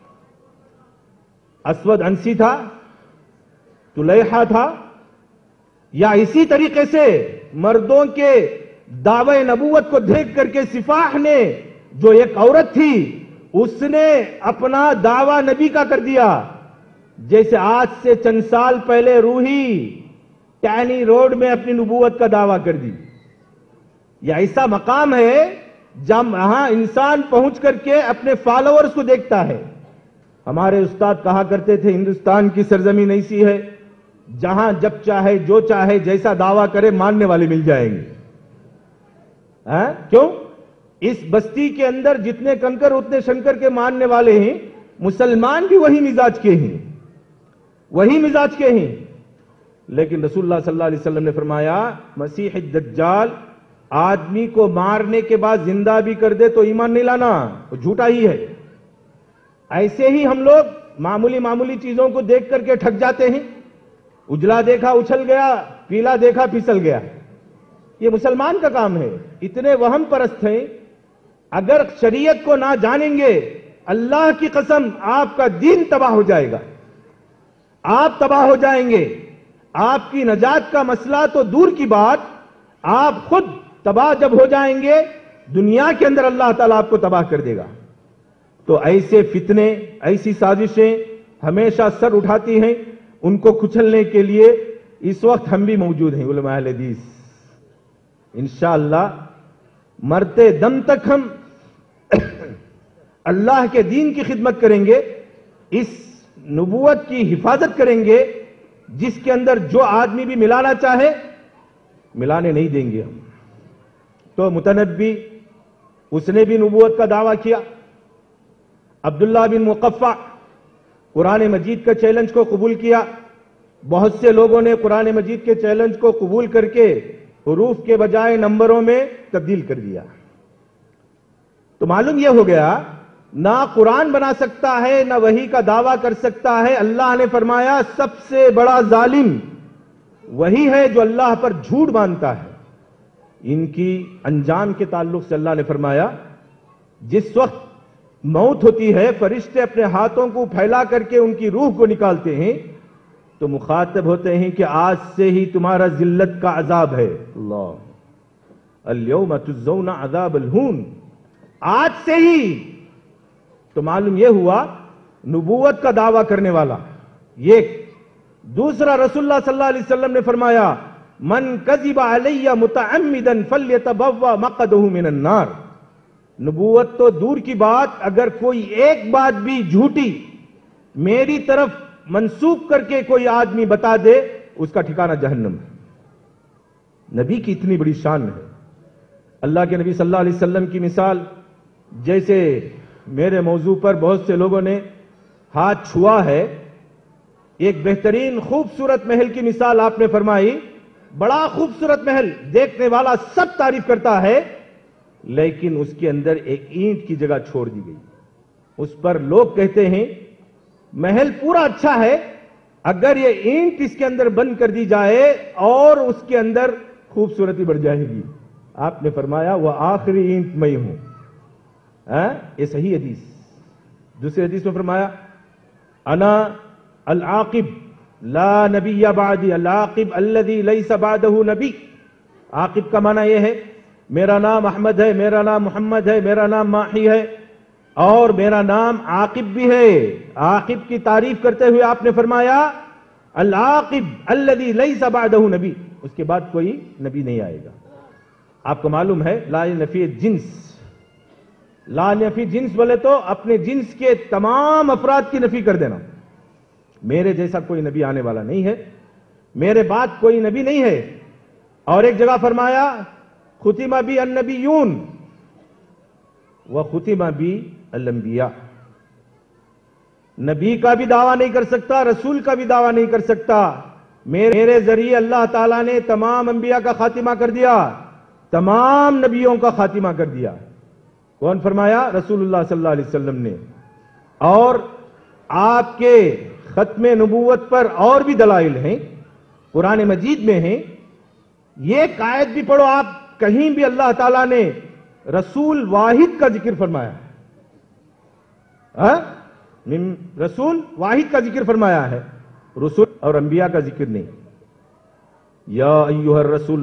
اسود عنسی تھا؟ طلیحہ تھا؟ یا اسی طریقے سے مردوں کے دعوے نبوت کو دیکھ کر کے سفاح نے جو ایک عورت تھی उसने अपना दावा नबी का कर दिया। जैसे आज से चंद साल पहले रूही टैनी रोड में अपनी नबूवत का दावा कर दी। यह ऐसा मकाम है जहां इंसान पहुंच करके अपने फॉलोअर्स को देखता है। हमारे उस्ताद कहा करते थे, हिंदुस्तान की सरजमीन ऐसी है जहां जब चाहे जो चाहे जैसा दावा करे मानने वाले मिल जाएंगे। क्यों? इस बस्ती के अंदर जितने कंकर उतने शंकर के मानने वाले हैं। मुसलमान भी वही मिजाज के हैं, वही मिजाज के हैं। लेकिन रसूलुल्लाह सल्लल्लाहु अलैहि वसल्लम ने फरमाया, मसीह दज्जाल आदमी को मारने के बाद जिंदा भी कर दे तो ईमान नहीं लाना, वो झूठा ही है। ऐसे ही हम लोग मामूली मामूली चीजों को देख करके ठग जाते हैं। उजला देखा उछल गया, पीला देखा फिसल गया। ये मुसलमान का काम है। इतने वहम परस्त हैं, अगर शरीयत को ना जानेंगे, अल्लाह की कसम आपका दीन तबाह हो जाएगा, आप तबाह हो जाएंगे। आपकी नजात का मसला तो दूर की बात, आप खुद तबाह जब हो जाएंगे, दुनिया के अंदर अल्लाह ताला आपको तबाह कर देगा। तो ऐसे फितने, ऐसी साजिशें हमेशा सर उठाती हैं। उनको कुचलने के लिए इस वक्त हम भी मौजूद हैं उलमा अहले हदीस। इंशाअल्लाह मरते दम तक हम अल्लाह के दीन की खिदमत करेंगे, इस नबूवत की हिफाजत करेंगे, जिसके अंदर जो आदमी भी मिलाना चाहे मिलाने नहीं देंगे हम। तो मुतनब्बी, उसने भी नबूवत का दावा किया। अब्दुल्ला बिन मुकफ्फा कुरान मजीद का चैलेंज को कबूल किया। बहुत से लोगों ने कुरान मजीद के चैलेंज को कबूल करके हुरूफ के बजाय नंबरों में तब्दील कर दिया। तो मालूम यह हो गया, ना कुरान बना सकता है, ना वही का दावा कर सकता है। अल्लाह ने फरमाया, सबसे बड़ा जालिम वही है जो अल्लाह पर झूठ मानता है। इनकी अंजाम के ताल्लुक से अल्लाह ने फरमाया, जिस वक्त मौत होती है, फरिश्ते अपने हाथों को फैला करके उनकी रूह को निकालते हैं, तो मुखातब होते हैं कि आज से ही तुम्हारा जिल्लत का अजाब है। अल्लाह अल-यौम तुज़्ज़ौना अज़ाबल हून, आज से ही। तो मालूम यह हुआ, नबूवत का दावा करने वाला ये। दूसरा, रसूलुल्लाह सल्लल्लाहु अलैहि वसल्लम ने फरमाया, मन कज़िबा अलैया मुतअम्मिदन फल्यतबव्वा मक़अदहु मिनन नार। नबूवत तो दूर की बात, अगर कोई एक बात भी झूठी मेरी तरफ मंसूब करके कोई आदमी बता दे, उसका ठिकाना जहन्नम है। नबी की इतनी बड़ी शान है। अल्लाह के नबी सल्लल्लाहु अलैहि वसल्लम की मिसाल, जैसे मेरे मौजू पर बहुत से लोगों ने हाथ छुआ है, एक बेहतरीन खूबसूरत महल की मिसाल आपने फरमाई। बड़ा खूबसूरत महल, देखने वाला सब तारीफ करता है, लेकिन उसके अंदर एक ईंट की जगह छोड़ दी गई। उस पर लोग कहते हैं महल पूरा अच्छा है, अगर ये ईंट इसके अंदर बंद कर दी जाए और उसके अंदर खूबसूरती बढ़ जाएगी। आपने फरमाया, वह आखिरी ईंट मैं हूं। ये सही हदीस। दूसरी हदीस में फरमाया, अना अल आकिब ला नबिय्य बादी, अल आकिब अल्लज़ी लैसा बादहु नबी। आकिब का माना यह है, मेरा नाम अहमद है, मेरा नाम मोहम्मद है, मेरा नाम माही है, और मेरा नाम आकिब भी है। आकिब की तारीफ करते हुए आपने फरमाया, अल आकिब अल्लज़ी लैसा बादहु नबी, उसके बाद कोई नबी नहीं आएगा। आपको मालूम है, ला नफी जिन्स, ला नफी जिन्स बोले तो अपने जिन्स के तमाम अफराद की नफी कर देना। मेरे जैसा कोई नबी आने वाला नहीं है, मेरे बाद कोई नबी नहीं है। और एक जगह फरमाया, खुतिमा बी अन्नबियून व खुतिमा बी अल-अंबिया। नबी का भी दावा नहीं कर सकता, रसूल का भी दावा नहीं कर सकता। मेरे जरिए अल्लाह ताला ने तमाम अंबिया का खातिमा कर दिया, तमाम नबियों का खातिमा कर दिया। कौन फरमाया? रसूलुल्लाह सल्लल्लाहु अलैहि वसल्लम ने। और आपके खत्मे नबूवत पर और भी दलाइल हैं, कुरान मजीद में हैं। ये आयत भी पढ़ो आप, कहीं भी अल्लाह ताला ने रसूल वाहिद का जिक्र फरमाया है। रसूल वाहिद का जिक्र फरमाया है, रसूल और अंबिया का जिक्र नहीं। या अय्युहर रसूल,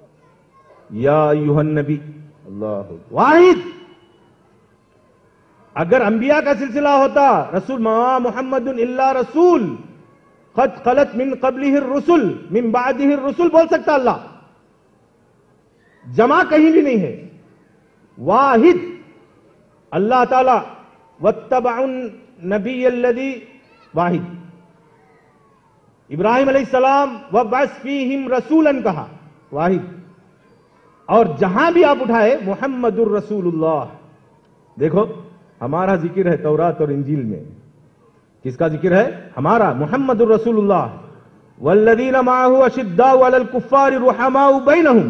या अय्युहन नबी, अल्लाह वाहिद। اگر انبیاء کا سلسلہ ہوتا رسول ما محمد الا رسول قد خلت من قبلہ الرسل من بعدہ الرسل بول سکتا اللہ. جمع کہیں بھی نہیں ہے, واحد اللہ تعالی واتبعوا النبی الذی واحد. ابراہیم علیہ السلام وبعث فیہم رسولا کہا, واحد. اور جہاں بھی آپ اٹھائے محمد الرسول اللہ. دیکھو ہمارا ذکر ہے تورات اور انجیل میں, کس کا ذکر ہے؟ ہمارا محمد الرسول اللہ. والذین معه اشداء علی الکفار رحماء بینہم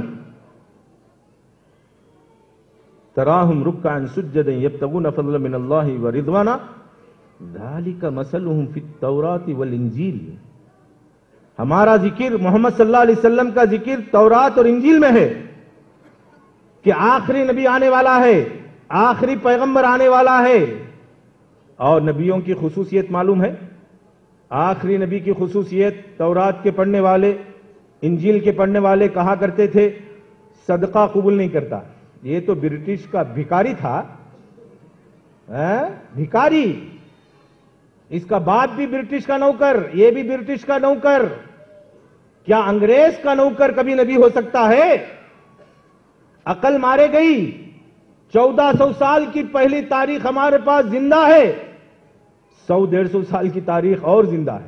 تراہم رکعا سجدا یبتغون فضلا من اللہ ورضوانا ذالک مثلہم فی التوراۃ والانجیل. ہمارا ذکر محمد صلی اللہ علیہ وسلم کا ذکر تورات اور انجیل میں ہے کہ آخری نبی آنے والا ہے, آخری پیغمبر آنے والا ہے. اور نبیوں کی خصوصیت معلوم ہے, آخری نبی کی خصوصیت تورات کے پڑھنے والے انجیل کے پڑھنے والے کہا کرتے تھے صدقہ قبول نہیں کرتا. یہ تو برٹش کا بھکاری تھا, بھکاری. اس کا باپ بھی برٹش کا نوکر, یہ بھی برٹش کا نوکر. کیا انگریز کا نوکر کبھی نبی ہو سکتا ہے؟ عقل مارے گئی. 1400 سال کی پہلی تاریخ ہمارے پاس زندہ ہے, 100-150 سال کی تاریخ اور زندہ ہے.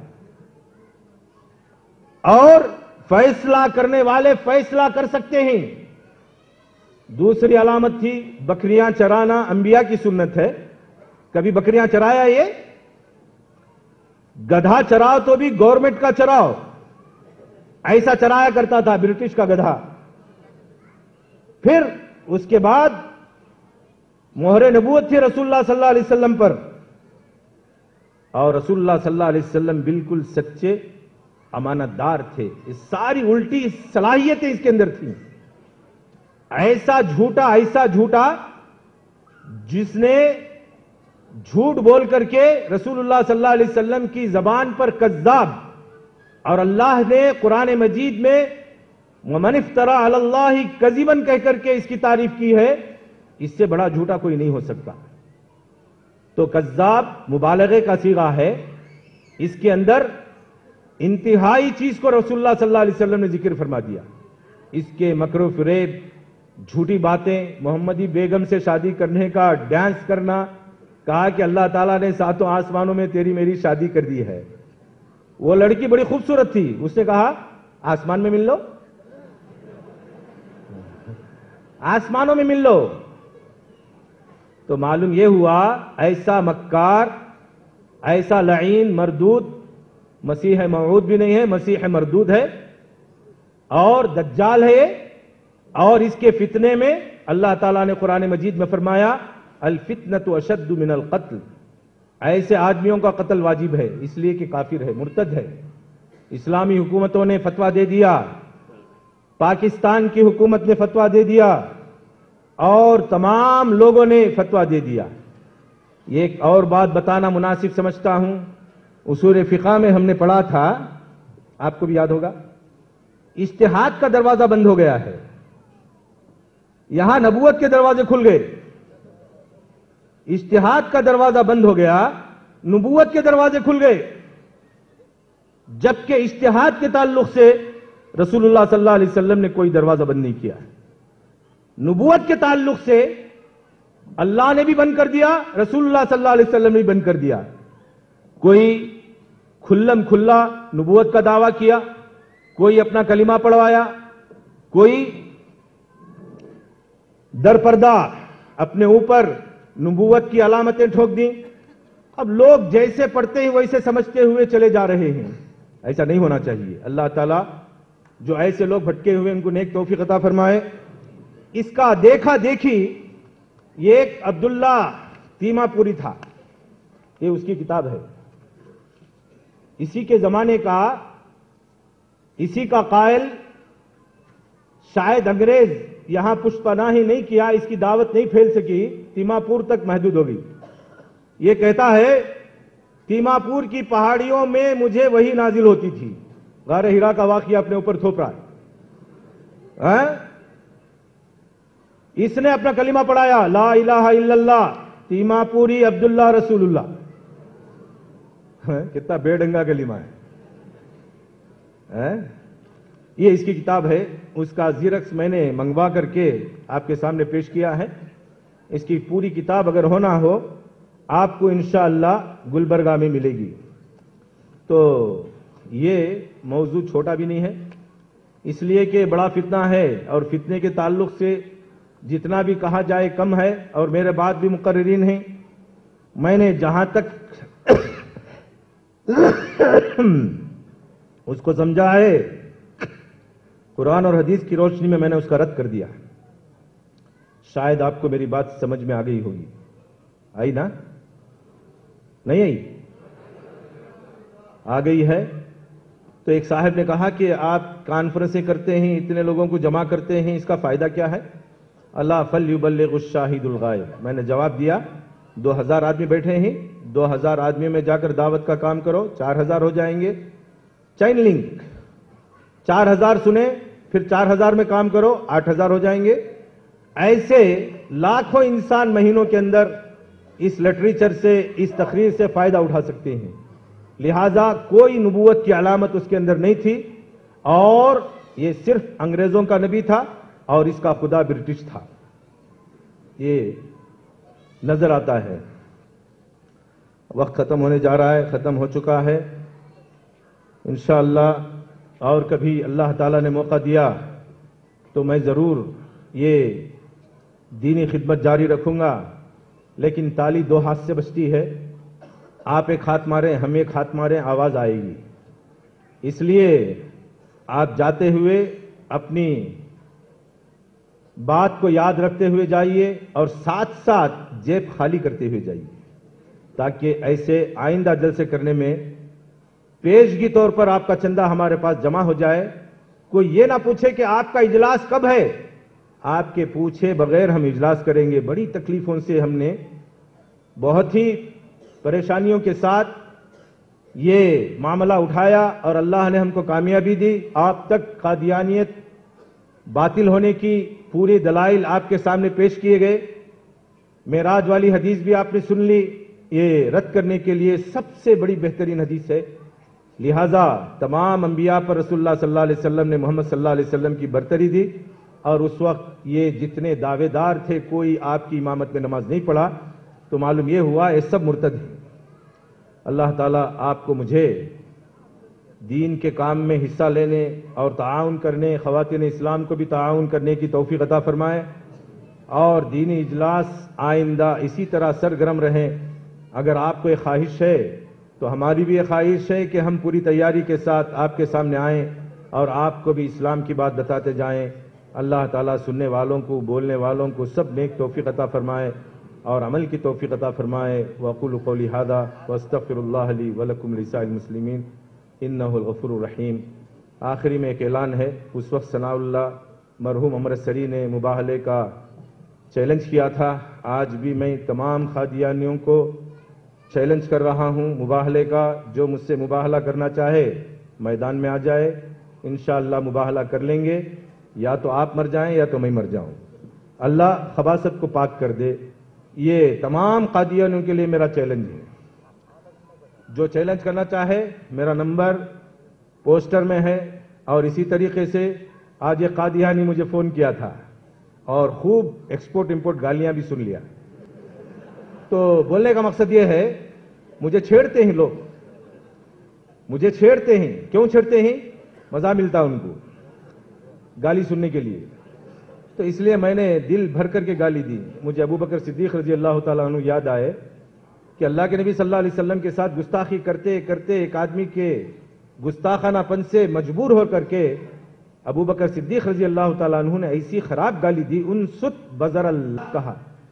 اور فیصلہ کرنے والے فیصلہ کر سکتے ہیں. دوسری علامت تھی بکریاں چرانا, انبیاء کی سنت ہے. کبھی بکریاں چرایا یہ؟ گدھا چراؤ تو بھی گورنمنٹ کا چراؤ, ایسا چرایا کرتا تھا برٹش کا گدھا. پھر اس کے بعد مہر نبوت تھی رسول اللہ صلی اللہ علیہ وسلم پر, اور رسول اللہ صلی اللہ علیہ وسلم بالکل سچے امانت دار تھے. ساری الٹی صلاحیتیں اس کے اندر تھیں. ایسا جھوٹا جس نے جھوٹ بول کر کے رسول اللہ صلی اللہ علیہ وسلم کی زبان پر کذاب, اور اللہ نے قرآن مجید میں وَمَنِ افْتَرَىٰ عَلَى اللَّهِ كَذِبًا کہہ کر کے اس کی تعریف کی ہے. اس سے بڑا جھوٹا کوئی نہیں ہو سکتا. تو کذاب مبالغے کا صیغہ ہے. اس کے اندر انتہائی چیز کو رسول اللہ صلی اللہ علیہ وسلم نے ذکر فرما دیا. اس کے مکر و فریب, جھوٹی باتیں, محمدی بیگم سے شادی کرنے کا ڈانس کرنا, کہا کہ اللہ تعالیٰ نے 7 آسمانوں میں تیری میری شادی کر دی ہے. وہ لڑکی بڑی خوبصورت تھی, اس نے کہا آسمان میں مل لو, آسمانوں میں مل لو. تو معلوم یہ ہوا ایسا مکار, ایسا لعین مردود مسیح موعود بھی نہیں ہے, مسیح مردود ہے اور دجال ہے. اور اس کے فتنے میں اللہ تعالیٰ نے قرآن مجید میں فرمایا الفتنۃ اشد من القتل. ایسے آدمیوں کا قتل واجب ہے, اس لیے کہ کافر ہے, مرتد ہے. اسلامی حکومتوں نے فتویٰ دے دیا, پاکستان کی حکومت نے فتویٰ دے دیا, اور تمام لوگوں نے فتویٰ دے دیا. یہ ایک اور بات بتانا مناسب سمجھتا ہوں. اصول فقہ میں ہم نے پڑھا تھا, آپ کو بھی یاد ہوگا, اجتہاد کا دروازہ بند ہو گیا ہے. یہاں نبوت کے دروازے کھل گئے, اجتہاد کا دروازہ بند ہو گیا, نبوت کے دروازے کھل گئے. جبکہ اجتہاد کے تعلق سے رسول اللہ صلی اللہ علیہ وسلم نے کوئی دروازہ بند نہیں کیا. نبوت کے تعلق سے اللہ نے بھی بند کر دیا, رسول اللہ صلی اللہ علیہ وسلم نے بھی بند کر دیا. کوئی کھلم کھلا نبوت کا دعویٰ کیا, کوئی اپنا کلمہ پڑھوایا, کوئی در پردہ اپنے اوپر نبوت کی علامتیں ٹھوک دیں. اب لوگ جیسے پڑھتے ہیں ویسے سمجھتے ہوئے چلے جا رہے ہیں. ایسا نہیں ہونا چاہیے. اللہ تعالیٰ جو ایسے لوگ بھٹکے ہوئے ان کو نیک توفیق عطا فرمائے. اس کا دیکھا دیکھی یہ ایک عبداللہ تیما پوری تھا, یہ اس کی کتاب ہے. اسی کے زمانے کا, اسی کا قائل, شاید انگریز یہاں پشت پناہی نہیں کیا, اس کی دعوت نہیں پھیل سکی, تیما پور تک محدود ہو گئی. یہ کہتا ہے تیما پور کی پہاڑیوں میں مجھے وہی نازل ہوتی تھی. غار ہرا کا واقعہ اپنے اوپر تھوپ رہا ہے. اس نے اپنا کلمہ پڑھایا لا الہ الا اللہ تیماپوری عبداللہ رسول اللہ. کتنا بے ڈنگا کلمہ ہے. یہ اس کی کتاب ہے. اس کا زیرکس میں نے منگوا کر کے آپ کے سامنے پیش کیا ہے. اس کی پوری کتاب اگر ہونا ہو آپ کو انشاءاللہ گلبرگہ میں ملے گی. تو یہ موضوع چھوٹا بھی نہیں ہے، اس لیے کہ بڑا فتنہ ہے، اور فتنے کے تعلق سے جتنا بھی کہا جائے کم ہے. اور میرے بعد بھی مقررین ہیں، میں نے جہاں تک اس کو سمجھا ہے قرآن اور حدیث کی روشنی میں نے اس کا رد کر دیا. شاید آپ کو میری بات سمجھ میں آ گئی ہوگی. آئی نا؟ نہیں آئی؟ آ گئی ہے. تو ایک صاحب نے کہا کہ آپ کانفرنسیں کرتے ہیں، اتنے لوگوں کو جمع کرتے ہیں، اس کا فائدہ کیا ہے؟ اللہ فلیبلغ الشاہد الغائب. میں نے جواب دیا 2000 آدمی بیٹھے ہیں، 2000 آدمی میں جا کر دعوت کا کام کرو، 4000 ہو جائیں گے. چین لنک 4000 سنیں، پھر 4000 میں کام کرو، 8000 ہو جائیں گے. ایسے لاکھوں انسان مہینوں کے اندر اس لٹریچر سے، اس تقریر سے فائدہ اٹھا سکتے ہیں. لہذا کوئی نبوت کی علامت اس کے اندر نہیں تھی، اور یہ صرف انگریزوں کا نبی تھا اور اس کا خدا برٹش تھا. یہ نظر آتا ہے. وقت ختم ہونے جا رہا ہے، ختم ہو چکا ہے. انشاءاللہ اور کبھی اللہ تعالیٰ نے موقع دیا تو میں ضرور یہ دینی خدمت جاری رکھوں گا. لیکن تالی دو ہاتھ سے بجتی ہے. آپ ایک ہاتھ ماریں، ہم ایک ہاتھ ماریں، آواز آئے گی. اس لیے آپ جاتے ہوئے اپنی بات کو یاد رکھتے ہوئے جائیے، اور ساتھ ساتھ جیب خالی کرتے ہوئے جائیے، تاکہ ایسے آئندہ جلسے کرنے میں پیشگی طور پر آپ کا چندہ ہمارے پاس جمع ہو جائے. کوئی یہ نہ پوچھے کہ آپ کا اجلاس کب ہے. آپ کے پوچھے بغیر ہم اجلاس کریں گے. بڑی تکلیفوں سے ہم نے بہت ہی پریشانیوں کے ساتھ یہ معاملہ اٹھایا، اور اللہ نے ہم کو کامیابی دی. آپ تک قادیانیت باطل ہونے کی پوری دلائل آپ کے سامنے پیش کیے گئے. معراج والی حدیث بھی آپ نے سن لی. یہ رد کرنے کے لیے سب سے بڑی بہترین حدیث ہے. لہذا تمام انبیاء پر رسول اللہ صلی اللہ علیہ وسلم نے محمد صلی اللہ علیہ وسلم کی برتری دی. اور اس وقت یہ جتنے دعوے دار تھے کوئی آپ کی امامت میں نماز نہیں پڑھا، تو معلوم یہ ہوا یہ سب مرتد ہیں. اللہ تعالیٰ آپ کو مجھے دین کے کام میں حصہ لینے اور تعاون کرنے، خواتین اسلام کو بھی تعاون کرنے کی توفیق عطا فرمائے، اور دینی اجلاس آئندہ اسی طرح سرگرم رہیں. اگر آپ کو ایک خواہش ہے تو ہماری بھی ایک خواہش ہے کہ ہم پوری تیاری کے ساتھ آپ کے سامنے آئیں اور آپ کو بھی اسلام کی بات بتاتے جائیں. اللہ تعالیٰ سننے والوں کو، بولنے والوں کو سب نیک توفیق عطا فرمائے اور عمل کی توفیق عطا فرمائے. وَأَقُولُ قَوْلِي هَذَا وَأَسْتَغْفِرُ اللَّهَ لِي وَلَكُمْ لِسَائِرِ الْمُسْلِمِينَ إِنَّهُ الْغَفُورُ الرَّحِيمُ. آخری میں ایک اعلان ہے. اس وقت ثناء اللہ مرحوم امرت سری نے مباہلے کا چیلنج کیا تھا. آج بھی میں تمام قادیانیوں کو چیلنج کر رہا ہوں مباہلے کا. جو مجھ سے مباہلہ کرنا چاہے میدان میں آ جائے، انشاءاللہ مباہلہ کر لیں گے. یا تو آپ مر جائیں یا تو میں مر جاؤں. اللہ خباثت کو پاک کر دے. یہ تمام قادیانیوں کے لیے میرا چیلنج ہے. جو چیلنج کرنا چاہے میرا نمبر پوسٹر میں ہے. اور اسی طریقے سے آج ایک قادیانی مجھے فون کیا تھا اور خوب ایکسپورٹ امپورٹ گالیاں بھی سن لیا. تو بولنے کا مقصد یہ ہے، مجھے چھیڑتے ہیں لوگ، مجھے چھیڑتے ہیں. کیوں چھیڑتے ہیں؟ مزہ ملتا ان کو گالی سننے کے لیے. تو اس لیے میں نے دل بھر کر کے گالی دی. مجھے ابو بکر صدیق رضی اللہ تعالیٰ عنہ یاد آئے کہ اللہ کے نبی صلی اللہ علیہ وسلم کے ساتھ گستاخی کرتے کرتے ایک آدمی کے گستاخانہ پن سے مجبور ہو کر کے ابو بکر صدیق رضی اللہ تعالیٰ عنہ نے ایسی خراب گالی دی، انست بذر اللہ کہا.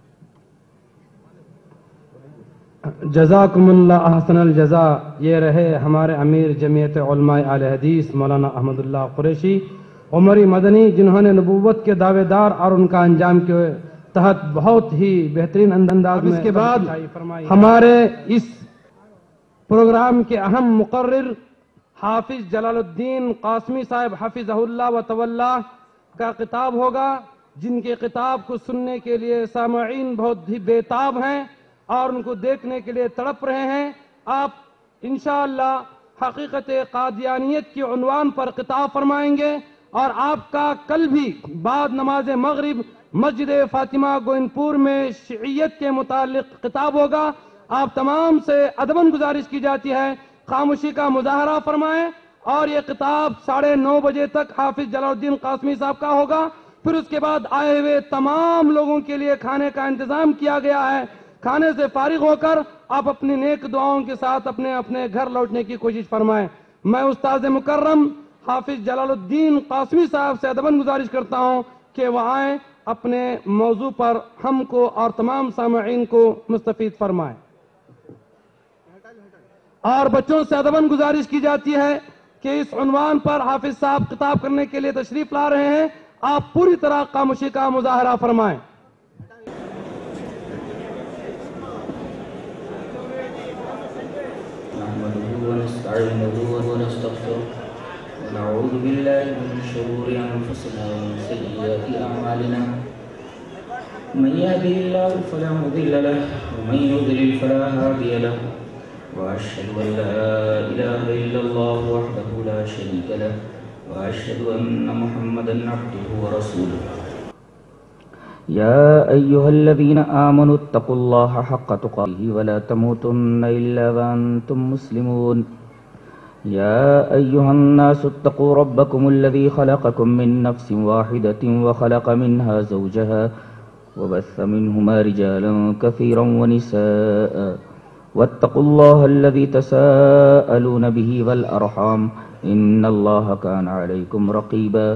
جزاکم اللہ احسن الجزا. یہ رہے ہمارے امیر جمعیت علماء اہل حدیث مولانا احمد اللہ قریشی عمری مدنی، جنہوں نے نبوت کے دعوے دار اور ان کا انجام کے تحت بہت ہی بہترین انداز میں. اس کے بعد ہمارے اس پروگرام کے اہم مقرر حافظ جلال الدین قاسمی صاحب حفظہ اللہ و تولا کا خطاب ہوگا، جن کے خطاب کو سننے کے لیے سامعین بہت ہی بے تاب ہیں. اور ان کو دیکھنے کے لیے تڑپ رہے ہیں. آپ انشاءاللہ حقیقت قادیانیت کی عنوان پر خطاب فرمائیں گے اور آپ کا کل بھی بعد نماز مغرب مسجد فاطمہ گوہنپور میں شیعیت کے متعلق خطاب ہوگا. آپ تمام سے ادباً گزارش کی جاتی ہے خاموشی کا مظاہرہ فرمائیں اور یہ خطاب 9:30 بجے تک حافظ جلال الدین قاسمی صاحب کا ہوگا. پھر اس کے بعد آئے ہوئے تمام لوگوں کے لیے کھانے کا انتظام کیا گیا ہے. کھانے سے فارغ ہو کر آپ اپنی نیک دعاؤں کے ساتھ اپنے اپنے گھر لوٹنے کی کوشش فرمائیں. میں استاذ مکرم حافظ جلال الدین قاسمی صاحب سے ادباً گزارش کرتا ہوں کہ وہ آئیں اپنے موضوع پر ہم کو اور تمام سامعین کو مستفید فرمائیں. اور بچوں سے ادباً گزارش کی جاتی ہے کہ اس عنوان پر حافظ صاحب خطاب کرنے کے لیے تشریف لا رہے ہیں. آپ پوری طرح خاموشی کا مظاہرہ فرمائیں. ونستعينه ونستغفره ونعوذ بالله من شرور أنفسنا ومن سيئات أعمالنا من يهده الله فلا مضل له ومن يضلل فلا هادي له وأشهد أن لا إله إلا الله وحده لا شريك له وأشهد أن محمدا عبده ورسوله. يا أيها الذين آمنوا اتقوا الله حق تقاته ولا تموتن إلا وأنتم مسلمون. يا أيها الناس اتقوا ربكم الذي خلقكم من نفس واحدة وخلق منها زوجها وبث منهما رجالا كثيرا ونساء واتقوا الله الذي تساءلون به والأرحام إن الله كان عليكم رقيبا.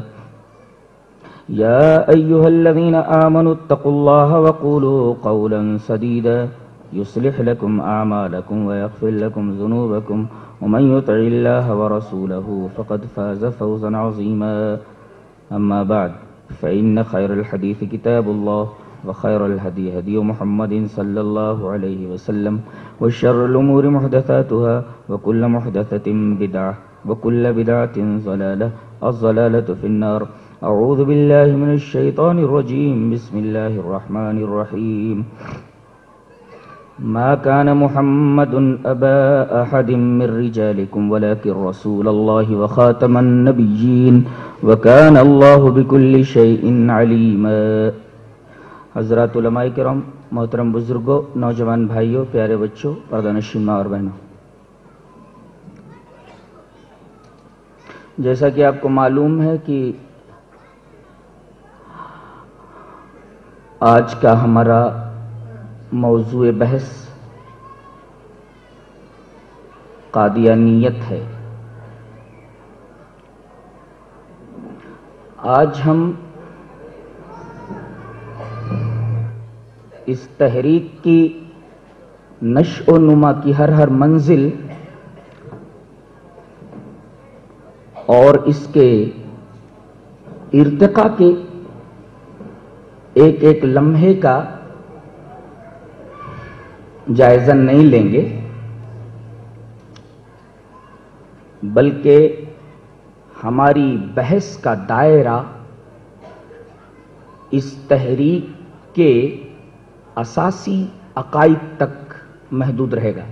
يا أيها الذين آمنوا اتقوا الله وقولوا قولا سديدا يصلح لكم أعمالكم ويغفر لكم ذنوبكم ومن يطع الله ورسوله فقد فاز فوزا عظيما. أما بعد فإن خير الحديث كتاب الله وخير الهدي هدي محمد صلى الله عليه وسلم وشر الأمور محدثاتها وكل محدثة بدعة وكل بدعة ضلالة الضلالة في النار. أعوذ بالله من الشيطان الرجيم. بسم الله الرحمن الرحيم. ما كان محمد أبا أحد من رجالكم ولكن رسول الله وخاتم النبيين وكان الله بكل شيء عليما. حضرات علماء کرام، محترم بزرگوں، نوجوان بھائیوں، پیارے بچوں، پردہ نشین ماں اور بہنوں، جیسا کہ آپ کو معلوم ہے کہ آج کا ہمارا موضوع بحث قادیانیت ہے. آج ہم اس تحریک کی نشو و نما کی ہر منزل اور اس کے ارتقاء کے ایک لمحے کا جائزہ نہیں لیں گے، بلکہ ہماری بحث کا دائرہ اس تحریک کے اساسی عقائد تک محدود رہے گا.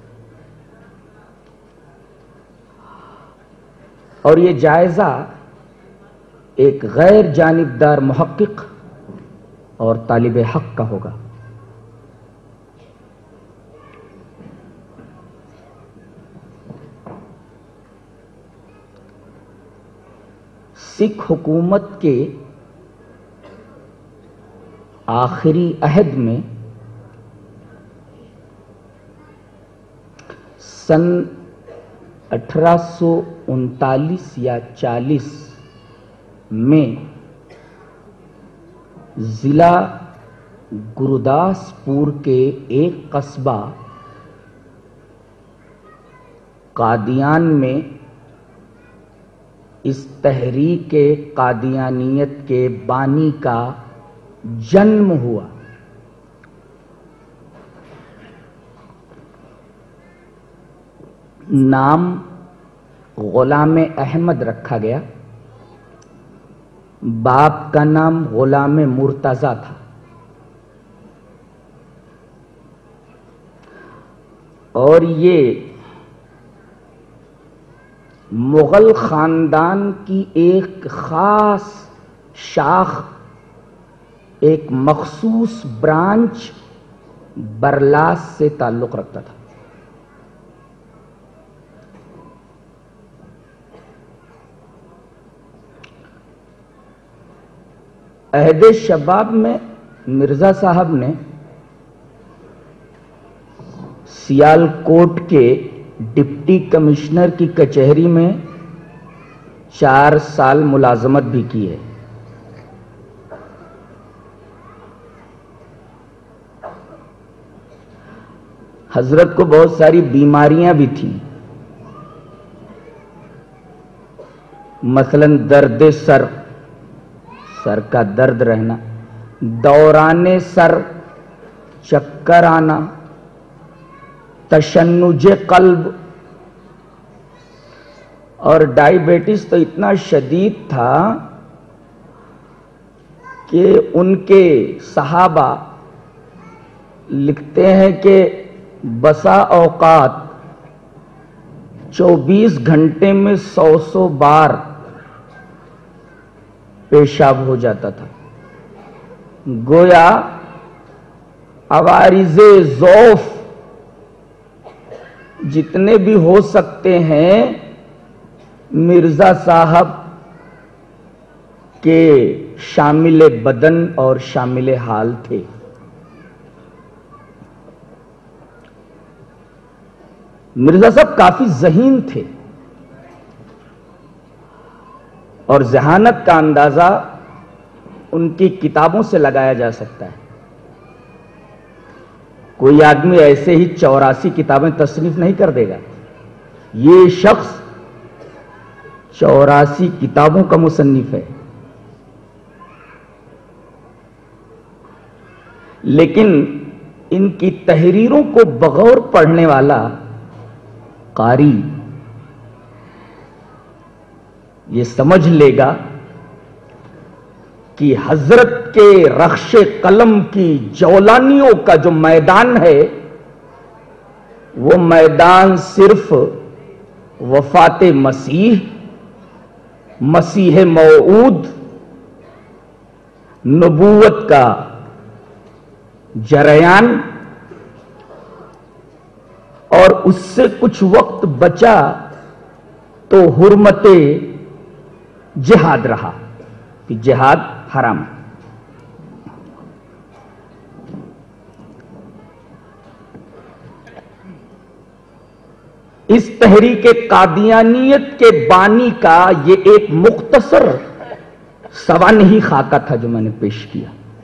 اور یہ جائزہ ایک غیر جانبدار محقق اور طالب حق کا ہوگا. سکھ حکومت کے آخری عہد میں سن 1839 یا 40 میں ضلع گرداسپور کے ایک قصبہ قادیان میں اس تحریک قادیانیت کے بانی کا جنم ہوا. نام غلام احمد رکھا گیا. باپ کا نام غلام مرتضی تھا. اور یہ مغل خاندان کی ایک خاص شاخ، ایک مخصوص برانچ برلاس سے تعلق رکھتا تھا۔ عہد شباب میں مرزا صاحب نے سیال کوٹ کے ڈپٹی کمشنر کی کچہری میں 4 سال ملازمت بھی کی ہے۔ حضرت کو بہت ساری بیماریاں بھی تھیں، مثلا درد سر کا درد رہنا، دوران سر، چکر آنا، تشنج قلب، اور ڈائیبٹیز تو اتنا شدید تھا کہ ان کے صحابہ لکھتے ہیں کہ بسا اوقات 24 گھنٹے میں 100 بار پیشاب ہو جاتا تھا۔ گویا عوارض ضعف جتنے بھی ہو سکتے ہیں مرزا صاحب کے شامل بدن اور شامل حال تھے۔ مرزا صاحب کافی ذہین تھے، اور ذہانت کا اندازہ ان کی کتابوں سے لگایا جا سکتا ہے۔ کوئی آدمی ایسے ہی 84 کتابیں تصنیف نہیں کر دے گا۔ یہ شخص 84 کتابوں کا مصنف ہے، لیکن ان کی تحریروں کو بغور پڑھنے والا قاری یہ سمجھ لے گا کہ حضرت کے رخش قلم کی جولانیوں کا جو میدان ہے وہ میدان صرف وفات مسیح، مسیح موعود، نبوت کا جریان، اور اس سے کچھ وقت بچا تو حرمت جہاد رہا کہ جہاد حرام ہے۔ اس تحریک قادیانیت کے بانی کا یہ ایک مختصر سوانحی خاکہ تھا جو میں نے پیش کیا۔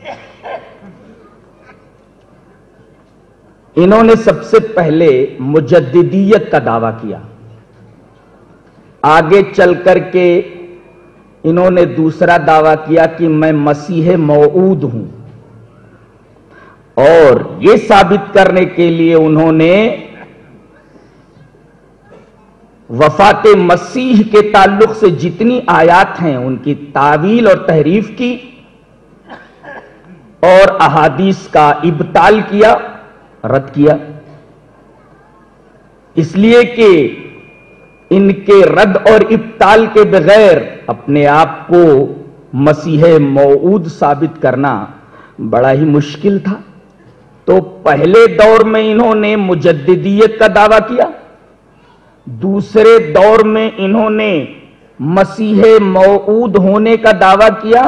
انہوں نے سب سے پہلے مجددیت کا دعویٰ کیا، آگے چل کر کے انہوں نے دوسرا دعویٰ کیا کہ میں مسیح موعود ہوں، اور یہ ثابت کرنے کے لیے انہوں نے وفات مسیح کے تعلق سے جتنی آیات ہیں ان کی تعویل اور تحریف کی، اور احادیث کا ابطال کیا، رد کیا، اس لیے کہ ان کے رد اور ابطال کے بغیر اپنے آپ کو مسیح موعود ثابت کرنا بڑا ہی مشکل تھا۔ تو پہلے دور میں انہوں نے مجددیت کا دعویٰ کیا، دوسرے دور میں انہوں نے مسیح موعود ہونے کا دعویٰ کیا،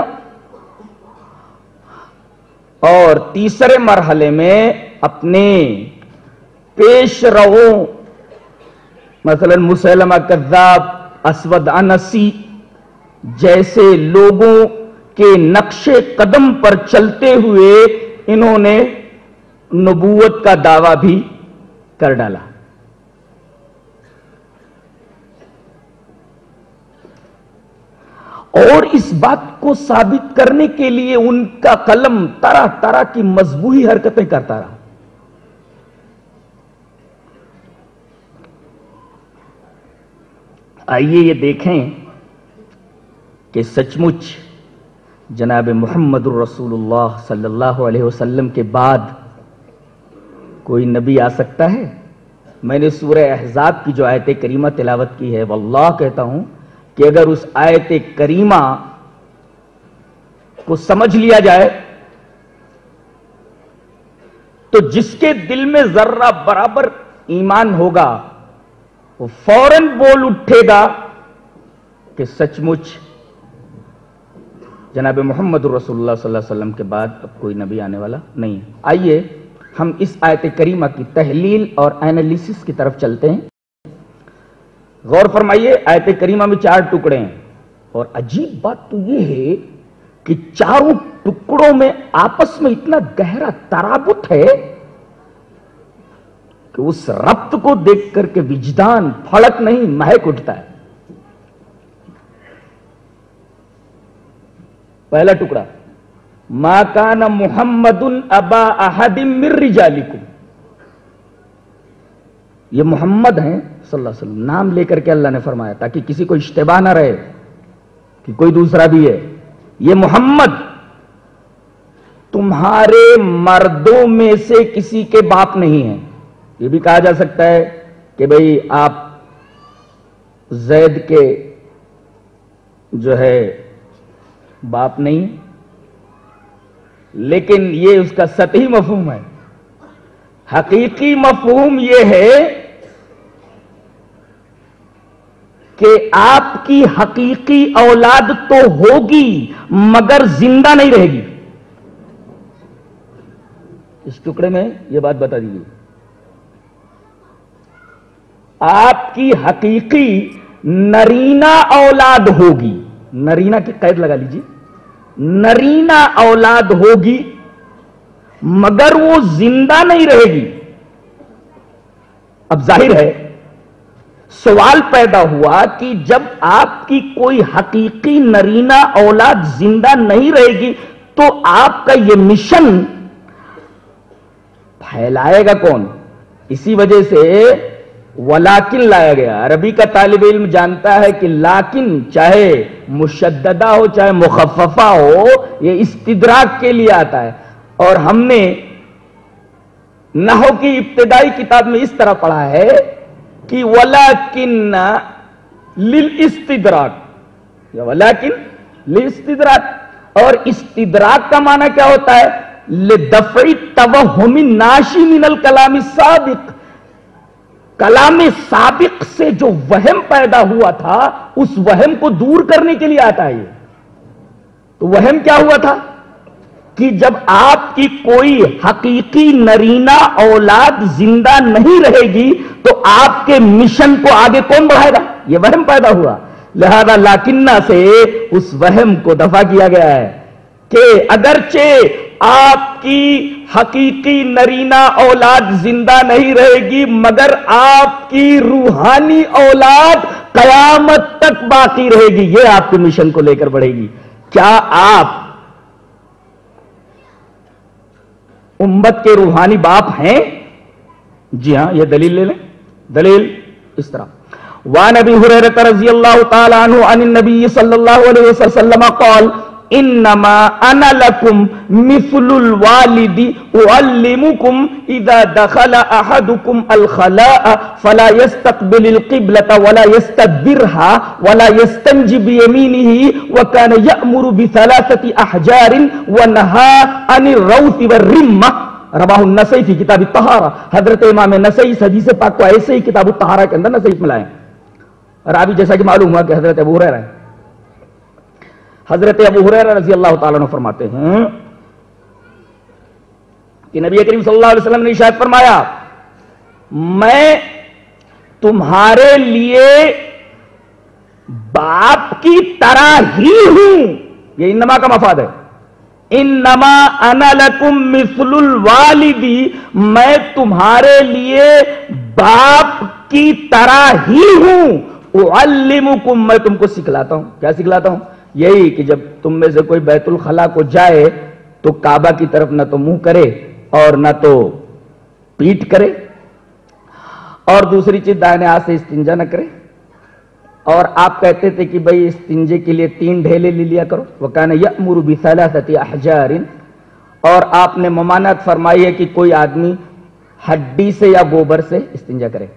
اور تیسرے مرحلے میں اپنے پیش رووں مثلا مسیلمہ کذاب، اسود انسی جیسے لوگوں کے نقش قدم پر چلتے ہوئے انہوں نے نبوت کا دعویٰ بھی کر ڈالا۔ اور اس بات کو ثابت کرنے کے لیے ان کا قلم طرح طرح کی مذبوحی حرکتیں کرتا رہا۔ آئیے یہ دیکھیں کہ سچ مچ جناب محمد الرسول اللہ صلی اللہ علیہ وسلم کے بعد کوئی نبی آ سکتا ہے؟ میں نے سورہ احزاب کی جو آیت کریمہ تلاوت کی ہے، واللہ کہتا ہوں کہ اگر اس آیت کریمہ کو سمجھ لیا جائے تو جس کے دل میں ذرہ برابر ایمان ہوگا وہ فوراً بول اٹھے گا کہ سچ مچ جناب محمد رسول اللہ صلی اللہ علیہ وسلم کے بعد اب کوئی نبی آنے والا نہیں ہے۔ آئیے ہم اس آیت کریمہ کی تحلیل اور اینالیسس کی طرف چلتے ہیں۔ غور فرمائیے، آیت کریمہ میں 4 ٹکڑے ہیں، اور عجیب بات تو یہ ہے کہ چاروں ٹکڑوں میں آپس میں اتنا گہرا ترابط ہے کہ اس ربط کو دیکھ کر کے وجدان پھڑک نہیں مہک اٹھتا ہے۔ پہلا ٹکڑا، ما کان محمد ابا احد من رجالکم، یہ محمد ہیں صلی اللہ علیہ وسلم، نام لے کر کے اللہ نے فرمایا تاکہ کسی کو اشتباہ نہ رہے کہ کوئی دوسرا بھی ہے۔ یہ محمد تمہارے مردوں میں سے کسی کے باپ نہیں ہیں۔ یہ بھی کہا جا سکتا ہے کہ بھئی آپ زید کے جو ہے باپ نہیں، لیکن یہ اس کا سطحی مفہوم ہے۔ حقیقی مفہوم یہ ہے کہ آپ کی حقیقی اولاد تو ہوگی مگر زندہ نہیں رہے گی۔ اس ٹکڑے میں یہ بات بتا دیجیے، آپ کی حقیقی نرینہ اولاد ہوگی، نرینہ کی قید لگا لیجیے، نرینہ اولاد ہوگی مگر وہ زندہ نہیں رہے گی۔ اب ظاہر ہے سوال پیدا ہوا کہ جب آپ کی کوئی حقیقی نرینہ اولاد زندہ نہیں رہے گی تو آپ کا یہ مشن پھیلائے گا کون؟ اسی وجہ سے ولیکن لایا گیا۔ عربی کا طالب علم جانتا ہے کہ لیکن چاہے مشددہ ہو چاہے مخففہ ہو، یہ استدراک کے لیے آتا ہے، اور ہم نے نحو کی ابتدائی کتاب میں اس طرح پڑھا ہے کہ ولیکن للاستدراک، یا ولیکن للاستدراک، اور استدراک کا معنی کیا ہوتا ہے؟ لدفع توہم الناشی من الکلام السابق، کلام سابق سے جو وہم پیدا ہوا تھا اس وہم کو دور کرنے کے لیے آتا ہے یہ۔ تو وہم کیا ہوا تھا کہ جب آپ کی کوئی حقیقی نرینہ اولاد زندہ نہیں رہے گی تو آپ کے مشن کو آگے کون بڑھائے گا؟ یہ وہم پیدا ہوا، لہذا لاکنہ سے اس وہم کو دفع کیا گیا ہے کہ اگرچہ آپ کی حقیقی نرینہ اولاد زندہ نہیں رہے گی مگر آپ کی روحانی اولاد قیامت تک باقی رہے گی، یہ آپ کے مشن کو لے کر بڑھے گی۔ کیا آپ امت کے روحانی باپ ہیں؟ جی ہاں، یہ دلیل لے لیں۔ دلیل اس طرح، وعن ابی ہریرہ رضی اللہ تعالی عنہ عن النبی صلی اللہ علیہ وسلم قال انما انا لکم مثل الوالد اعلمکم اذا دخل احدکم الخلاء فلا يستقبل القبلة ولا يستدبرها ولا يستنجي بيمينه وكان يأمر بثلاثة احجار ونهى عن الروث والرمة، رواہ النسائی فی کتاب الطہارہ۔ حضرت امام نسائی اس حدیث پاک کو ایسے ہی کتاب الطہارہ کے اندر نسائی میں لائے، راوی جیسا کہ معلوم ہوا کہ حضرت ابو ہریرہ ہے۔ حضرت ابو ہریرہ رضی اللہ تعالیٰ عنہ فرماتے ہیں کہ نبی کریم صلی اللہ علیہ وسلم نے ارشاد فرمایا، میں تمہارے لیے باپ کی طرح ہی ہوں۔ یہ انما کا مفاد ہے، انما انا لکم مثل الوالدی، میں تمہارے لیے باپ کی طرح ہی ہوں۔ اعلمکم، میں تم کو سکھلاتا ہوں۔ کیا سکھلاتا ہوں؟ یہی کہ جب تم میں سے کوئی بیت الخلا کو جائے تو کعبہ کی طرف نہ تو منہ کرے اور نہ تو پیٹ کرے، اور دوسری چیز دائیں ہاتھ سے استنجا نہ کرے، اور آپ کہتے تھے کہ بھئی استنجے کے لیے 3 ڈھیلے لے لیا کرو، وَكَانَ يَأْمُرُ بِثَلَاثَةِ أَحْجَارٍ، اور آپ نے ممانعت فرمائی ہے کہ کوئی آدمی ہڈی سے یا گوبر سے استنجا کرے.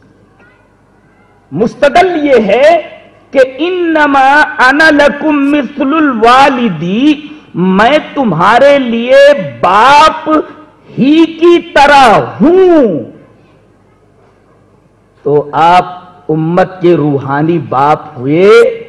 مستدل یہ ہے کہ انما انا لکم مثل الوالدی، میں تمہارے لیے باپ ہی کی طرح ہوں. تو آپ امت کے روحانی باپ ہوئے،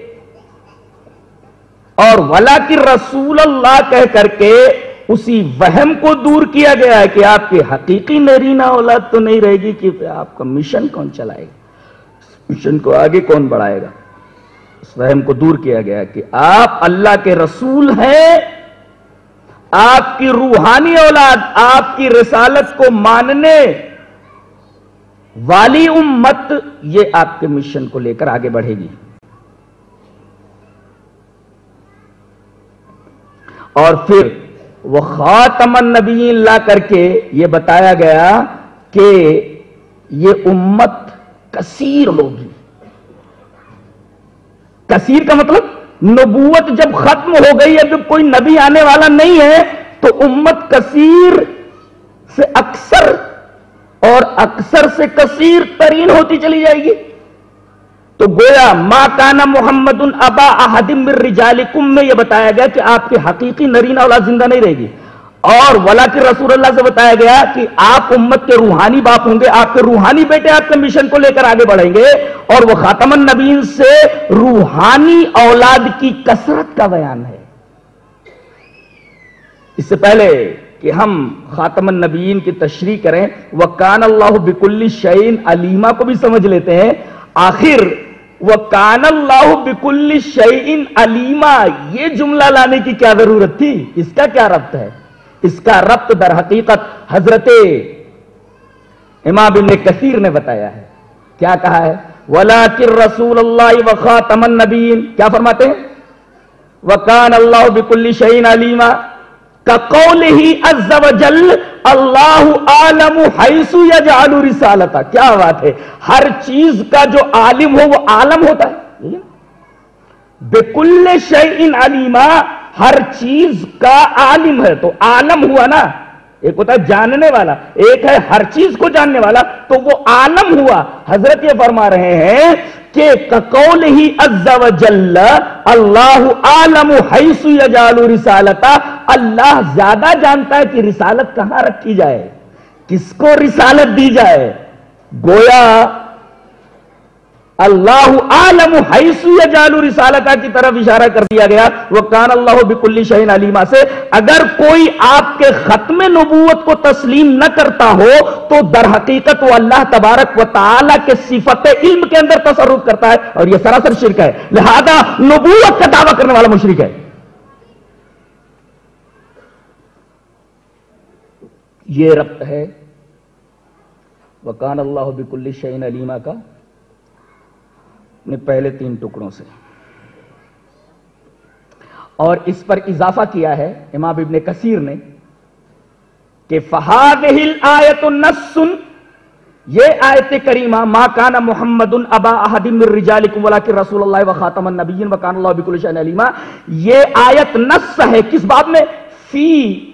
اور ولیکن رسول اللہ کہہ کر کے اسی وہم کو دور کیا گیا ہے کہ آپ کی حقیقی نرینہ اولاد تو نہیں رہے گی، کہ آپ کا مشن کون چلائے گا، مشن کو آگے کون بڑھائے گا. اس وہم کو دور کیا گیا کہ آپ اللہ کے رسول ہیں، آپ کی روحانی اولاد آپ کی رسالت کو ماننے والی امت یہ آپ کے مشن کو لے کر آگے بڑھے گی. اور پھر وہ خاتم النبیین لا کر کے یہ بتایا گیا کہ یہ امت کثیر ہوگی. کثیر کا مطلب نبوت جب ختم ہو گئی، اب کوئی نبی آنے والا نہیں ہے، تو امت کثیر سے اکثر اور اکثر سے کثیر ترین ہوتی چلی جائے گی. تو گویا ما کان محمد ابا احد من رجالکم میں یہ بتایا گیا کہ آپ کی حقیقی نرینہ اولاد زندہ نہیں رہے گی، اور ولیکن رسول اللہ سے بتایا گیا کہ آپ امت کے روحانی باپ ہوں گے، آپ کے روحانی بیٹے آپ کے مشن کو لے کر آگے بڑھیں گے. اور وہ خاتم النبیین سے روحانی اولاد کی کثرت کا بیان ہے. اس سے پہلے کہ ہم خاتم النبیین کی تشریح کریں، وَكَانَ اللَّهُ بِكُلِّ شَيْءٍ عَلِيمًا کو بھی سمجھ لیتے ہیں. آخر وَكَانَ اللَّهُ بِكُلِّ شَيْءٍ عَلِيمًا یہ جملہ لانے کی کیا ضرورت تھی؟ اس کا کیا ربط ہے؟ اس کا ربط در حقیقت حضرت امام ابن کثیر نے بتایا ہے. کیا کہا ہے؟ وَلَكِنْ رَسُولَ اللَّهِ وَخَاتَمَ النَّبِيِّينَ کیا فرماتے ہیں؟ وَكَانَ اللَّهُ بِكُلِّ شَيْءٍ عَلِيمًا كَقَوْلِهِ عَزَّ وَجَلَّ اللَّهُ أَعْلَمُ حَيْثُ يَجْعَلُ رِسَالَتَهُ. کیا بات ہے، ہر چیز کا جو عالم ہو وہ عالم ہوتا ہے. بِكُلِّ شَيْءٍ عَلِيمًا ہر چیز کا عالم ہے، تو عالم ہوا نا. ایک ہوتا ہے جاننے والا، ایک ہے ہر چیز کو جاننے والا، تو وہ عالم ہوا. حضرت یہ فرما رہے ہیں کہ قولہ عز وجل اللہ عالم حیث یجعل رسالتہ، اللہ زیادہ جانتا ہے کہ رسالت کہاں رکھی جائے، کس کو رسالت دی جائے. گویا اللہ عالم حیث یجعل رسالتہ کی طرف اشارہ کر دیا گیا. وکان اللہ بکل شیء علیما سے اگر کوئی آپ کے ختم نبوت کو تسلیم نہ کرتا ہو تو در حقیقت وہ اللہ تبارک و تعالی کے صفت علم کے اندر تصرف کرتا ہے، اور یہ سراسر شرک ہے. لہذا نبوت کا دعویٰ کرنے والا مشرک ہے. یہ ربط ہے وکان اللہ بکل شیء علیما کا نے پہلے 3 ٹکڑوں سے، اور اس پر اضافہ کیا ہے امام ابن کثیر نے کہ فَهَذِهِ الْآيَةُ نَصٌّ یہ آیت کریمہ ما کان محمد ابا احد من رجالکم ولکن رسول اللہ وخاتم النبیین وکان اللہ بکل شیء علیما، یہ آیت نص ہے کس باب میں؟ فی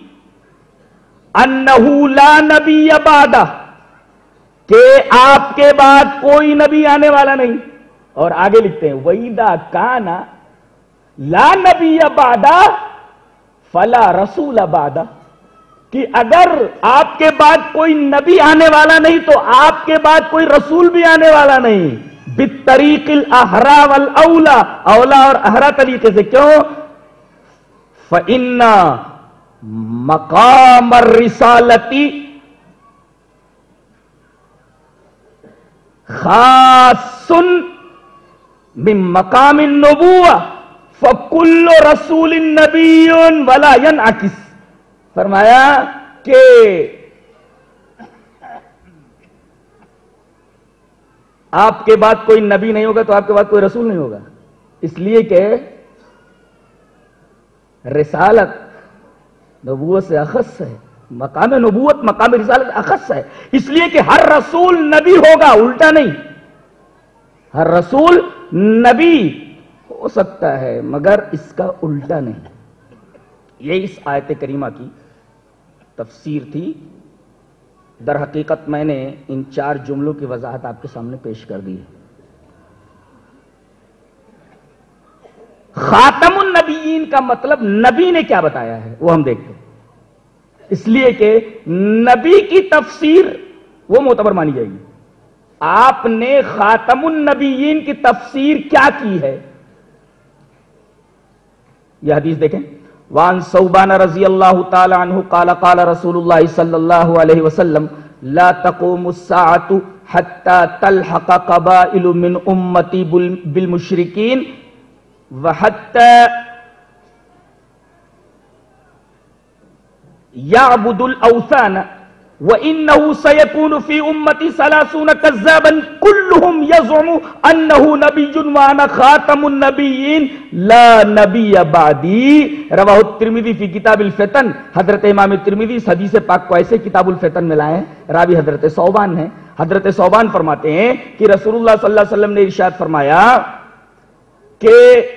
انہ لا نبی بعدہ، کہ آپ کے بعد کوئی نبی آنے والا نہیں. اور آگے لکھتے ہیں وَإِذَا كَانَ لَا نَبِيَّ بَعْدَ فَلَا رَسُولَ بَعْدَ، کہ اگر آپ کے بعد کوئی نبی آنے والا نہیں تو آپ کے بعد کوئی رسول بھی آنے والا نہیں. بِالطَّرِيقِ الْأَحْرَى وَالْأَوْلَى، اولا اور احرا طریقے سے. کیوں؟ فَإِنَّ مَقَامَ الرِّسَالَةِ خاص من مقام النبوہ فکل رسول نبی ولا ینعکس. فرمایا کہ آپ کے بعد کوئی نبی نہیں ہوگا تو آپ کے بعد کوئی رسول نہیں ہوگا، اس لیے کہ رسالت نبوت سے اخص ہے، مقام نبوت مقام رسالت اخص ہے، اس لیے کہ ہر رسول نبی ہوگا، الٹا نہیں. ہر رسول نبی ہو سکتا ہے مگر اس کا الٹا نہیں. یہ اس آیت کریمہ کی تفسیر تھی در حقیقت میں نے ان 4 جملوں کی وضاحت آپ کے سامنے پیش کر دی ہے۔ خاتم النبیین کا مطلب نبی نے کیا بتایا ہے وہ ہم دیکھتے ہیں، اس لیے کہ نبی کی تفسیر وہ معتبر مانی جائے گی۔ آپ نے خاتم النبیین کی تفسیر کیا کی ہے؟ یہ حدیث دیکھیں، وان ثوبان رضی اللہ تعالی عنہ قال قال رسول اللہ صلی اللہ علیہ وسلم لا تقوم الساعة حتى تلحق قبائل من امتی بالمشرکین وحتى يعبد الاوثان وانه سيكون في امتي 30 كذابا كلهم يزعم انه نبي وانا خاتم النبيين لا نبي بعدي رواه الترمذی فی کتاب الفتن۔ حضرت امام ترمذی اس حدیث پاک کو ایسے کتاب الفتن میں لائے ہیں، راوی حضرت ثوبان ہیں۔ حضرت ثوبان فرماتے ہیں کہ رسول اللہ صلی اللہ علیہ وسلم نے ارشاد فرمایا کہ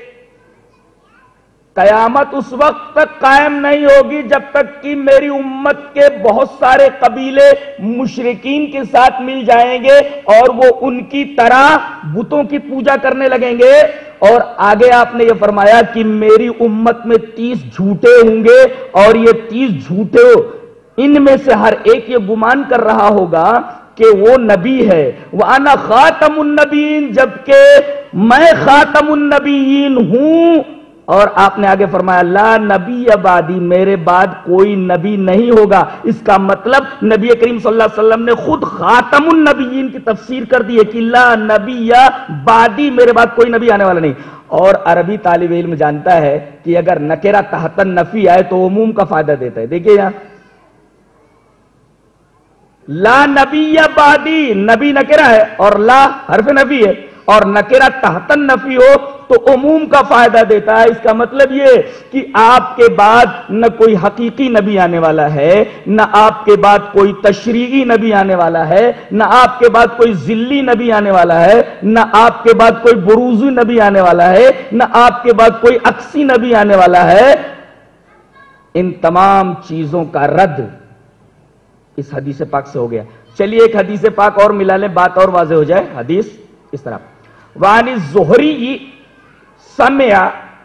قیامت اس وقت تک قائم نہیں ہوگی جب تک کہ میری امت کے بہت سارے قبیلے مشرکین کے ساتھ مل جائیں گے اور وہ ان کی طرح بتوں کی پوجا کرنے لگیں گے، اور آگے آپ نے یہ فرمایا کہ میری امت میں 30 جھوٹے ہوں گے، اور یہ 30 جھوٹے ان میں سے ہر ایک یہ گمان کر رہا ہوگا کہ وہ نبی ہے، وَأَنَا خَاتَمُ النَّبِيِّينَ، جبکہ میں خاتم النبیین ہوں۔ اور آپ نے آگے فرمایا لا نبی بعدی، میرے بعد کوئی نبی نہیں ہوگا۔ اس کا مطلب نبی کریم صلی اللہ علیہ وسلم نے خود خاتم النبیین کی تفسیر کر دی ہے کہ لا نبی بعدی، میرے بعد کوئی نبی آنے والا نہیں۔ اور عربی طالب علم جانتا ہے کہ اگر نکرہ تحت النفی آئے تو عموم کا فائدہ دیتا ہے۔ دیکھیے یہاں لا نبی بعدی، نبی نکرہ ہے اور لا حرف نفی ہے، اور نکرہ تحت النفی ہو تو عموم کا فائدہ دیتا ہے۔ اس کا مطلب یہ کہ آپ کے بعد نہ کوئی حقیقی نبی آنے والا ہے، نہ آپ کے بعد کوئی تشریعی نبی آنے والا ہے، نہ آپ کے بعد کوئی ذلی نبی آنے والا ہے، نہ آپ کے بعد کوئی بروزی نبی آنے والا ہے، نہ آپ کے بعد کوئی عکسی نبی آنے والا ہے۔ ان تمام چیزوں کا رد اس حدیث پاک سے ہو گیا۔ چلیے ایک حدیث پاک اور ملا لیں، بات اور واضح ہو جائے۔ حدیث اس طرح وعن الزہری سمع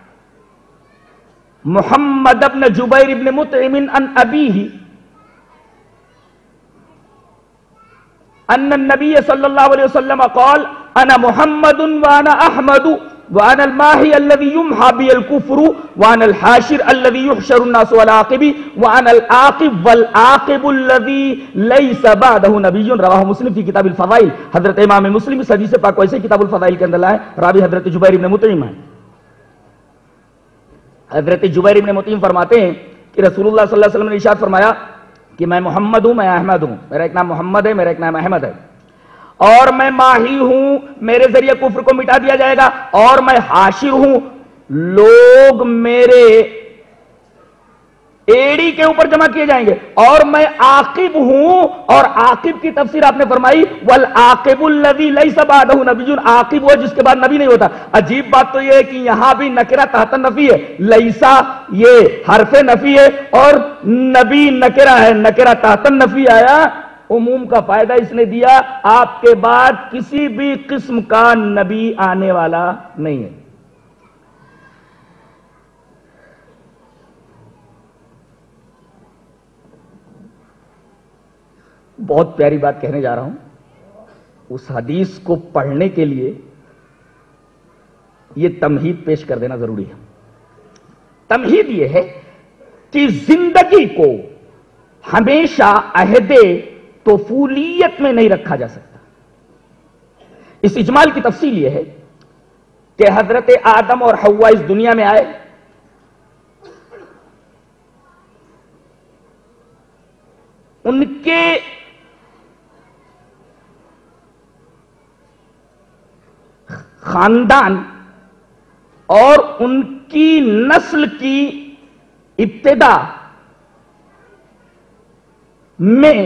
محمد بن جبیر بن مطعم عن ابیہ ان النبی صلی اللہ علیہ وسلم قال انا محمد وانا احمد وانا الماحی الذي يمحى بي الكفر وانا الحاشر الذي يحشر الناس والعاقب وانا العاقب والعاقب الذي ليس بعده نبي رواہ مسلم فی کتاب الفضائل۔ حضرت امام مسلم اس حدیث پاک کو ایسے کتاب الفضائل کے اندر لائے، راوی حضرت جبیر بن مطعم ہے۔ حضرت جبیر بن مطعم فرماتے ہیں کہ رسول اللہ صلی اللہ علیہ وسلم نے ارشاد فرمایا کہ میں محمد ہوں، میں احمد ہوں، میرا ایک نام محمد ہے، میرا ایک نام احمد ہے، اور میں ماہی ہوں، میرے ذریعے کفر کو مٹا دیا جائے گا، اور میں حاشر ہوں، لوگ میرے ایڑی کے اوپر جمع کیے جائیں گے، اور میں عاقب ہوں، اور عاقب کی تفسیر آپ نے فرمائی والعاقب الذی لیس بعدہ نبی، عاقب وہ جس کے بعد نبی نہیں ہوتا۔ عجیب بات تو یہ ہے کہ یہاں بھی نکرہ تحت نفی ہے، لیسا یہ حرف نفی ہے اور نبی نکرہ ہے، نکرہ تحت نفی آیا، عموم کا فائدہ اس نے دیا، آپ کے بعد کسی بھی قسم کا نبی آنے والا نہیں ہے۔ بہت پیاری بات کہنے جا رہا ہوں، اس حدیث کو پڑھنے کے لیے یہ تمہید پیش کر دینا ضروری ہے۔ تمہید یہ ہے کہ زندگی کو ہمیشہ عہد طفولیت میں نہیں رکھا جا سکتا۔ اس اجمال کی تفصیل یہ ہے کہ حضرت آدم اور حوا اس دنیا میں آئے، ان کے خاندان اور ان کی نسل کی ابتدا میں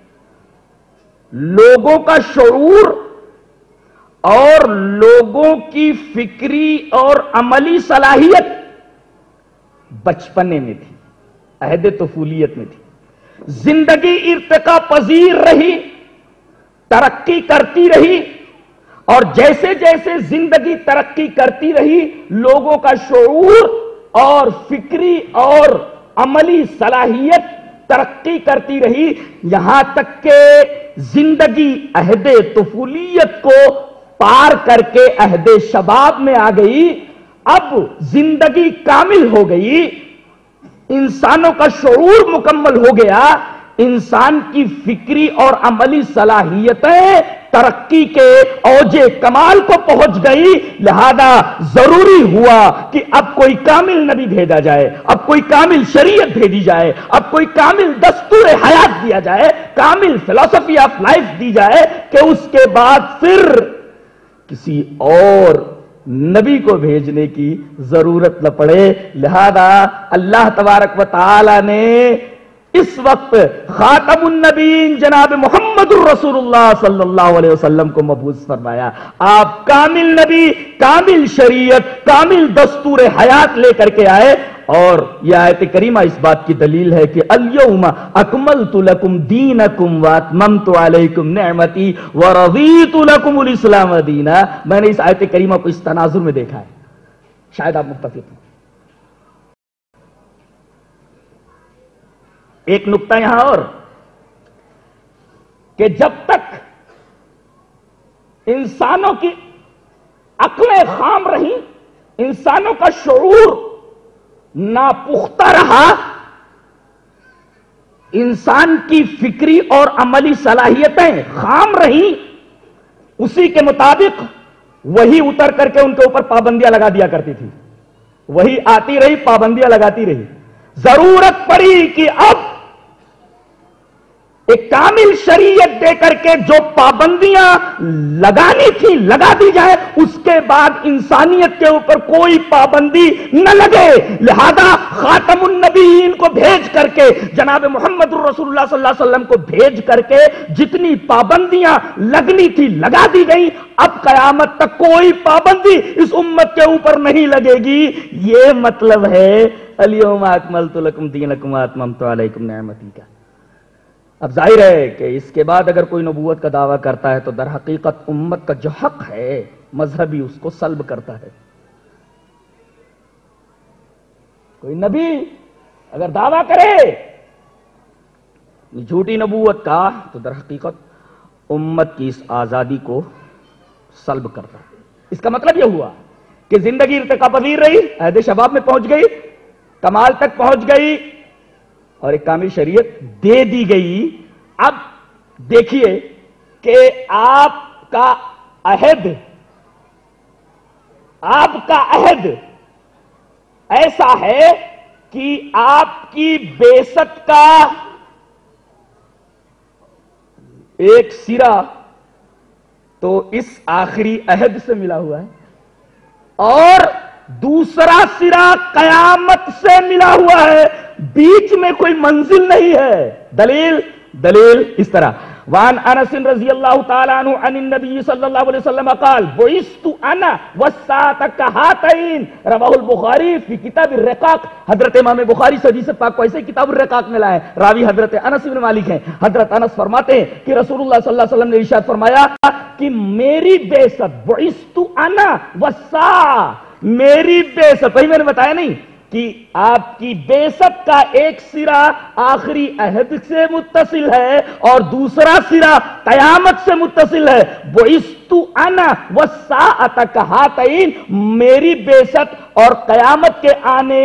لوگوں کا شعور اور لوگوں کی فکری اور عملی صلاحیت بچپنے میں تھی، عہد طفولیت میں تھی۔ زندگی ارتقا پذیر رہی، ترقی کرتی رہی، اور جیسے جیسے زندگی ترقی کرتی رہی لوگوں کا شعور اور فکری اور عملی صلاحیت ترقی کرتی رہی، یہاں تک کہ زندگی عہد طفولیت کو پار کر کے عہد شباب میں آ گئی۔ اب زندگی کامل ہو گئی، انسانوں کا شعور مکمل ہو گیا، انسان کی فکری اور عملی صلاحیتیں ترقی کے اوج کمال کو پہنچ گئی، لہذا ضروری ہوا کہ اب کوئی کامل نبی بھیجا جائے، اب کوئی کامل شریعت بھیجی جائے، اب کوئی کامل دستور حیات دیا جائے، کامل فلسفی آف لائف دی جائے کہ اس کے بعد پھر کسی اور نبی کو بھیجنے کی ضرورت نہ پڑے۔ لہذا اللہ تبارک و تعالی نے اس وقت خاتم النبیین جناب محمد الرسول اللہ صلی اللہ علیہ وسلم کو مبعوث فرمایا۔ آپ کامل نبی، کامل شریعت، کامل دستور حیات لے کر کے آئے، اور یہ آیت کریمہ اس بات کی دلیل ہے کہ الیوم اکملت لکم دینکم واتممت علیکم نعمتی ورضیت لکم الاسلام دینا۔ میں نے اس آیت کریمہ کو اس تناظر میں دیکھا ہے، شاید آپ متفق ہیں۔ ایک نقطہ یہاں اور کہ جب تک انسانوں کی عقلیں خام رہیں، انسانوں کا شعور ناپختہ رہا، انسان کی فکری اور عملی صلاحیتیں خام رہیں، اسی کے مطابق وہی اتر کر کے ان کے اوپر پابندیاں لگا دیا کرتی تھی، وہی آتی رہی پابندیاں لگاتی رہی۔ ضرورت پڑی کہ اب ایک کامل شریعت دے کر کے جو پابندیاں لگانی تھی لگا دی جائے، اس کے بعد انسانیت کے اوپر کوئی پابندی نہ لگے۔ لہذا خاتم النبیین کو بھیج کر کے، جناب محمد الرسول اللہ صلی اللہ علیہ وسلم کو بھیج کر کے جتنی پابندیاں لگنی تھی لگا دی گئی، اب قیامت تک کوئی پابندی اس امت کے اوپر نہیں لگے گی۔ یہ مطلب ہے الیوم اکملت لکم دینکم واتممت علیکم نعمتی کا۔ اب ظاہر ہے کہ اس کے بعد اگر کوئی نبوت کا دعویٰ کرتا ہے تو در حقیقت امت کا جو حق ہے مذہبی اس کو سلب کرتا ہے۔ کوئی نبی اگر دعویٰ کرے جھوٹی نبوت کا تو در حقیقت امت کی اس آزادی کو سلب کرتا ہے۔ اس کا مطلب یہ ہوا کہ زندگی ارتقا پذیر رہی، عہد شباب میں پہنچ گئی، کمال تک پہنچ گئی، اور ایک کامل شریعت دے دی گئی۔ اب دیکھیے کہ آپ کا عہد ایسا ہے کہ آپ کی بعثت کا ایک سرا تو اس آخری عہد سے ملا ہوا ہے، اور دوسرا سرا قیامت سے ملا ہوا ہے، بیچ میں کوئی منزل نہیں ہے۔ دلیل اس طرح وان انس رضی اللہ تعالی عنہ عن النبی صلی اللہ علیہ وسلم قال بعثت انا والساعة كهاتين رواه البخاری فی کتاب الرقاق۔ حضرت امام بخاری سے حدیث پاک کو ایسے کتاب الرقاق میں لائے، راوی حضرت انس بن مالک ہیں۔ حضرت انس فرماتے ہیں کہ رسول اللہ صلی اللہ علیہ وسلم نے ارشاد فرمایا کہ میری بعثت بعثت انا والساعة، میری بعثت، وہی میں نے بتایا نہیں کہ آپ کی بعثت کا ایک سرا آخری عہد سے متصل ہے اور دوسرا سرا قیامت سے متصل ہے۔ بعثت انا والساعة كهاتين، میری بعثت اور قیامت کے آنے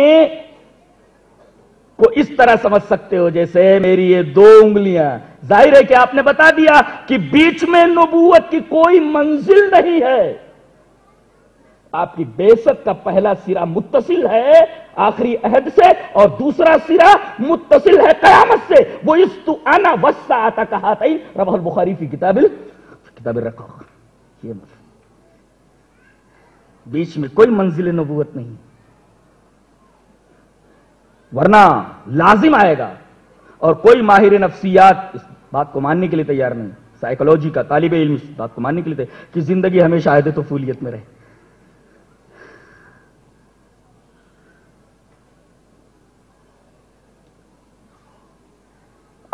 کو اس طرح سمجھ سکتے ہو جیسے میری یہ دو انگلیاں۔ ظاہر ہے کہ آپ نے بتا دیا کہ بیچ میں نبوت کی کوئی منزل نہیں ہے۔ آپ کی بعثت کا پہلا سرا متصل ہے آخری عہد سے اور دوسرا سرا متصل ہے قیامت سے۔ بعثت انا والساعة كهاتين رواه البخاری فی کتاب الرقاق۔ یہ مطلب بیچ میں کوئی منزل نبوت نہیں، ورنہ لازم آئے گا، اور کوئی ماہر نفسیات اس بات کو ماننے کے لیے تیار نہیں، سائیکولوجی کا طالب علم اس بات کو ماننے کے لیے تیار کہ زندگی ہمیشہ عہد طفولیت میں رہے۔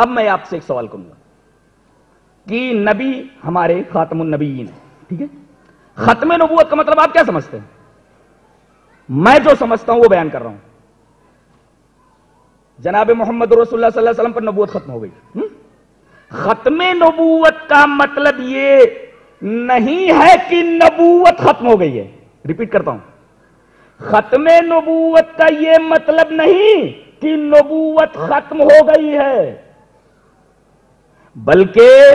اب میں آپ سے ایک سوال کروں گا کہ نبی ہمارے خاتم النبیین ہیں، ٹھیک ہے؟ ختم نبوت کا مطلب آپ کیا سمجھتے ہیں؟ میں جو سمجھتا ہوں وہ بیان کر رہا ہوں. جناب محمد رسول اللہ صلی اللہ علیہ وسلم پر نبوت ختم ہو گئی. ختم نبوت کا مطلب یہ نہیں ہے کہ نبوت ختم ہو گئی ہے. ریپیٹ کرتا ہوں، ختم نبوت کا یہ مطلب نہیں کہ نبوت ختم ہو گئی ہے، بلکہ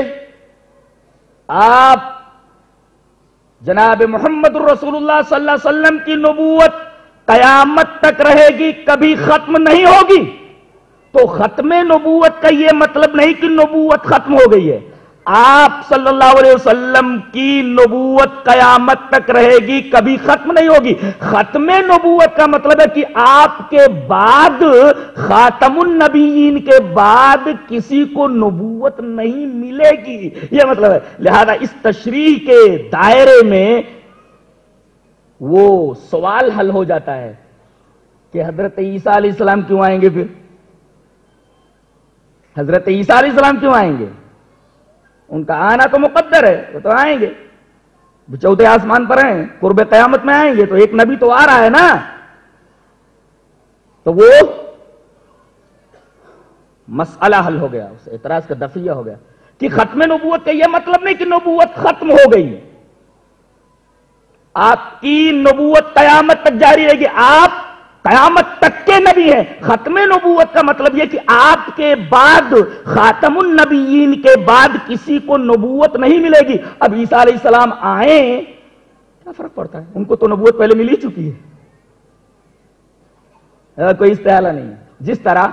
آپ جناب محمد رسول اللہ صلی اللہ علیہ وسلم کی نبوت قیامت تک رہے گی، کبھی ختم نہیں ہوگی. تو ختم نبوت کا یہ مطلب نہیں کہ نبوت ختم ہو گئی ہے. آپ صلی اللہ علیہ وسلم کی نبوت قیامت تک رہے گی، کبھی ختم نہیں ہوگی. ختم نبوت کا مطلب ہے کہ آپ کے بعد، خاتم النبیین کے بعد کسی کو نبوت نہیں ملے گی، یہ مطلب ہے. لہذا اس تشریح کے دائرے میں وہ سوال حل ہو جاتا ہے کہ حضرت عیسیٰ علیہ السلام کیوں آئیں گے؟ پھر حضرت عیسیٰ علیہ السلام کیوں آئیں گے؟ ان کا آنا تو مقدر ہے، وہ تو آئیں گے، چوتھے آسمان پر ہیں، قرب قیامت میں آئیں گے، تو ایک نبی تو آ رہا ہے نا. تو وہ مسئلہ حل ہو گیا، اس اعتراض کا دفعہ ہو گیا کہ ختم نبوت کا یہ مطلب نہیں کہ نبوت ختم ہو گئی، آپ کی نبوت قیامت تک جاری رہے گی، آپ قیامت تک کے نبی ہیں. ختم نبوت کا مطلب یہ کہ آپ کے بعد، خاتم النبیین کے بعد کسی کو نبوت نہیں ملے گی. اب عیسیٰ علیہ السلام آئیں، کیا فرق پڑتا ہے؟ ان کو تو نبوت پہلے مل ہی چکی ہے، کوئی استحالہ نہیں ہے. جس طرح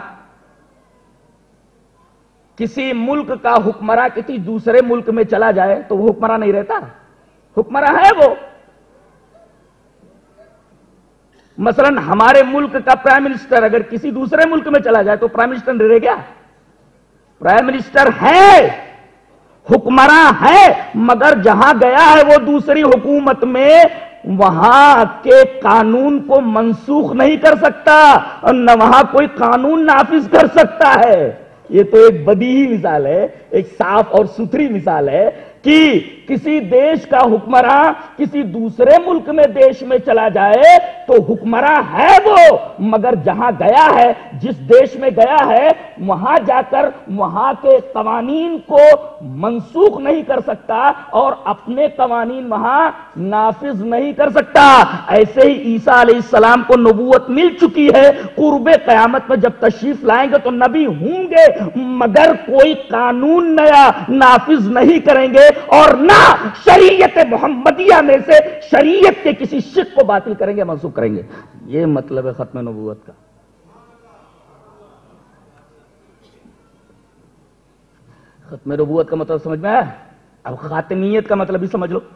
کسی ملک کا حکمراں کسی دوسرے ملک میں چلا جائے تو وہ حکمراں نہیں رہتا، حکمراں ہے وہ. مثلا ہمارے ملک کا پرائم منسٹر اگر کسی دوسرے ملک میں چلا جائے تو پرائم منسٹر نہیں رہے گا. پرائم منسٹر ہے، حکمراں ہے، مگر جہاں گیا ہے وہ دوسری حکومت میں، وہاں کے قانون کو منسوخ نہیں کر سکتا، نہ وہاں کوئی قانون نافذ کر سکتا ہے. یہ تو ایک بدیہی مثال ہے، ایک صاف اور ستھری مثال ہے کہ کسی دیش کا حکمراں کسی دوسرے ملک میں دیش میں چلا جائے تو حکمراں ہے وہ، مگر جہاں گیا ہے، جس دیش میں گیا ہے، وہاں جا کر وہاں کے قوانین کو منسوخ نہیں کر سکتا اور اپنے قوانین وہاں نافذ نہیں کر سکتا. ایسے ہی عیسیٰ علیہ السلام کو نبوت مل چکی ہے، قرب قیامت میں جب تشریف لائیں گے تو نبی ہوں گے، مگر کوئی قانون نیا نافذ نہیں کریں گے اور نہ شریعت محمدیہ میں سے شریعت کے کسی شق کو باطل کریں گے، منسوخ کریں گے. یہ مطلب ہے ختم نبوت کا. ختم نبوت کا مطلب سمجھ میں آیا؟ اب خاتمیت کا مطلب بھی سمجھ لو.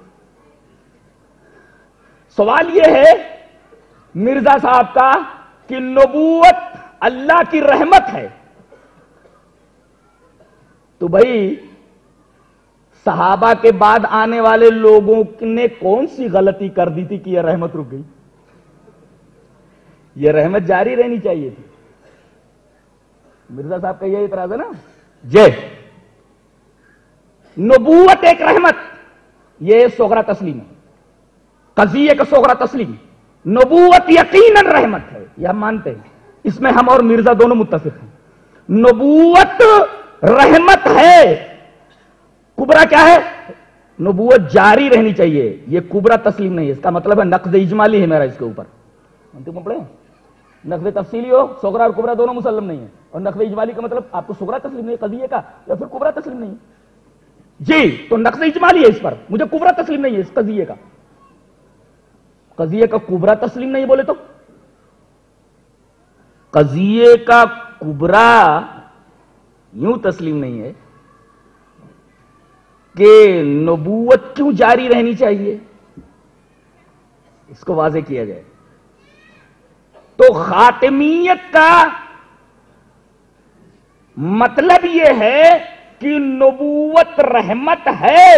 سوال یہ ہے مرزا صاحب کا کہ نبوت اللہ کی رحمت ہے، تو بھائی صحابہ کے بعد آنے والے لوگوں نے کون سی غلطی کر دی تھی کہ یہ رحمت رک گئی؟ یہ رحمت جاری رہنی چاہیے تھی. مرزا صاحب کا یہ اعتراض ہے نا جے نبوت ایک رحمت، یہ صغرا تسلیم ہے، قضیے کا صغرا تسلیم. نبوت یقیناً رحمت ہے، یہ ہم مانتے ہیں، اس میں ہم اور مرزا دونوں متفق ہیں. نبوت رحمت ہے، کبرا کیا ہے؟ نبوت جاری رہنی چاہیے، یہ کبرا تسلیم نہیں ہے. اس کا مطلب ہے نقد اجمالی ہے میرا اس کے اوپر. پڑھیں نقد تفصیلی ہو، صغرا اور کبرا دونوں مسلم نہیں ہے، اور نقد اجمالی کا مطلب آپ کو صغرا تسلیم نہیں ہے قضیے کا یا پھر کبرا تسلیم نہیں ہے جی. تو نقد اجمالی ہے اس پر، مجھے کبرا تسلیم نہیں ہے اس قضیے کا. قضیے کا کبرا تسلیم نہیں بولے تو قضیے کا کبرا یوں تسلیم نہیں ہے کہ نبوت کیوں جاری رہنی چاہیے، اس کو واضح کیا جائے. تو خاتمیت کا مطلب یہ ہے کہ نبوت رحمت ہے،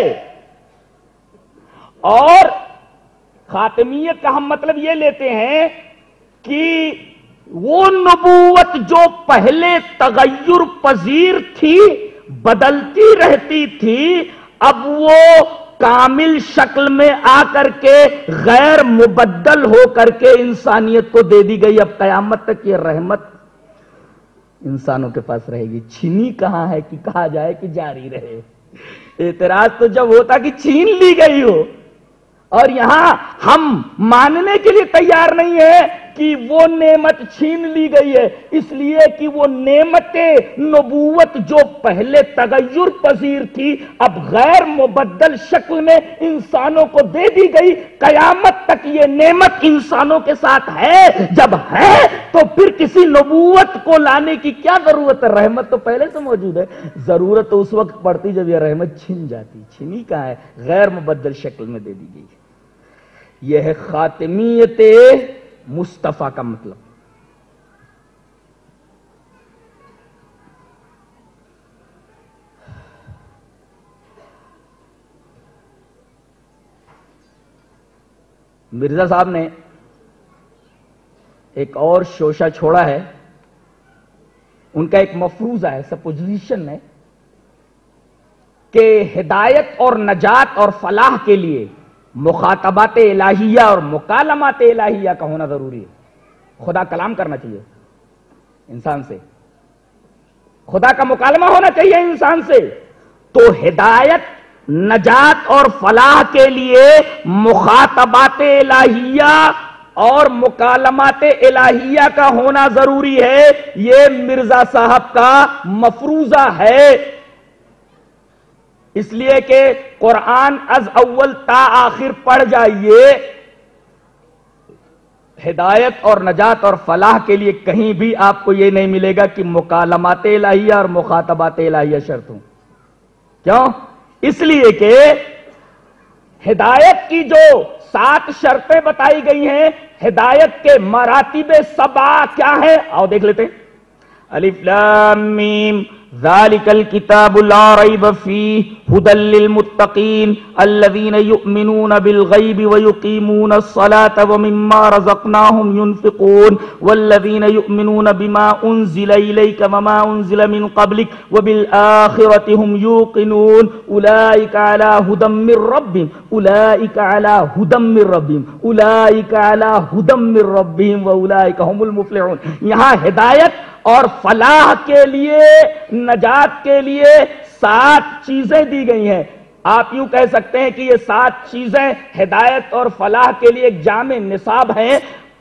اور خاتمیت کا ہم مطلب یہ لیتے ہیں کہ وہ نبوت جو پہلے تغیر پذیر تھی، بدلتی رہتی تھی، اب وہ کامل شکل میں آ کر کے غیر مبدل ہو کر کے انسانیت کو دے دی گئی۔ اب قیامت تک یہ رحمت انسانوں کے پاس رہے گی۔ چھینی کہاں ہے کہ کہا جائے کہ جاری رہے؟ اعتراض تو جب ہوتا کہ چھین لی گئی ہو، اور یہاں ہم ماننے کے لیے تیار نہیں ہے کہ وہ نعمت چھین لی گئی ہے، اس لیے کہ وہ نعمت نبوت جو پہلے تغیر پذیر تھی اب غیر مبدل شکل میں انسانوں کو دے دی گئی۔ قیامت تک یہ نعمت انسانوں کے ساتھ ہے، جب ہے تو پھر کسی نبوت کو لانے کی کیا ضرورت ہے؟ رحمت تو پہلے سے موجود ہے، ضرورت تو اس وقت پڑتی جب یہ رحمت چھن جاتی۔ چھنی کہاں ہے؟ غیر مبدل شکل میں دے دی گئی۔ یہ ہے خاتمیت مصطفیٰ کا مطلب۔ مرزا صاحب نے ایک اور شوشہ چھوڑا ہے، ان کا ایک مفروضہ ہے، سپوزیشن ہے کہ ہدایت اور نجات اور فلاح کے لیے مخاطبات الہیہ اور مکالمات الہیہ کا ہونا ضروری ہے۔ خدا کلام کرنا چاہیے انسان سے، خدا کا مکالمہ ہونا چاہیے انسان سے، تو ہدایت، نجات اور فلاح کے لیے مخاطبات الہیہ اور مکالمات الہیہ کا ہونا ضروری ہے۔ یہ مرزا صاحب کا مفروضہ ہے، اس لیے کہ قرآن از اول تا آخر پڑھ جائیے، ہدایت اور نجات اور فلاح کے لیے کہیں بھی آپ کو یہ نہیں ملے گا کہ مکالمات الہیہ اور مخاطبات الہیہ شرط ہوں۔ کیوں؟ اس لیے کہ ہدایت کی جو 7 شرطیں بتائی گئی ہیں، ہدایت کے مراتب 7 کیا ہیں؟ آؤ دیکھ لیتے ہیں۔ الف لام میم ذالک الکتاب لا ریب فیہ ھدی للمتقین الذین یؤمنون بالغیب ویقیمون الصلاة ومما رزقناہم ینفقون والذین یؤمنون بما انزل الیک وما انزل من قبلک وبالآخرۃ ھم یوقنون اولئک علی ھدی من ربہم اولئک علی ھدی من ربہم اولئک علی ھدی من ربہم واولئک ھم المفلحون۔ یہاں ہدایت اور فلاح کے لیے، نجات کے لیے 7 چیزیں دی گئی ہیں۔ آپ یوں کہہ سکتے ہیں کہ یہ 7 چیزیں ہدایت اور فلاح کے لیے ایک جامع نصاب ہیں۔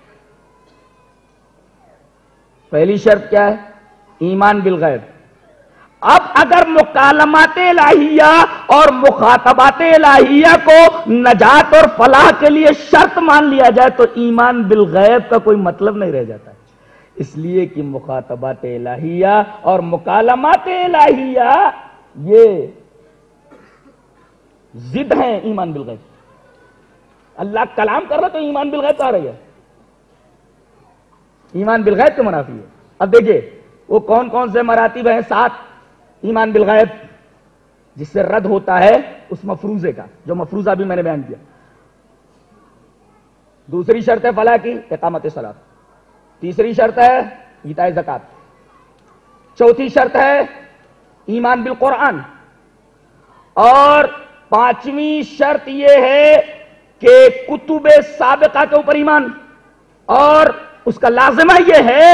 پہلی شرط کیا ہے؟ ایمان بالغیب۔ اب اگر مکالمات الہیہ اور مخاطبات الہیہ کو نجات اور فلاح کے لیے شرط مان لیا جائے تو ایمان بالغیب کا کوئی مطلب نہیں رہ جاتا ہے، اس لیے کہ مخاطبات الہیہ اور مکالمات الہیہ یہ ضد ہیں ایمان بالغیب۔ اللہ کلام کر رہا تو ایمان بالغیب آ رہی ہے، ایمان بالغیب کے منافی ہے۔ اب دیکھیے وہ کون کون سے مراتب ہیں 7 ایمان بالغیب جس سے رد ہوتا ہے اس مفروضے کا، جو مفروضہ بھی میں نے بیان کیا۔ دوسری شرط ہے فلاح کی، اقامت صلاۃ۔ تیسری شرط ہے ایتاء زکات۔ چوتھی شرط ہے ایمان بالقرآن، اور 5ویں شرط یہ ہے کہ کتب سابقہ کے اوپر ایمان، اور اس کا لازمہ یہ ہے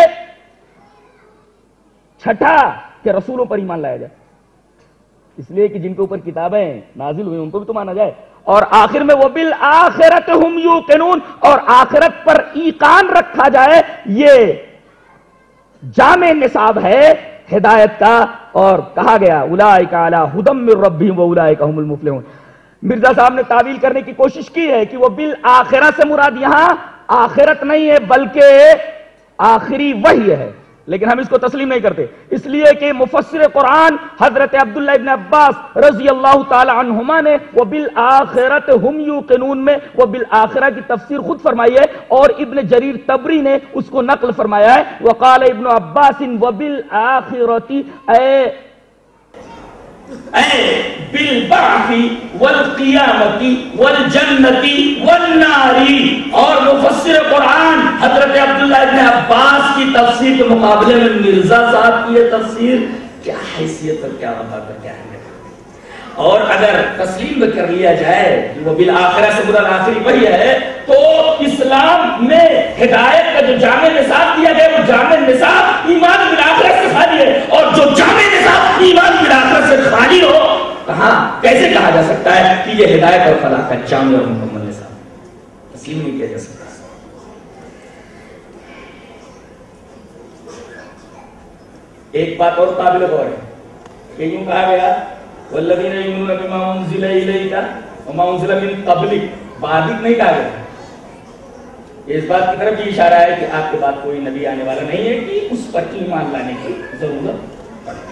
6 کہ رسولوں پر ایمان لایا جائے، اس لیے کہ جن کے اوپر کتابیں نازل ہوئی ان کو بھی تو مانا جائے، اور آخر میں وہ بالآخرۃ ھم یوقنون، اور آخرت پر ایقان رکھا جائے۔ یہ جامع نصاب ہے ہدایت کا، اور کہا گیا اولئک علی ھدی من ربہم واولئک ھم المفلحون۔ مرزا صاحب نے تعویل کرنے کی کوشش کی ہے کہ وہ بالآخرہ سے مراد یہاں آخرت نہیں ہے بلکہ آخری وحی ہے، لیکن ہم اس کو تسلیم نہیں کرتے، اس لیے کہ مفسر قرآن حضرت عبداللہ ابن عباس رضی اللہ تعالی عنہما نے وبالآخرۃ ھم یوقنون میں وبالآخرہ کی تفسیر خود فرمائی ہے، اور ابن جریر طبری نے اس کو نقل فرمایا ہے۔ وقال ابن عباس وبالآخرۃ، اے بالبعث والقیامت والجنت والنار. اور مفسر قرآن حضرت عبداللہ ابن عباس کی تفسیر کے مقابلے میں مرزا صاحب کی یہ تفسیر کیا حیثیت اور کیا وفاق اور کیا ہے. اور اگر تسلیم کر لیا جائے کہ وہ بالآخرہ سے برا آخری وہی ہے تو اسلام میں ہدایت کا جو جامع نصاب دیا گیا وہ جامع نصاب ایمان بالآخرہ سے خالی ہے. اور جو جامع نصاب ایمان بالآخرہ سے خالی ہو کہاں کیسے کہا جا سکتا ہے کہ یہ ہدایت اور فلاح کا جامع اور مکمل نصاب تسلیم نہیں کیا جا سکتا. ایک بات اور قابل غور ہے کہ یوں کہا گیا والذین یؤمنون بما انزل الیک وما انزل من قبلک. بعدک نہیں کہا گیا. اس بات کی طرف بھی اشارہ ہے کہ آپ کے بعد کوئی نبی آنے والا نہیں ہے کہ اس پر ایمان لانے کی ضرورت پڑے.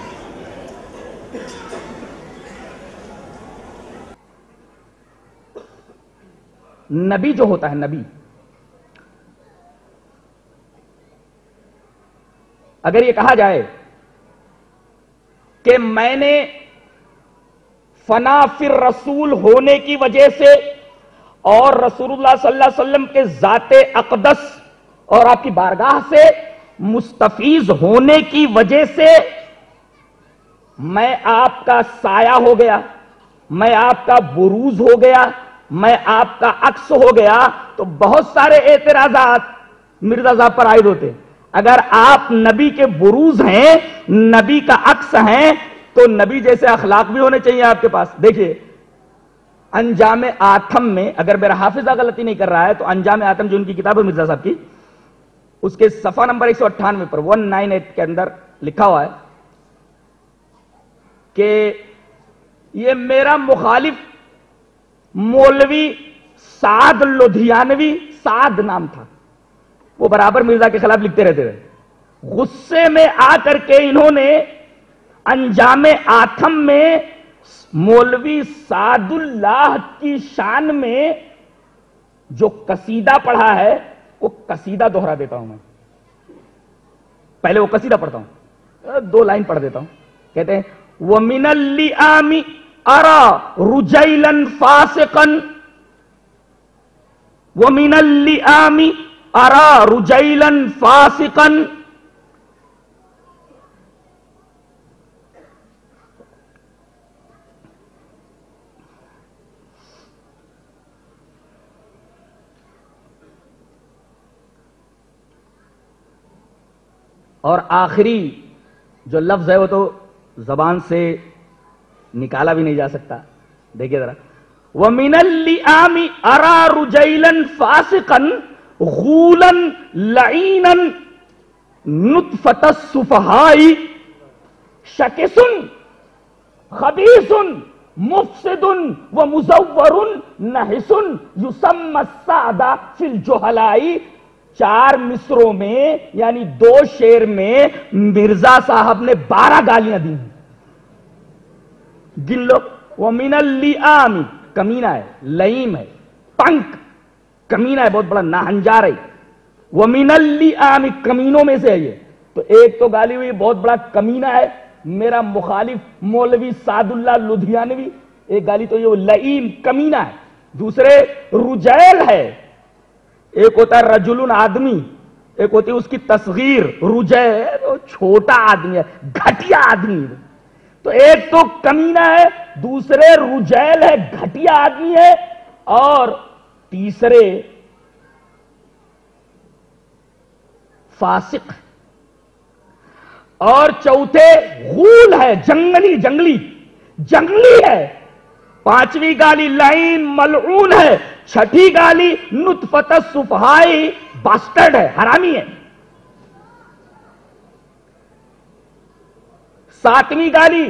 نبی جو ہوتا ہے نبی اگر یہ کہا جائے کہ میں نے فنا فی الرسول ہونے کی وجہ سے اور رسول اللہ صلی اللہ علیہ وسلم کے ذات اقدس اور آپ کی بارگاہ سے مستفیض ہونے کی وجہ سے میں آپ کا سایہ ہو گیا, میں آپ کا بروز ہو گیا, میں آپ کا عکس ہو گیا, تو بہت سارے اعتراضات مرزا صاحب پر عائد ہوتے. اگر آپ نبی کے بروز ہیں, نبی کا عکس ہیں, تو نبی جیسے اخلاق بھی ہونے چاہیے آپ کے پاس. دیکھیے انجام آتم میں, اگر میرا حافظہ غلطی نہیں کر رہا ہے تو انجام آتم جو ان کی کتاب ہے مرزا صاحب کی, اس کے صفحہ نمبر 198 پر 198 کے اندر لکھا ہوا ہے کہ یہ میرا مخالف مولوی سعد لدھیانوی, سعد نام تھا, وہ برابر مرزا کے خلاف لکھتے رہتے تھے. غصے میں آ کر کے انہوں نے انجام آتم میں مولوی سعد اللہ کی شان میں جو قصیدہ پڑھا ہے وہ قصیدہ دوہرا دیتا ہوں میں. پہلے وہ قصیدہ پڑھتا ہوں, 2 لائن پڑھ دیتا ہوں. کہتے ہیں وَمِنَ اللِّئَامِ أَرَى رُجَيْلًا فَاسِقًا, وَمِنَ اللِّئَامِ أَرَى رُجَيْلًا فَاسِقًا. اور آخری جو لفظ ہے وہ تو زبان سے نکالا بھی نہیں جا سکتا. دیکھیے ذرا, وَمِنَ اللِّئَامِ أَرَى رُجَيْلًا فَاسِقًا غُولًا لَعِينًا نُطْفَةَ السُّفَهَاءِ شَكِسٌ خَبِيثٌ مُفْسِدٌ وَمُزَوَّرٌ نَحِسٌ يُسَمَّى السَّعْدَ فِي الْجُهَلَاءِ. 4 مصروں میں یعنی 2 شعر میں مرزا صاحب نے 12 گالیاں دی. گن لو. وَمِنَ اللِّئَامِ کمینہ ہے, لئیم ہے, پنک کمینہ ہے, بہت بڑا ناہنجار ہے. وَمِنَ اللِّئَامِ کمینوں میں سے ہے یہ. تو ایک تو گالی ہوئی بہت بڑا کمینہ ہے میرا مخالف مولوی سعد اللہ لدھیانوی, ایک گالی تو یہ لئیم کمینہ ہے. دوسرے رجیل ہے, ایک ہوتا ہے رجل آدمی, ایک ہوتی ہے اس کی تصغیر, رجیل چھوٹا آدمی ہے, گھٹیا آدمی. تو ایک تو کمینہ ہے, دوسرے رجیل ہے, گھٹیا آدمی ہے, اور تیسرے فاسق, اور چوتھے غول ہے, جنگلی ہے. 5ویں گالی لعین ملعون ہے. 6ٹھی گالی نطفۃ السفہاء باسٹرڈ ہے, حرامی ہے. 7ویں گالی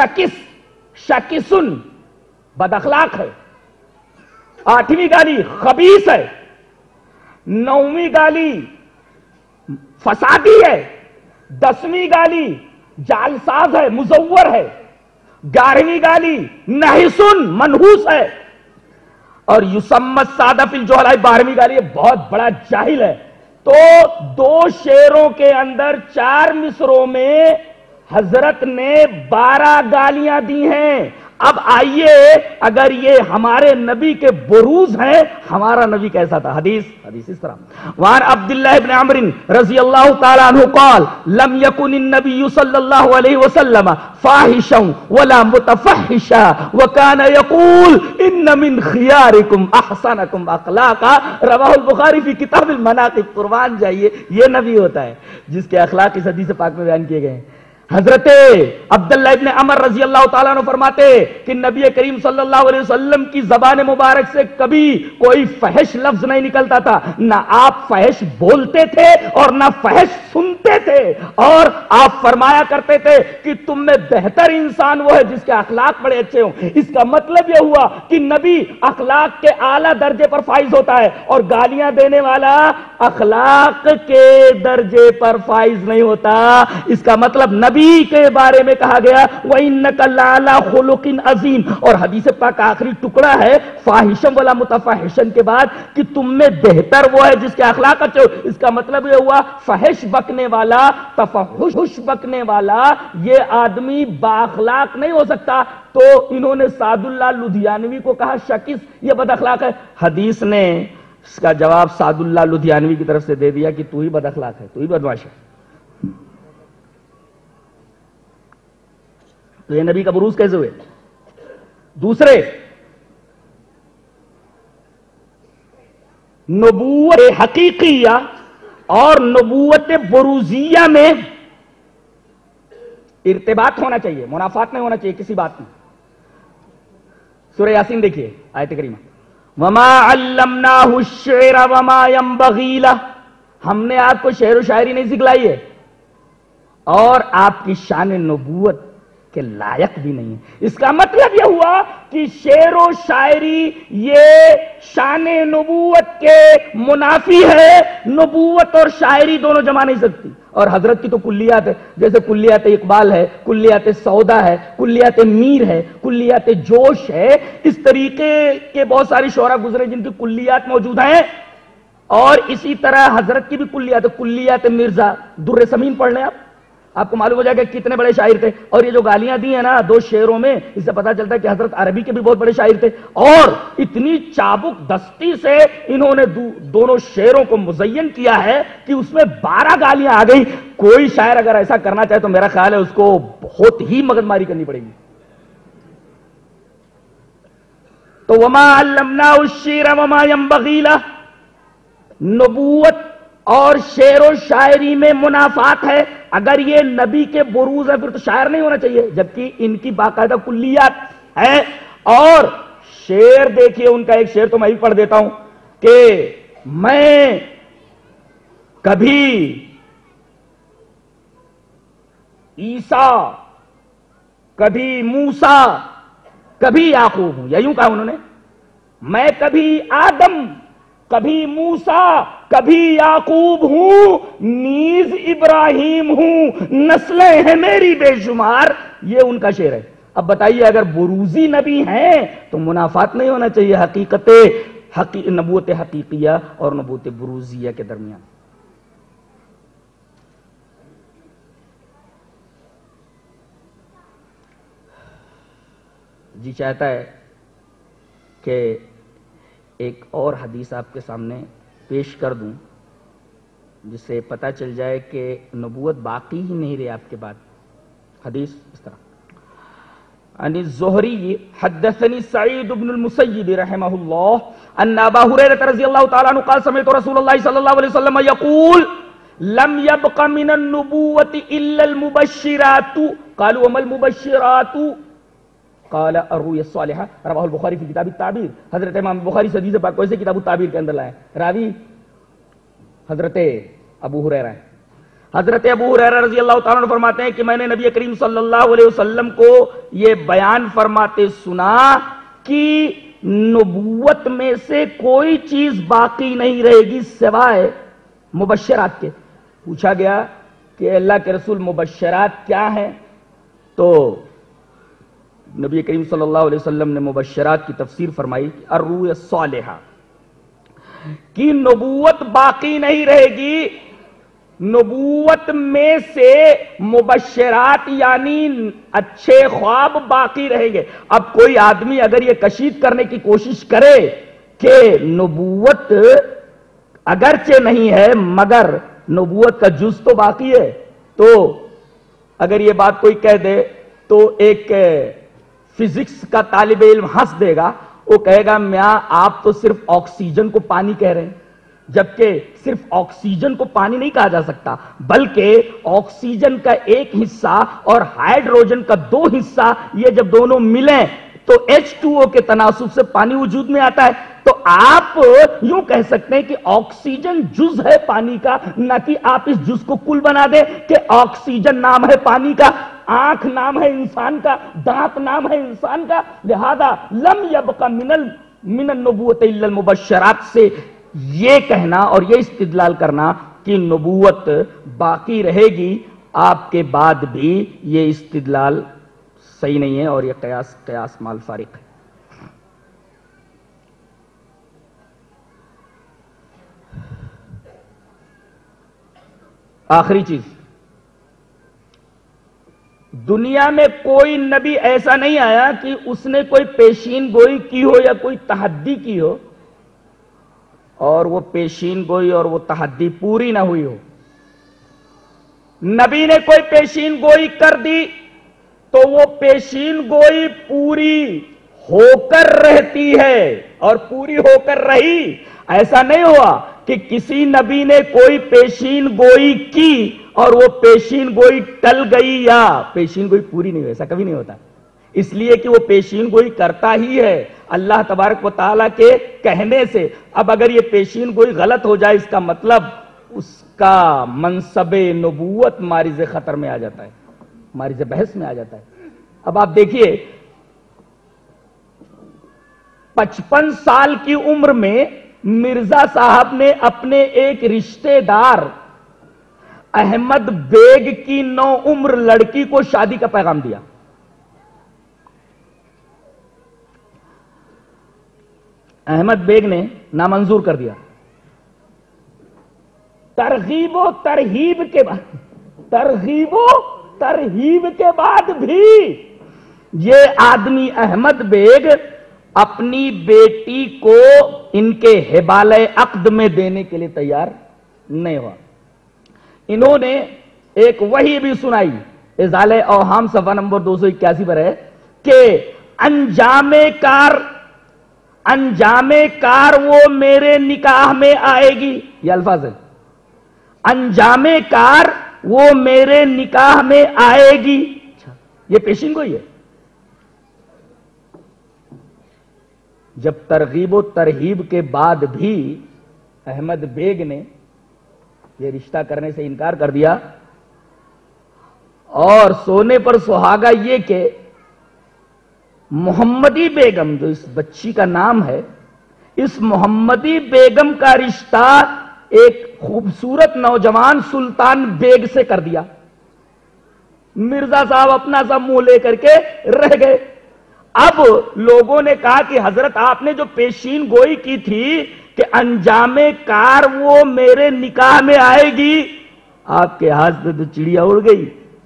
شکسن بد اخلاق ہے. 8ویں گالی خبیث ہے. 9ویں گالی فسادی ہے. 10ویں گالی جعلساز ہے, مزور ہے. 11ویں گالی نحسن منحوس ہے. اور یسمى السعد فی الجہلاء 12ویں گالی بہت بڑا جاہل ہے. تو 2 شعروں کے اندر 4 مصروں میں حضرت نے 12 گالیاں دی ہیں. اب آئیے اگر یہ ہمارے نبی کے بروز ہیں, ہمارا نبی کیسا تھا؟ حدیث اس طرح. وعن عبداللہ ابن عمر رضی اللہ تعالی عنہ قال لم يكن النبي صلی اللہ علیہ وسلم فاحشا ولا متفحشا وكان يقول ان من خياركم احسنكم اخلاقا. رواہ البخاری فی کتاب المناقب. قربان جائیے, یہ نبی ہوتا ہے جس کے اخلاق اس حدیث پاک میں بیان کیے گئے ہیں. حضرت عبداللہ ابن عمر رضی اللہ تعالیٰ عنہ فرماتے کہ نبی کریم صلی اللہ علیہ وسلم کی زبان مبارک سے کبھی کوئی فحش لفظ نہیں نکلتا تھا. نہ آپ فحش بولتے تھے اور نہ فحش سنتے تھے, اور آپ فرمایا کرتے تھے کہ تم میں بہتر انسان وہ ہے جس کے اخلاق بڑے اچھے ہوں. اس کا مطلب یہ ہوا کہ نبی اخلاق کے اعلیٰ درجے پر فائز ہوتا ہے, اور گالیاں دینے والا اخلاق کے درجے پر فائز نہیں ہوتا. اس کا مطلب نبی کے بارے میں کہا گیا وَإِنَّكَ لَعَلَىٰ خُلُقٍ عَظِيمٍ, اور حدیث پاک کا آخری ٹکڑا ہے فاحشم ولا متفحشن کے بعد کہ تم میں بہتر وہ ہے جس کے اخلاق اچھے ہو. اس کا مطلب یہ ہوا فحش بکنے والا, تفحش بکنے والا یہ آدمی بااخلاق نہیں ہو سکتا. تو انہوں نے سعد اللہ لدھیانوی کو کہا شکس, یہ بد اخلاق ہے. حدیث نے اس کا جواب سعد اللہ لدھیانوی کی طرف سے دے دیا کہ تو ہی بد اخلاق ہے, تو ہی بدمعاش ہے. تو یہ نبی کا بروز کیسے ہوئے؟ دوسرے, نبوت حقیقیہ اور نبوت بروزیہ میں ارتباط ہونا چاہیے, منافات نہیں ہونا چاہیے کسی بات میں. سورہ یاسین دیکھیے آیت کریمہ, وما علمناہ الشعر وما ينبغی لہ, ہم نے آپ کو شعر و شاعری نہیں سکھلائی ہے اور آپ کی شان نبوت کے لائق بھی نہیں ہے. اس کا مطلب یہ ہوا کہ شعر و شاعری یہ شان نبوت کے منافی ہے. نبوت اور شاعری دونوں جمع نہیں سکتی. اور حضرت کی تو کلیات ہے, جیسے کلیات اقبال ہے, کلیات سودا ہے, کلیات میر ہے, کلیات جوش ہے. اس طریقے کے بہت ساری شعرا گزرے جن کی کلیات موجود ہیں. اور اسی طرح حضرت کی بھی کلیات, کلیات مرزا در سمین پڑھ لیں آپ کو معلوم ہو جائے گا کتنے بڑے شاعر تھے. اور یہ جو گالیاں دی ہیں نا 2 شعروں میں, اس سے پتا چلتا ہے کہ حضرت عربی کے بھی بہت بڑے شاعر تھے. اور اتنی چابک دستی سے انہوں نے دونوں شعروں کو مزین کیا ہے کہ اس میں 12 گالیاں آ گئی. کوئی شاعر اگر ایسا کرنا چاہے تو میرا خیال ہے اس کو بہت ہی مغز ماری کرنی پڑے گی. تو وما علمناہ الشعر وما ينبغی لہ, نبوت اور شعر و شاعری میں منافات ہے. اگر یہ نبی کے بروز ہے پھر تو شاعر نہیں ہونا چاہیے, جبکہ ان کی باقاعدہ کلیات ہے. اور شعر دیکھیے ان کا, ایک شعر تو میں بھی پڑھ دیتا ہوں کہ میں کبھی عیسیٰ, کبھی موسیٰ, کبھی یعقوب ہوں, یا یوں کہا انہوں نے, میں کبھی آدم, کبھی موسیٰ, کبھی یعقوب ہوں, نیز ابراہیم ہوں, نسلیں ہیں میری بے شمار. یہ ان کا شعر ہے. اب بتائیے اگر بروزی نبی ہیں تو منافات نہیں ہونا چاہیے نبوت حقیقیہ اور نبوت بروزیہ کے درمیان. جی چاہتا ہے کہ ایک اور حدیث آپ کے سامنے پیش کر دوں جس سے پتہ چل جائے کہ نبوت باقی ہی نہیں رہی آپ کے بعد. حدیث اس طرح, عن الزہری حدثني سعید بن المسیب رحمہ اللہ ان ابا ہریرہ رضی اللہ تعالی عنہ قال سمعت رسول اللہ صلی اللہ علیہ وسلم یقول لم يبق من النبوة الا المبشرات. قالوا وما المبشرات؟ قال الرؤيا الصالحہ. رواہ البخاری فی کتاب التعبیر. حضرت امام بخاری حدیث پاک کو ایسے کتاب التعبیر کے اندر لائے. راوی حضرت ابو ہریرہ ہے. حضرت ابو ہریرہ رضی اللہ تعالیٰ عنہ فرماتے ہیں کہ میں نے نبی کریم صلی اللہ علیہ وسلم کو یہ بیان فرماتے سنا کہ نبوت میں سے کوئی چیز باقی نہیں رہے گی سوائے مبشرات کے. پوچھا گیا کہ اللہ کے رسول مبشرات کیا ہیں؟ تو نبی کریم صلی اللہ علیہ وسلم نے مبشرات کی تفسیر فرمائی الرؤیا الصالحہ، کہ نبوت باقی نہیں رہے گی نبوت میں سے مبشرات یعنی اچھے خواب باقی رہیں گے. اب کوئی آدمی اگر یہ کشید کرنے کی کوشش کرے کہ نبوت اگرچہ نہیں ہے مگر نبوت کا جز تو باقی ہے، تو اگر یہ بات کوئی کہہ دے تو ایک فزکس کا طالب علم ہنس دے گا. وہ کہے گا میاں آپ تو صرف آکسیجن کو پانی کہہ رہے ہیں، جبکہ صرف آکسیجن کو پانی نہیں کہا جا سکتا، بلکہ آکسیجن کا ایک حصہ اور ہائیڈروجن کا 2 حصہ یہ جب دونوں ملیں تو H2O کے تناسب سے پانی وجود میں آتا ہے. تو آپ یوں کہہ سکتے ہیں کہ آکسیجن جز ہے پانی کا، نہ کہ آپ اس جز کو کل بنا دیں کہ آکسیجن نام ہے پانی کا، آنکھ نام ہے انسان کا، دانت نام ہے انسان کا. لہذا لم یبق من النبوت الا المبشرات سے یہ کہنا اور یہ استدلال کرنا کہ نبوت باقی رہے گی آپ کے بعد بھی، یہ استدلال صحیح نہیں ہے اور یہ قیاس مال فارق ہے. آخری چیز، دنیا میں کوئی نبی ایسا نہیں آیا کہ اس نے کوئی پیشین گوئی کی ہو یا کوئی تحدی کی ہو اور وہ پیشین گوئی اور وہ تحدی پوری نہ ہوئی ہو. نبی نے کوئی پیشین گوئی کر دی تو وہ پیشین گوئی پوری ہو کر رہتی ہے اور پوری ہو کر رہی. ایسا نہیں ہوا کہ کسی نبی نے کوئی پیشین گوئی کی اور وہ پیشین گوئی ٹل گئی یا پیشین گوئی پوری نہیں ہوئی. ایسا کبھی نہیں ہوتا، اس لیے کہ وہ پیشین گوئی کرتا ہی ہے اللہ تبارک و تعالیٰ کے کہنے سے. اب اگر یہ پیشین گوئی غلط ہو جائے اس کا مطلب اس کا منصب نبوت مارز خطر میں آ جاتا ہے، مارز بحث میں آ جاتا ہے. اب آپ دیکھیے 55 سال کی عمر میں مرزا صاحب نے اپنے ایک رشتہ دار احمد بیگ کی 9 عمر لڑکی کو شادی کا پیغام دیا. احمد بیگ نے نامنظور کر دیا. ترغیب و ترہیب کے بعد بھی یہ آدمی احمد بیگ اپنی بیٹی کو ان کے حبالہ عقد میں دینے کے لیے تیار نہیں ہوا. انہوں نے ایک وحی بھی سنائی، ازالہ اوہام صفحہ نمبر 281 پر ہے کہ انجام کار وہ میرے نکاح میں آئے گی. یہ الفاظ ہے، انجام کار وہ میرے نکاح میں آئے گی. یہ پیشین گوئی ہے. جب ترغیب و ترہیب کے بعد بھی احمد بیگ نے یہ رشتہ کرنے سے انکار کر دیا اور سونے پر سہاگا یہ کہ محمدی بیگم جو اس بچی کا نام ہے، اس محمدی بیگم کا رشتہ ایک خوبصورت نوجوان سلطان بیگ سے کر دیا. مرزا صاحب اپنا سب منہ لے کر کے رہ گئے. اب لوگوں نے کہا کہ حضرت آپ نے جو پیشین گوئی کی تھی کہ انجام کار وہ میرے نکاح میں آئے گی، آپ کے ہاتھ سے تو چڑیا اڑ گئی،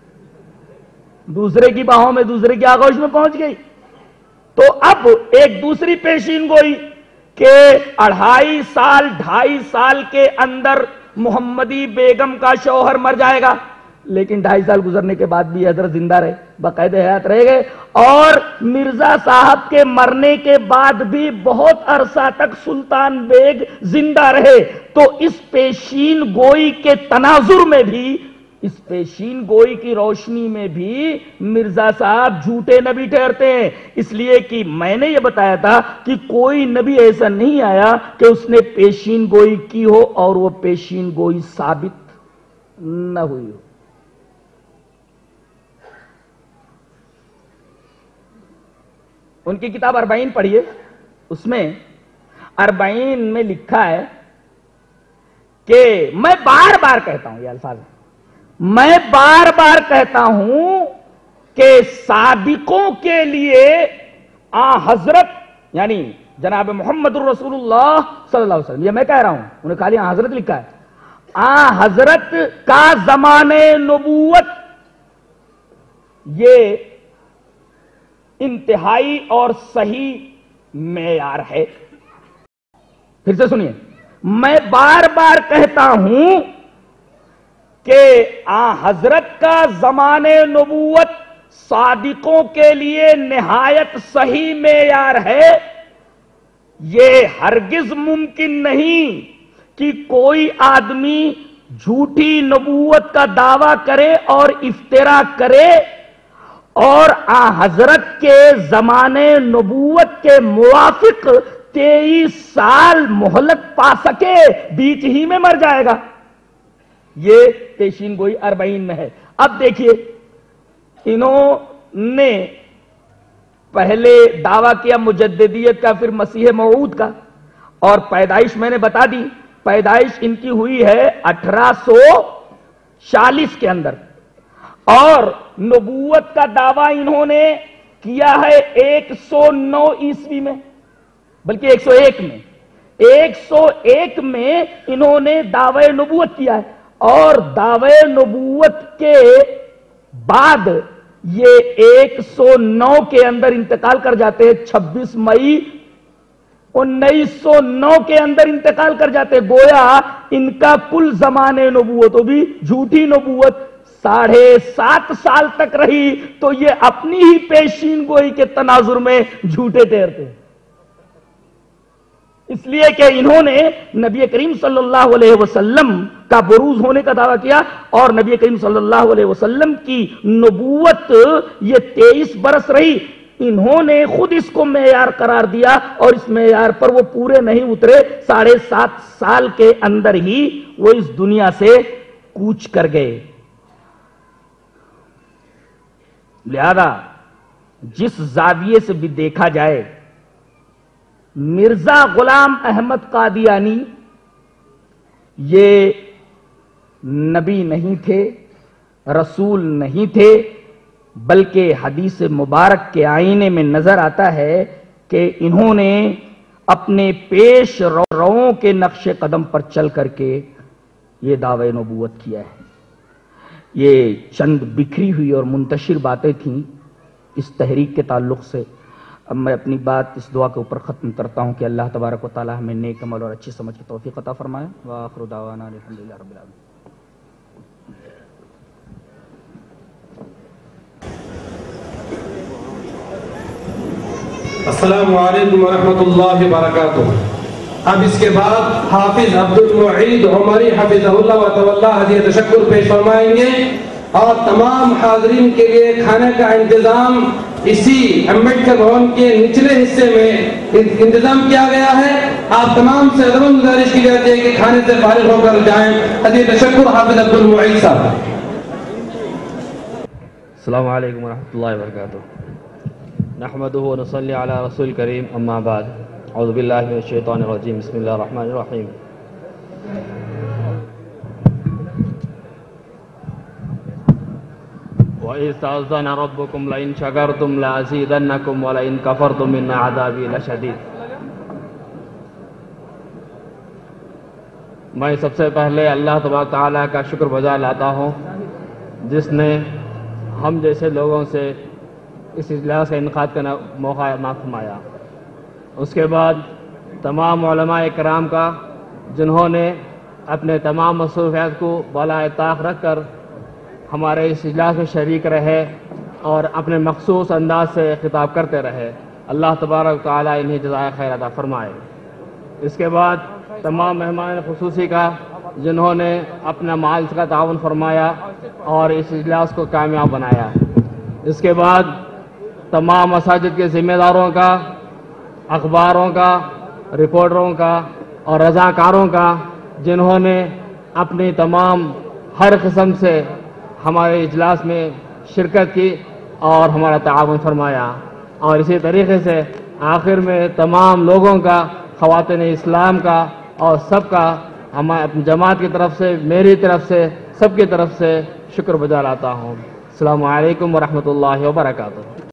دوسرے کی باہوں میں دوسرے کی آغوش میں پہنچ گئی. تو اب ایک دوسری پیشین گوئی کہ 2.5 سال کے اندر محمدی بیگم کا شوہر مر جائے گا. لیکن 2.5 سال گزرنے کے بعد بھی حضرت زندہ رہے، باقاعدہ حیات رہ گئے اور مرزا صاحب کے مرنے کے بعد بھی بہت عرصہ تک سلطان بیگ زندہ رہے. تو اس پیشین گوئی کے تناظر میں بھی، اس پیشین گوئی کی روشنی میں بھی مرزا صاحب جھوٹے نبی ٹھہرتے ہیں. اس لیے کہ میں نے یہ بتایا تھا کہ کوئی نبی ایسا نہیں آیا کہ اس نے پیشین گوئی کی ہو اور وہ پیشین گوئی ثابت نہ ہوئی ہو. ان کی کتاب 40 پڑھیے، اس میں 40 میں لکھا ہے کہ میں بار بار کہتا ہوں، یہ الفاظ ہے، میں بار بار کہتا ہوں کہ سابقوں کے لیے حضرت یعنی جناب محمد الرسول اللہ صلی اللہ علیہ وسلم، یہ میں کہہ رہا ہوں، انہیں خالی حضرت لکھا ہے، حضرت کا زمانے نبوت یہ انتہائی اور صحیح معیار ہے. پھر سے سنیے، میں بار بار کہتا ہوں کہ حضرت کا زمانے نبوت صادقوں کے لیے نہایت صحیح معیار ہے. یہ ہرگز ممکن نہیں کہ کوئی آدمی جھوٹی نبوت کا دعویٰ کرے اور افترا کرے اور حضرت کے زمانے نبوت کے موافق 23 سال مہلت پا سکے، بیچ ہی میں مر جائے گا. یہ پیشین گوئی 40 میں ہے. اب دیکھیے، انہوں نے پہلے دعویٰ کیا مجددیت کا، پھر مسیح موعود کا، اور پیدائش میں نے بتا دی. پیدائش ان کی ہوئی ہے 1840 کے اندر، اور نبوت کا دعویٰ انہوں نے کیا ہے 109 عیسوی میں، بلکہ 101 میں. 101 میں انہوں نے دعوی نبوت کیا ہے، اور دعوی نبوت کے بعد یہ 109 کے اندر انتقال کر جاتے ہیں. 26 مئی 1909 کے اندر انتقال کر جاتے. گویا ان کا کل زمانے نبوت بھی جھوٹی نبوت 7.5 سال تک رہی، تو یہ اپنی ہی پیشین گوئی کے تناظر میں جھوٹے ٹھہرتے ہیں. اس لیے کہ انہوں نے نبی کریم صلی اللہ علیہ وسلم کا بروز ہونے کا دعویٰ کیا، اور نبی کریم صلی اللہ علیہ وسلم کی نبوت یہ 23 برس رہی. انہوں نے خود اس کو معیار قرار دیا، اور اس معیار پر وہ پورے نہیں اترے. 7.5 سال کے اندر ہی وہ اس دنیا سے کوچ کر گئے. لہذا جس زاویے سے بھی دیکھا جائے، مرزا غلام احمد قادیانی یہ نبی نہیں تھے، رسول نہیں تھے، بلکہ حدیث مبارک کے آئینے میں نظر آتا ہے کہ انہوں نے اپنے پیش رووں کے نقش قدم پر چل کر کے یہ دعوی نبوت کیا ہے. یہ چند بکھری ہوئی اور منتشر باتیں تھیں اس تحریک کے تعلق سے. اب میں اپنی بات اس دعا کے اوپر ختم کرتا ہوں کہ اللہ تبارک و تعالی ہمیں نیک عمل اور اچھی سمجھ کی توفیق عطا فرمائے. وآخر دعوانا الحمدللہ رب العالمین. السلام علیکم ورحمۃ اللہ وبرکاتہ. اب اس کے بعد حافظ عبد المعید عمری حفظہ اللہ و تولا ہدیہ تشکر پیش فرمائیں گے، اور تمام حاضرین کے لیے کھانے کا انتظام اسی امبیڈکر بھون کے نچلے حصے میں انتظام کیا گیا ہے. آپ تمام سے ادب گزارش کی جاتی ہے کہ کھانے سے فارغ ہو کر جائیں. ہدیہ تشکر حافظ عبد المعید صاحب. السلام علیکم ورحمۃ اللہ وبرکاتہ. نحمدہ ونصلی علی رسول کریم، اما بعد. اعوذ باللہ من الشیطان الرجیم. بسم اللہ الرحمن الرحیم. وَإِذْ تَأَذَّنَ رَبُّكُمْ لَئِن شَكَرْتُمْ لَأَزِيدَنَّكُمْ وَلَئِن كَفَرْتُمْ إِنَّ عَذَابِي لَشَدِيدٌ. میں سب سے پہلے اللہ تبارک تعالیٰ کا شکر بجا لاتا ہوں جس نے ہم جیسے لوگوں سے اس اجلاس کا انعقاد کا موقع عطا فرمایا. اس کے بعد تمام علماء کرام کا جنہوں نے اپنے تمام مصروفیات کو بالائے طاق رکھ کر ہمارے اس اجلاس میں شریک رہے اور اپنے مخصوص انداز سے خطاب کرتے رہے. اللہ تبارک تعالیٰ انہیں جزائے خیر عطا فرمائے. اس کے بعد تمام مہمان خصوصی کا جنہوں نے اپنا مال کا تعاون فرمایا اور اس اجلاس کو کامیاب بنایا. اس کے بعد تمام مساجد کے ذمہ داروں کا، اخباروں کا، رپورٹروں کا اور رضاکاروں کا جنہوں نے اپنی تمام ہر قسم سے ہمارے اجلاس میں شرکت کی اور ہمارا تعاون فرمایا. اور اسی طریقے سے آخر میں تمام لوگوں کا، خواتین اسلام کا اور سب کا ہمارے اپنی جماعت کی طرف سے، میری طرف سے، سب کی طرف سے شکر بجا لاتا ہوں. السلام علیکم ورحمۃ اللہ وبرکاتہ.